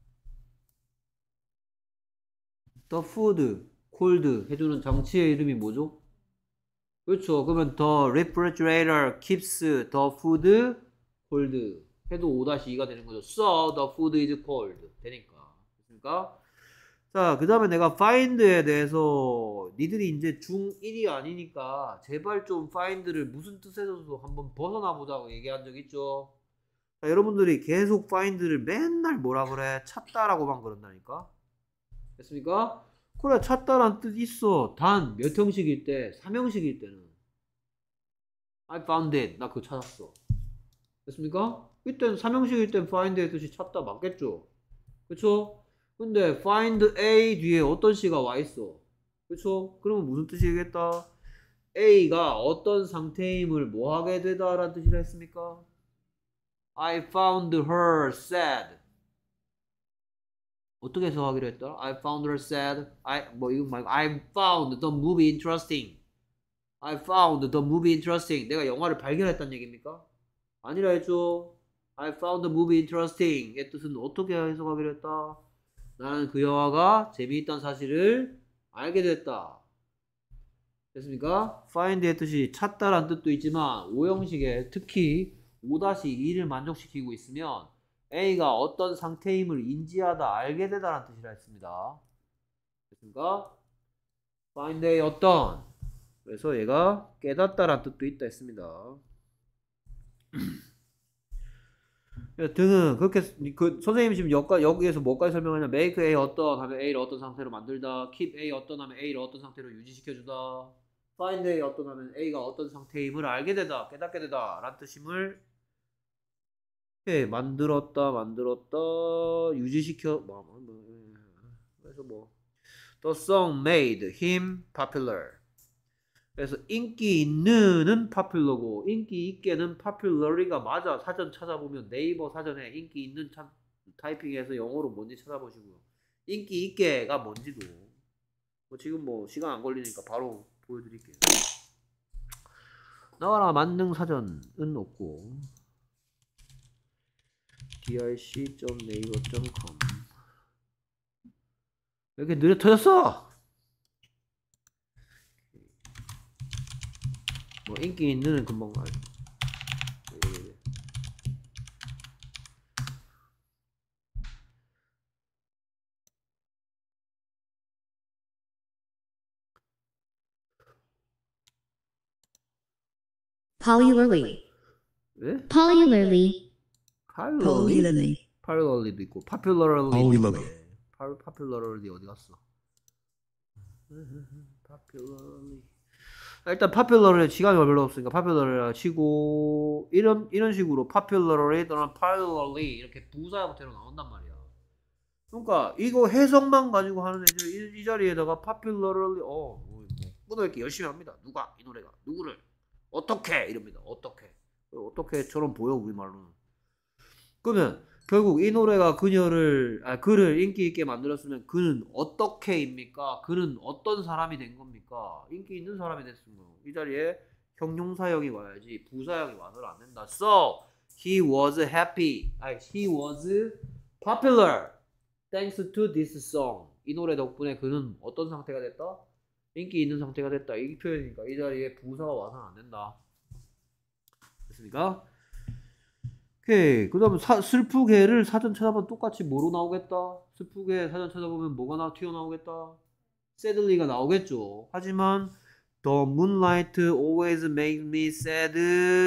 The food, cold 해주는 장치의 이름이 뭐죠? 그렇죠. 그러면 the refrigerator keeps the food cold 해도 오 이가 되는 거죠. So the food is cold 되니까. 됐습니까? 자, 그 다음에 내가 find에 대해서 니들이 이제 중일이 아니니까 제발 좀 find를 무슨 뜻에서도 한번 벗어나 보자고 얘기한 적 있죠. 자, 여러분들이 계속 find를 맨날 뭐라 그래? 찾다라고만 그런다니까. 됐습니까? 그래, 찾다란 뜻 있어. 단 몇 형식일 때? 삼 형식일 때는 I found it. 나 그거 찾았어. 됐습니까? 이때는 삼 형식일 땐 find의 뜻이 찾다 맞겠죠? 그쵸? 근데 find A 뒤에 어떤 시가 와 있어. 그쵸? 그러면 무슨 뜻이겠다? A가 어떤 상태임을 뭐 하게 되다 라는 뜻이라 했습니까? I found her sad. 어떻게 해석하기로 했더라? I found her sad. I 뭐 이거 말고 I found the movie interesting. I found the movie interesting. 내가 영화를 발견했다는 얘기입니까? 아니라 했죠. I found the movie interesting의 뜻은 어떻게 해석하기로 했다? 나는 그 영화가 재미있다는 사실을 알게 됐다. 됐습니까? find의 뜻이 찾다란 뜻도 있지만 오형식에 특히 오 이를 만족시키고 있으면 A가 어떤 상태임을 인지하다, 알게 되다라는 뜻이라 했습니다. 됐습니까? find A 어떤 그래서 얘가 깨닫다라는 뜻도 있다 했습니다. 등은 그렇게 그 선생님이 지금 여기, 여기에서 뭐까지 설명하냐 make A 어떤 하면 A를 어떤 상태로 만들다 keep A 어떤 하면 A를 어떤 상태로 유지시켜주다 find A 어떤 하면 A가 어떤 상태임을 알게 되다 깨닫게 되다 라는 뜻임을 예, 만들었다 만들었다 유지시켜 뭐, 뭐, 뭐, 그래서 뭐 The song made him popular. 그래서 인기 있는은 popular고 인기 있게는 populary가 맞아. 사전 찾아보면 네이버 사전에 인기 있는 참, 타이핑해서 영어로 뭔지 찾아보시고요. 인기 있게가 뭔지도 뭐 지금 뭐 시간 안 걸리니까 바로 보여드릴게요. 나와라 만능 사전은 없고 디알씨 닷 네이버 닷 컴. 왜 이렇게 느려 터졌어? 뭐 인기 있는 금방 알. Popularly. 왜? Popularly. Popularly? Popularly도 있고 popularly. Popularly. popularly 어디 갔어? popularly. 일단 popularly 시간이 별로 없으니까 popularly 치고 이런 이런 식으로 popularly 또는 popularly 이렇게 부사 형태로 나온단 말이야. 그러니까 이거 해석만 가지고 하는 애들 이, 이 자리에다가 popularly 어 뭐, 끊어읽기 열심히 합니다. 누가 이 노래가 누구를 어떻게 이럽니다. 어떻게 어떻게처럼 보여 우리말로는. 그러면 결국 이 노래가 그녀를 아 그를 인기 있게 만들었으면 그는 어떻게입니까? 그는 어떤 사람이 된 겁니까? 인기 있는 사람이 됐으면 이 자리에 형용사형이 와야지 부사형이 와서는 안 된다. So he was happy. 아니 he was popular thanks to this song. 이 노래 덕분에 그는 어떤 상태가 됐다? 인기 있는 상태가 됐다. 이 표현이니까 이 자리에 부사가 와서는 안 된다. 됐습니까? 오케이. 그 다음에 슬프게를 사전 찾아보면 똑같이 뭐로 나오겠다? 슬프게 사전 찾아보면 뭐가 나, 튀어나오겠다? sadly가 나오겠죠. 하지만 the moonlight always makes me sad,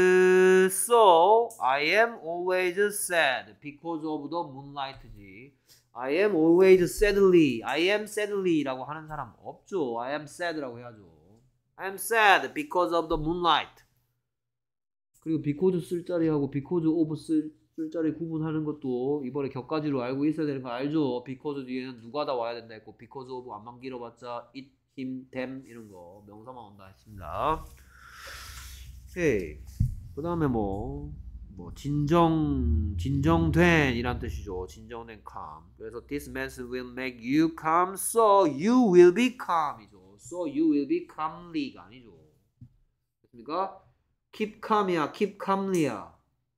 so I am always sad because of the moonlight지. I am always sadly, I am sadly 라고 하는 사람 없죠. I am sad라고 해야죠. I am sad because of the moonlight. 그리고 because 쓸 자리하고 because of 쓸, 쓸 자리 구분하는 것도 이번에 격가지로 알고 있어야 되는 거 알죠? because 뒤에는 누가 다 와야 된다 했고 because of 안만 길어봤자 it, him, them 이런 거 명사만 온다 했습니다. 오케이. 그 다음에 뭐, 뭐 진정, 진정된 이란 뜻이죠. 진정된 calm. 그래서 this mess will make you calm, so you will be calm이죠. so you will be calmly가 아니죠. 됐습니까? keep calm이야, keep calmly야.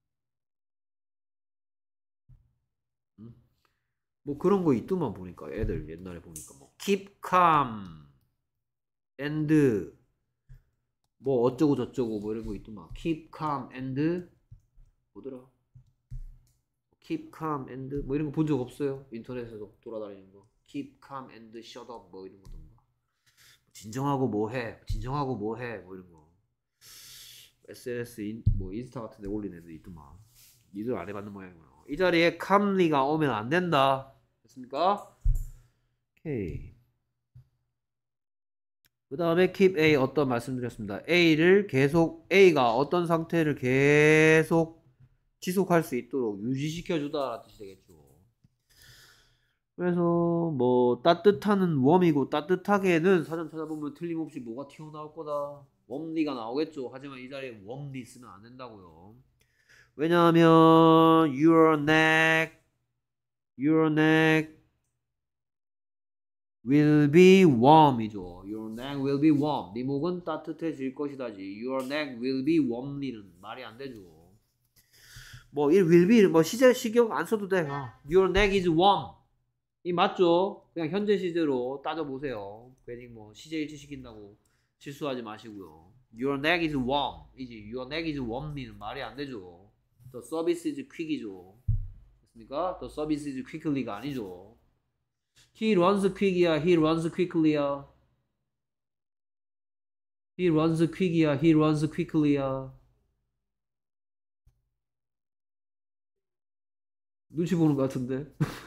음? 뭐 그런 거 있더만 보니까 애들 옛날에 보니까 뭐 keep calm and 뭐 어쩌고 저쩌고 뭐 이런 거 있더만 keep calm and 뭐더라? keep calm and 뭐 이런 거 본 적 없어요? 인터넷에서 돌아다니는 거 keep calm and shut up 뭐 이런 거던가 진정하고 뭐해 진정하고 뭐해 뭐 이런 거 에스엔에스 인, 뭐 인스타 같은 데 올리는 애들 있더만 니들 안 해봤는 모양이구나. 이 자리에 calmly가 오면 안 된다. 됐습니까? 오케이. 그 다음에 keep A 어떤 말씀드렸습니다. A를 계속 A가 어떤 상태를 계속 지속할 수 있도록 유지시켜주다 뜻이 되겠죠. 그래서 뭐 따뜻하는 웜이고 따뜻하게는 사전 찾아보면 틀림없이 뭐가 튀어나올 거다. 웜리가 나오겠죠. 하지만 이 자리에 웜리 쓰면 안 된다고요. 왜냐하면 your neck your neck will be warm이죠. your neck will be warm. 네 목은 따뜻해질 것이다지. your neck will be warm리는 말이 안 되죠. 뭐 이 will be 뭐 시제 시경 안 써도 돼. your neck is warm. 이 맞죠? 그냥 현재 시제로 따져보세요. 괜히 뭐 시제 일치시킨다고 실수하지 마시고요. Your neck is warm. 이제 your neck is warm는 말이 안 되죠. The service is quick이죠. 됐습니까? The service is quickly가 아니죠. He runs quick이야. He runs quickly야. He runs quick이야. He runs quickly야. 눈치 보는 것 같은데.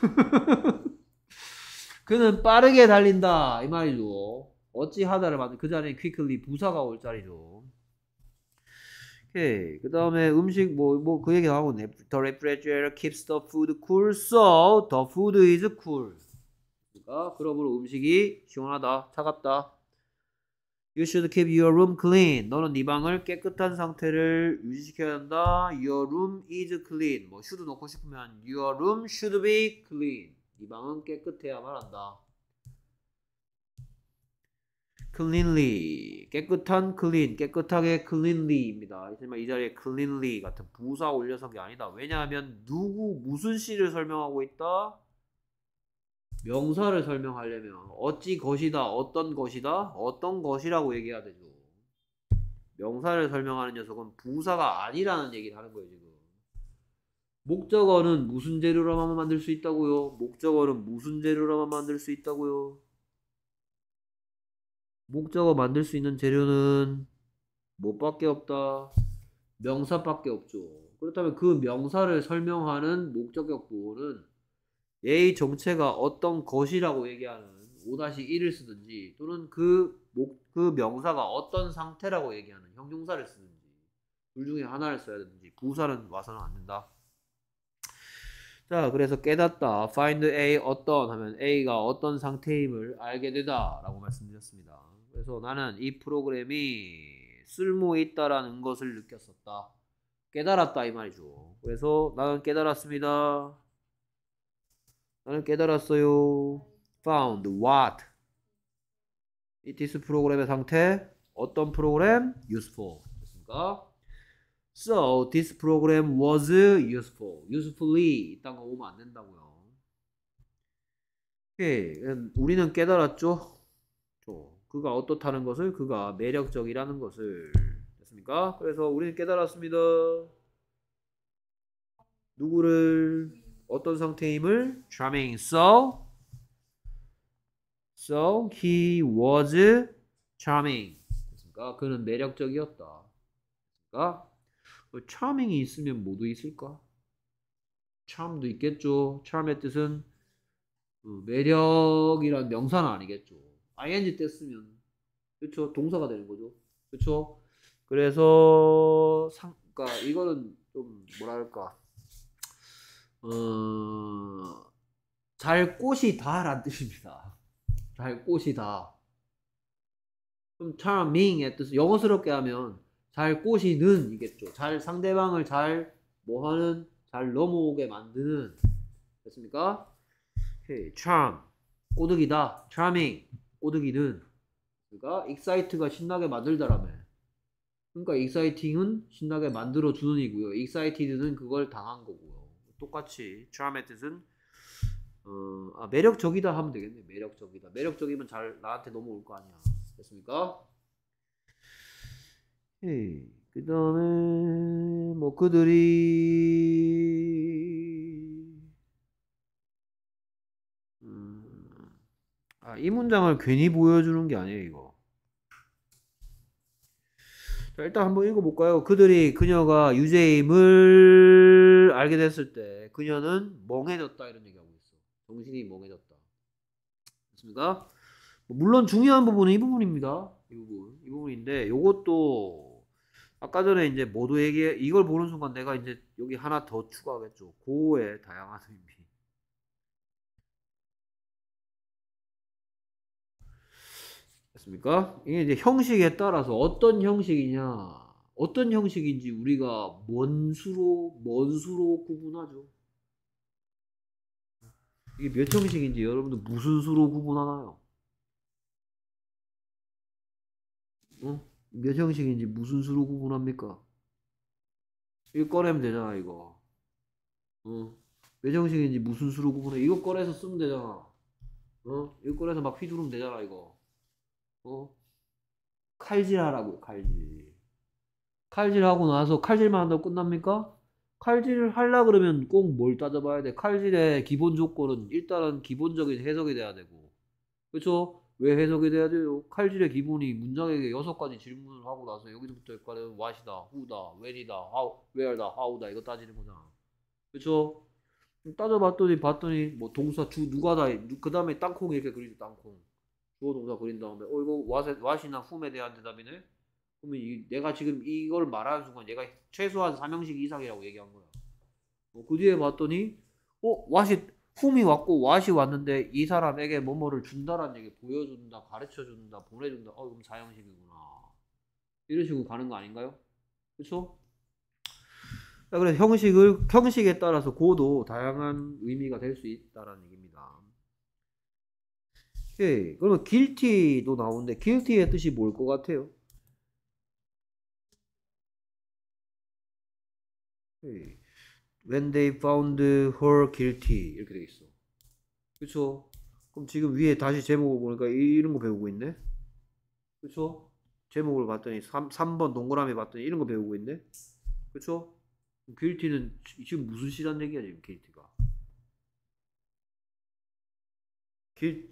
그는 빠르게 달린다 이 말이죠. 어찌하다를 만든 그 자리에 quickly 부사가 올 자리죠. 오케이. 그 다음에 음식 뭐 뭐 그 얘기 나오고 The refrigerator keeps the food cool, so the food is cool. 그러니까 그러므로 음식이 시원하다, 차갑다. You should keep your room clean. 너는 네 방을 깨끗한 상태를 유지시켜야 한다. Your room is clean. 뭐 should 넣고 싶으면 Your room should be clean. 네 방은 깨끗해야만 한다. cleanly 깨끗한 clean 깨끗하게 cleanly입니다. 하지만 이 자리에 cleanly 같은 부사 올려서 게 아니다. 왜냐하면 누구 무슨 시를 설명하고 있다? 명사를 설명하려면 어찌 것이다 어떤 것이다 어떤 것이라고 얘기해야 되죠. 명사를 설명하는 녀석은 부사가 아니라는 얘기를 하는 거예요. 지금 목적어는 무슨 재료로만 만들 수 있다고요? 목적어는 무슨 재료로만 만들 수 있다고요? 목적어 만들 수 있는 재료는 뭐밖에 없다? 명사밖에 없죠. 그렇다면 그 명사를 설명하는 목적격 부호는 A 정체가 어떤 것이라고 얘기하는 오 일을 쓰든지 또는 그, 목, 그 명사가 어떤 상태라고 얘기하는 형용사를 쓰든지 둘 중에 하나를 써야 되든지 부사는 와서는 안 된다. 자, 그래서 깨닫다. find A 어떤 하면 A가 어떤 상태임을 알게 되다 라고 말씀드렸습니다. 그래서 나는 이 프로그램이 쓸모 있다라는 것을 느꼈었다. 깨달았다 이 말이죠. 그래서 나는 깨달았습니다. 나는 깨달았어요. found what? it is 프로그램의 상태. 어떤 프로그램? useful. 됐습니까? So this program was useful. usefully 이딴 거 오면 안 된다고요. 오케이. 우리는 깨달았죠. 그가 어떻다는 것을, 그가 매력적이라는 것을. 됐습니까? 그래서 우리는 깨달았습니다. 누구를? 어떤 상태임을? charming. So So he was charming. 됐습니까? 그는 매력적이었다. 됐습니까? charming이 있으면 뭐도 있을까? charm도 있겠죠. charm의 뜻은 매력이란 명사는 아니겠죠. ing 때 쓰면 그렇죠. 동사가 되는 거죠. 그렇죠. 그래서 상, 그러니까 이거는 좀 뭐랄까 어, 잘 꽃이다라는 뜻입니다. 잘 꽃이다. 그럼 charming의 뜻은 영어스럽게 하면 잘 꼬시는 이겠죠. 잘 상대방을 잘 뭐하는 잘 넘어오게 만드는. 됐습니까? 오케이. charm 꼬드기다. charming 꼬드기는. 그러니까 excite가 신나게 만들다라며. 그러니까 exciting은 신나게 만들어주는 이고요. excited는 그걸 당한 거고요. 똑같이 charm의 뜻은 어, 아, 매력적이다 하면 되겠네. 매력적이다. 매력적이면 잘 나한테 넘어올 거 아니야. 됐습니까? 그 다음에 뭐 그들이 음, 아, 이 문장을 괜히 보여주는 게 아니에요 이거. 자, 일단 한번 읽어볼까요? 그들이 그녀가 유죄임을 알게 됐을 때 그녀는 멍해졌다 이런 얘기하고 있어. 정신이 멍해졌다. 됐습니까? 물론 중요한 부분은 이 부분입니다. 이 부분 이 부분인데 요것도 아까 전에 이제 모두 얘기해 이걸 보는 순간 내가 이제 여기 하나 더 추가하겠죠. 고의 다양한 의미. 됐습니까? 이게 이제 형식에 따라서 어떤 형식이냐, 어떤 형식인지 우리가 뭔 수로 뭔 수로 구분하죠. 이게 몇 형식인지 여러분들 무슨 수로 구분하나요? 어? 몇 형식인지 무슨 수로 구분합니까? 이거 꺼내면 되잖아 이거. 어? 몇 형식인지 무슨 수로 구분해? 이거 꺼내서 쓰면 되잖아. 어? 이거 꺼내서 막 휘두르면 되잖아 이거. 어? 칼질하라고 칼질. 칼질하고 나서 칼질만 한다고 끝납니까? 칼질을 하려 그러면 꼭 뭘 따져봐야 돼? 칼질의 기본 조건은 일단은 기본적인 해석이 돼야 되고. 그렇죠? 왜 해석이 돼야 돼요? 칼질의 기본이 문장에게 여섯 가지 질문을 하고 나서 여기서부터 여기까지 what이다, who다, when이다, how, where다, how다 이거 따지는 거잖아. 그렇죠? 따져봤더니 봤더니 뭐 동사 주 누가다 그 다음에 땅콩 이렇게 그리죠. 땅콩 주어 동사 그린 다음에 어 이거 what에, what이나 whom에 대한 대답이네. 그러면 이, 내가 지금 이걸 말하는 순간 얘가 최소한 삼형식 이상이라고 얘기한 거야. 어, 그 뒤에 봤더니 어 what이 whom이 왔고 what이 왔는데 이 사람에게 뭐뭐를 준다라는 얘기 보여준다, 가르쳐준다, 보내준다. 어 그럼 사형식이구나. 이런 식으로 가는 거 아닌가요? 그렇죠? 그래서 형식을 형식에 따라서 고도 다양한 의미가 될 수 있다라는 얘기입니다. 오케이. 그러면 guilty도 나오는데 guilty의 뜻이 뭘 것 같아요? 오케이. When they found her guilty 이렇게 돼 있어. 그쵸? 그럼 지금 위에 다시 제목을 보니까 이- 이런 거 배우고 있네? 그쵸? 제목을 봤더니 삼, 삼 번 동그라미 봤더니 이런 거 배우고 있네? 그쵸? guilty는 지- 지금 무슨 시란 얘기야 지금 guilty가? 길,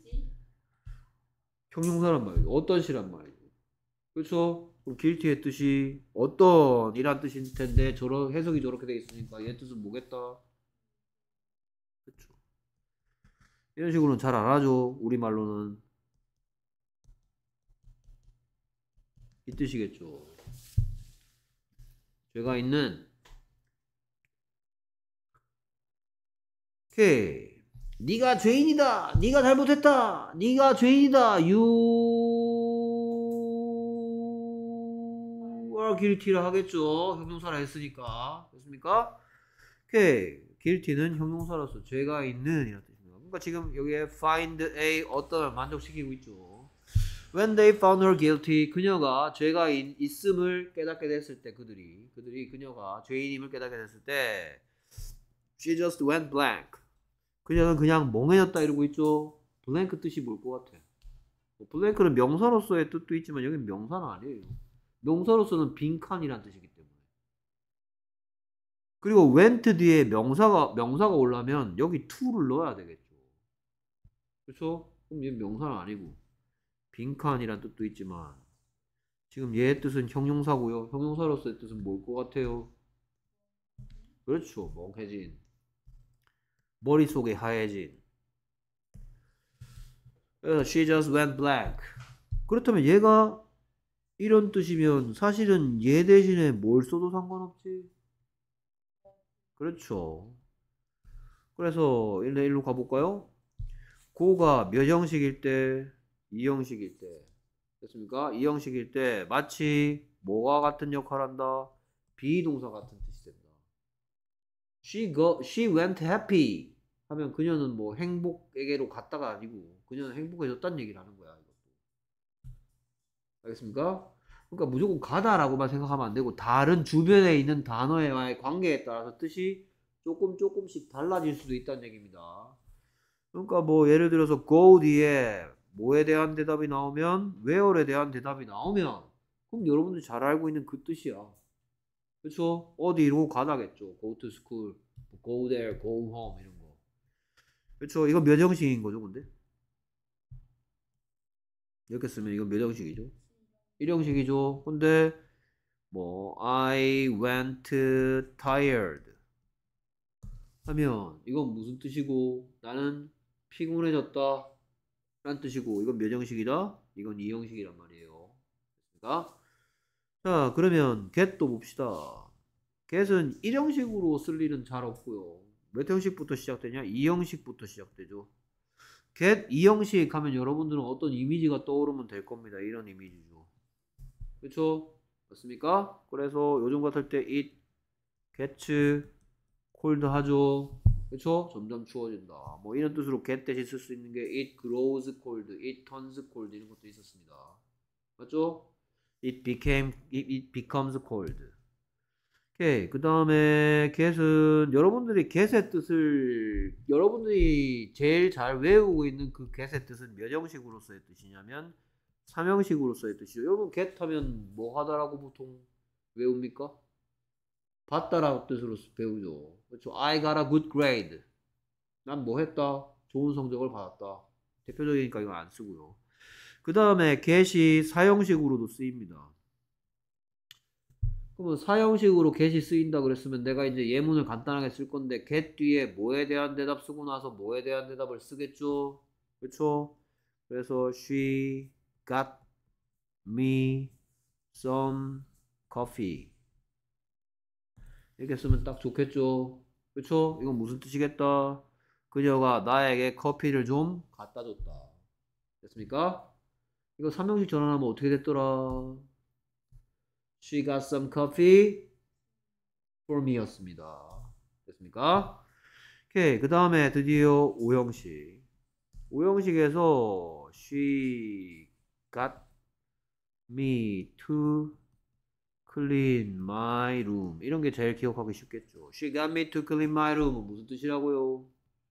형용사란 말이죠. 어떤 시란 말이죠. 그쵸? 그럼 guilty의 뜻이 어떤 이란 뜻일 텐데 저런 해석이 저렇게 돼 있으니까 얘 뜻은 뭐겠다? 그쵸? 이런 식으로는 잘 안 하죠. 우리말로는 이 뜻이겠죠. 죄가 있는 오케이. 네가 죄인이다. 네가 잘못했다. 네가 죄인이다. You are guilty라 하겠죠. 형용사라 했으니까. 됐습니까? 오케이. guilty는 형용사로서 죄가 있는 이라는 뜻입니다. 그러니까 지금 여기에 find a 어떤을 만족시키고 있죠. When they found her guilty, 그녀가 죄가 있, 있음을 깨닫게 됐을 때 그들이 그들이 그녀가 죄인임을 깨닫게 됐을 때 she just went blank. 그녀는 그냥 멍해졌다 이러고 있죠. blank 뜻이 뭘 것 같아? blank는 명사로서의 뜻도 있지만 여기는 명사는 아니에요. 명사로서는 빈칸이란 뜻이기 때문에. 그리고 went 뒤에 명사가 명사가 오려면 여기 to를 넣어야 되겠죠. 그렇죠? 그럼 얘 명사는 아니고 빈칸이란 뜻도 있지만 지금 얘의 뜻은 형용사고요. 형용사로서의 뜻은 뭘 것 같아요? 그렇죠. 멍해진. 머릿속에 하얘진. 그래서 she just went blank. 그렇다면 얘가 이런 뜻이면 사실은 얘 대신에 뭘 써도 상관없지? 그렇죠. 그래서 일로 일로 가볼까요? 고가 몇 형식일 때? 이 형식일 때. 됐습니까? 이 형식일 때 마치 뭐가 같은 역할을 한다? 비동사 같은 뜻이 된다. She go, she went happy 하면 그녀는 뭐 행복에게로 갔다가 아니고 그녀는 행복해졌다는 얘기를 하는 거야. 이것도. 알겠습니까? 그러니까 무조건 가다라고만 생각하면 안 되고 다른 주변에 있는 단어와의 관계에 따라서 뜻이 조금 조금씩 달라질 수도 있다는 얘기입니다. 그러니까 뭐 예를 들어서 go 뒤에 뭐에 대한 대답이 나오면 where에 대한 대답이 나오면 그럼 여러분들이 잘 알고 있는 그 뜻이야. 그렇죠? 어디로 가다겠죠. go to school, go there, go home 이런 거. 그렇죠? 이거 몇 형식인 거죠, 근데? 이렇게 쓰면 이건 몇 형식이죠? 일 형식이죠. 근데 뭐 I went tired 하면 이건 무슨 뜻이고 나는 피곤해졌다 라는 뜻이고 이건 몇 형식이다? 이건 이 형식이란 말이에요. 됐습니까? 자 그러면 get도 봅시다. get은 일 형식으로 쓸 일은 잘 없고요. 몇 형식부터 시작되냐? 이 형식부터 시작되죠. get 이 형식 하면 여러분들은 어떤 이미지가 떠오르면 될 겁니다. 이런 이미지죠. 그렇죠? 맞습니까? 그래서 요즘 같을 때 it gets cold 하죠. 그렇죠? 점점 추워진다. 뭐 이런 뜻으로 get 대신 쓸 수 있는 게 it grows cold, it turns cold 이런 것도 있었습니다. 맞죠? it became, it, it becomes cold. 오케이. 그 다음에 get은 여러분들이 get의 뜻을 여러분들이 제일 잘 외우고 있는 그 get의 뜻은 몇 형식으로서의 뜻이냐면 삼 형식으로서의 뜻이죠. 여러분 get 하면 뭐 하다라고 보통 외웁니까? 봤다라는 뜻으로 배우죠. 그렇죠. I got a good grade. 난 뭐 했다? 좋은 성적을 받았다. 대표적이니까 이건 안 쓰고요. 그 다음에 get이 사형식으로도 쓰입니다. 그러면 사형식으로 get이 쓰인다 그랬으면 내가 이제 예문을 간단하게 쓸 건데 get 뒤에 뭐에 대한 대답 쓰고 나서 뭐에 대한 대답을 쓰겠죠. 그렇죠. 그래서 she got me some coffee 이렇게 쓰면 딱 좋겠죠. 그렇죠. 이건 무슨 뜻이겠다. 그녀가 나에게 커피를 좀 갖다 줬다. 됐습니까? 이거 삼 형식 전환하면 어떻게 됐더라? She got some coffee for me 였습니다. 됐습니까? 오케이. 그 다음에 드디어 오 형식. 오형식에서 she got me to clean my room 이런 게 제일 기억하기 쉽겠죠. She got me to clean my room 무슨 뜻이라고요?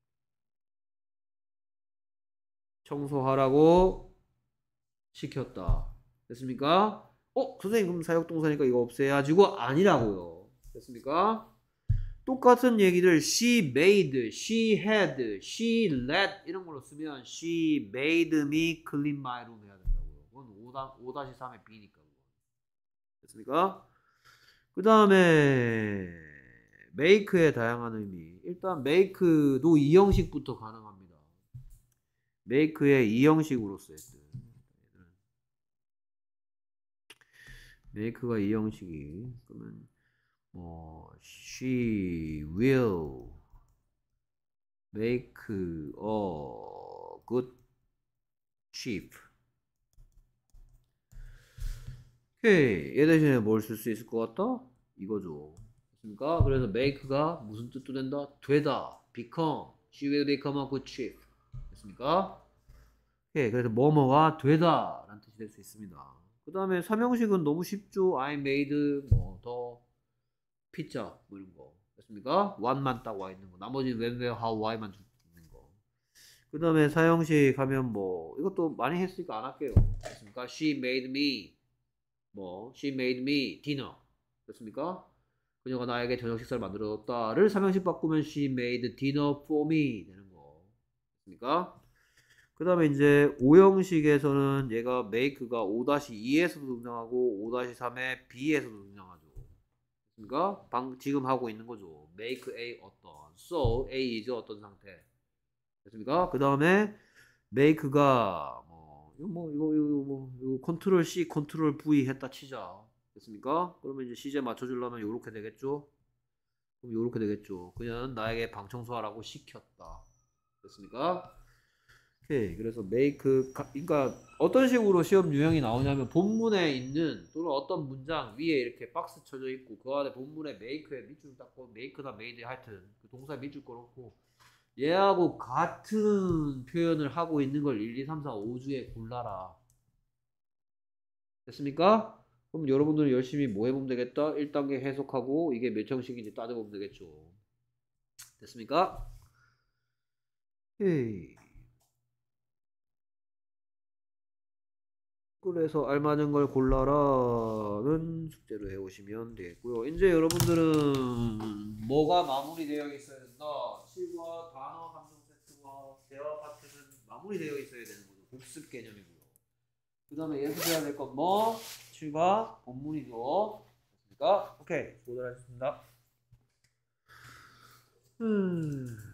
청소하라고 시켰다. 됐습니까? 어? 선생님 그럼 사역동사니까 이거 없애야지고 아니라고요. 됐습니까? 똑같은 얘기를 she made, she had, she let 이런 걸로 쓰면 she made me clean my room 해야 된다고요. 그건 오 다시 삼의 B니까. 됐습니까? 그 다음에 make의 다양한 의미. 일단 make도 이 형식부터 가능합니다. make의 이 형식으로서의 뜻. make가 이 형식이 그러면 뭐 she will make a good chef. 오케이. 얘 대신에 뭘 쓸 수 있을 것 같다? 이거죠. 됐습니까? 그래서 make가 무슨 뜻도 된다? 되다. become. She will become a good chef. 됐습니까? 오케이. 그래서 뭐뭐가 되다 라는 뜻이 될 수 있습니다. 그 다음에 삼형식은 너무 쉽죠. I made 뭐 더 피자 뭐 이런 거. 됐습니까? one만 딱 와 있는 거. 나머지는 when, where, how, why만 있는 거. 그 다음에 사형식 하면 뭐 이것도 많이 했으니까 안 할게요. 됐습니까? She made me 뭐 she made me dinner. 됐습니까? 그녀가 나에게 저녁 식사를 만들어줬다를 삼형식 바꾸면 she made dinner for me 되는 거. 됐습니까? 그 다음에 이제 오형식에서는 얘가 make가 오 다시 이에서도 등장하고 오 다시 삼의 B에서도 등장하죠. 됐습니까? 방, 지금 하고 있는 거죠. make A 어떤 so A is 어떤 상태. 됐습니까? 그 다음에 make가 뭐 이거 뭐 이거 이거 뭐 이거 컨트롤 C 컨트롤 V 했다 치자. 됐습니까? 그러면 이제 시제 맞춰주려면 요렇게 되겠죠? 그럼 요렇게 되겠죠. 그냥 나에게 방 청소하라고 시켰다. 됐습니까? 오케이. 그래서 make 그러니까 어떤 식으로 시험 유형이 나오냐면 본문에 있는 또는 어떤 문장 위에 이렇게 박스 쳐져 있고 그 안에 본문에 make에 밑줄 닦고 make나 made 하여튼 그 동사 밑줄 걸었고 얘하고 같은 표현을 하고 있는 걸 일, 이, 삼, 사, 오 주에 골라라. 됐습니까? 그럼 여러분들은 열심히 뭐 해보면 되겠다? 일 단계 해석하고 이게 몇 형식인지 따져보면 되겠죠. 됐습니까? 오케이. 그래서 알맞은 걸 골라라는 숙제로 해오시면 되겠고요. 이제 여러분들은 뭐가 마무리되어 있어야 된다. 칠과 단어 함정 세트와 대화 파트는 마무리되어 있어야 되는 거죠. 복습 개념이고요. 그 다음에 예습해야 될 건 뭐? 칠과 본문이죠. 됐습니까? 오케이. 수고들 하셨습니다. 음...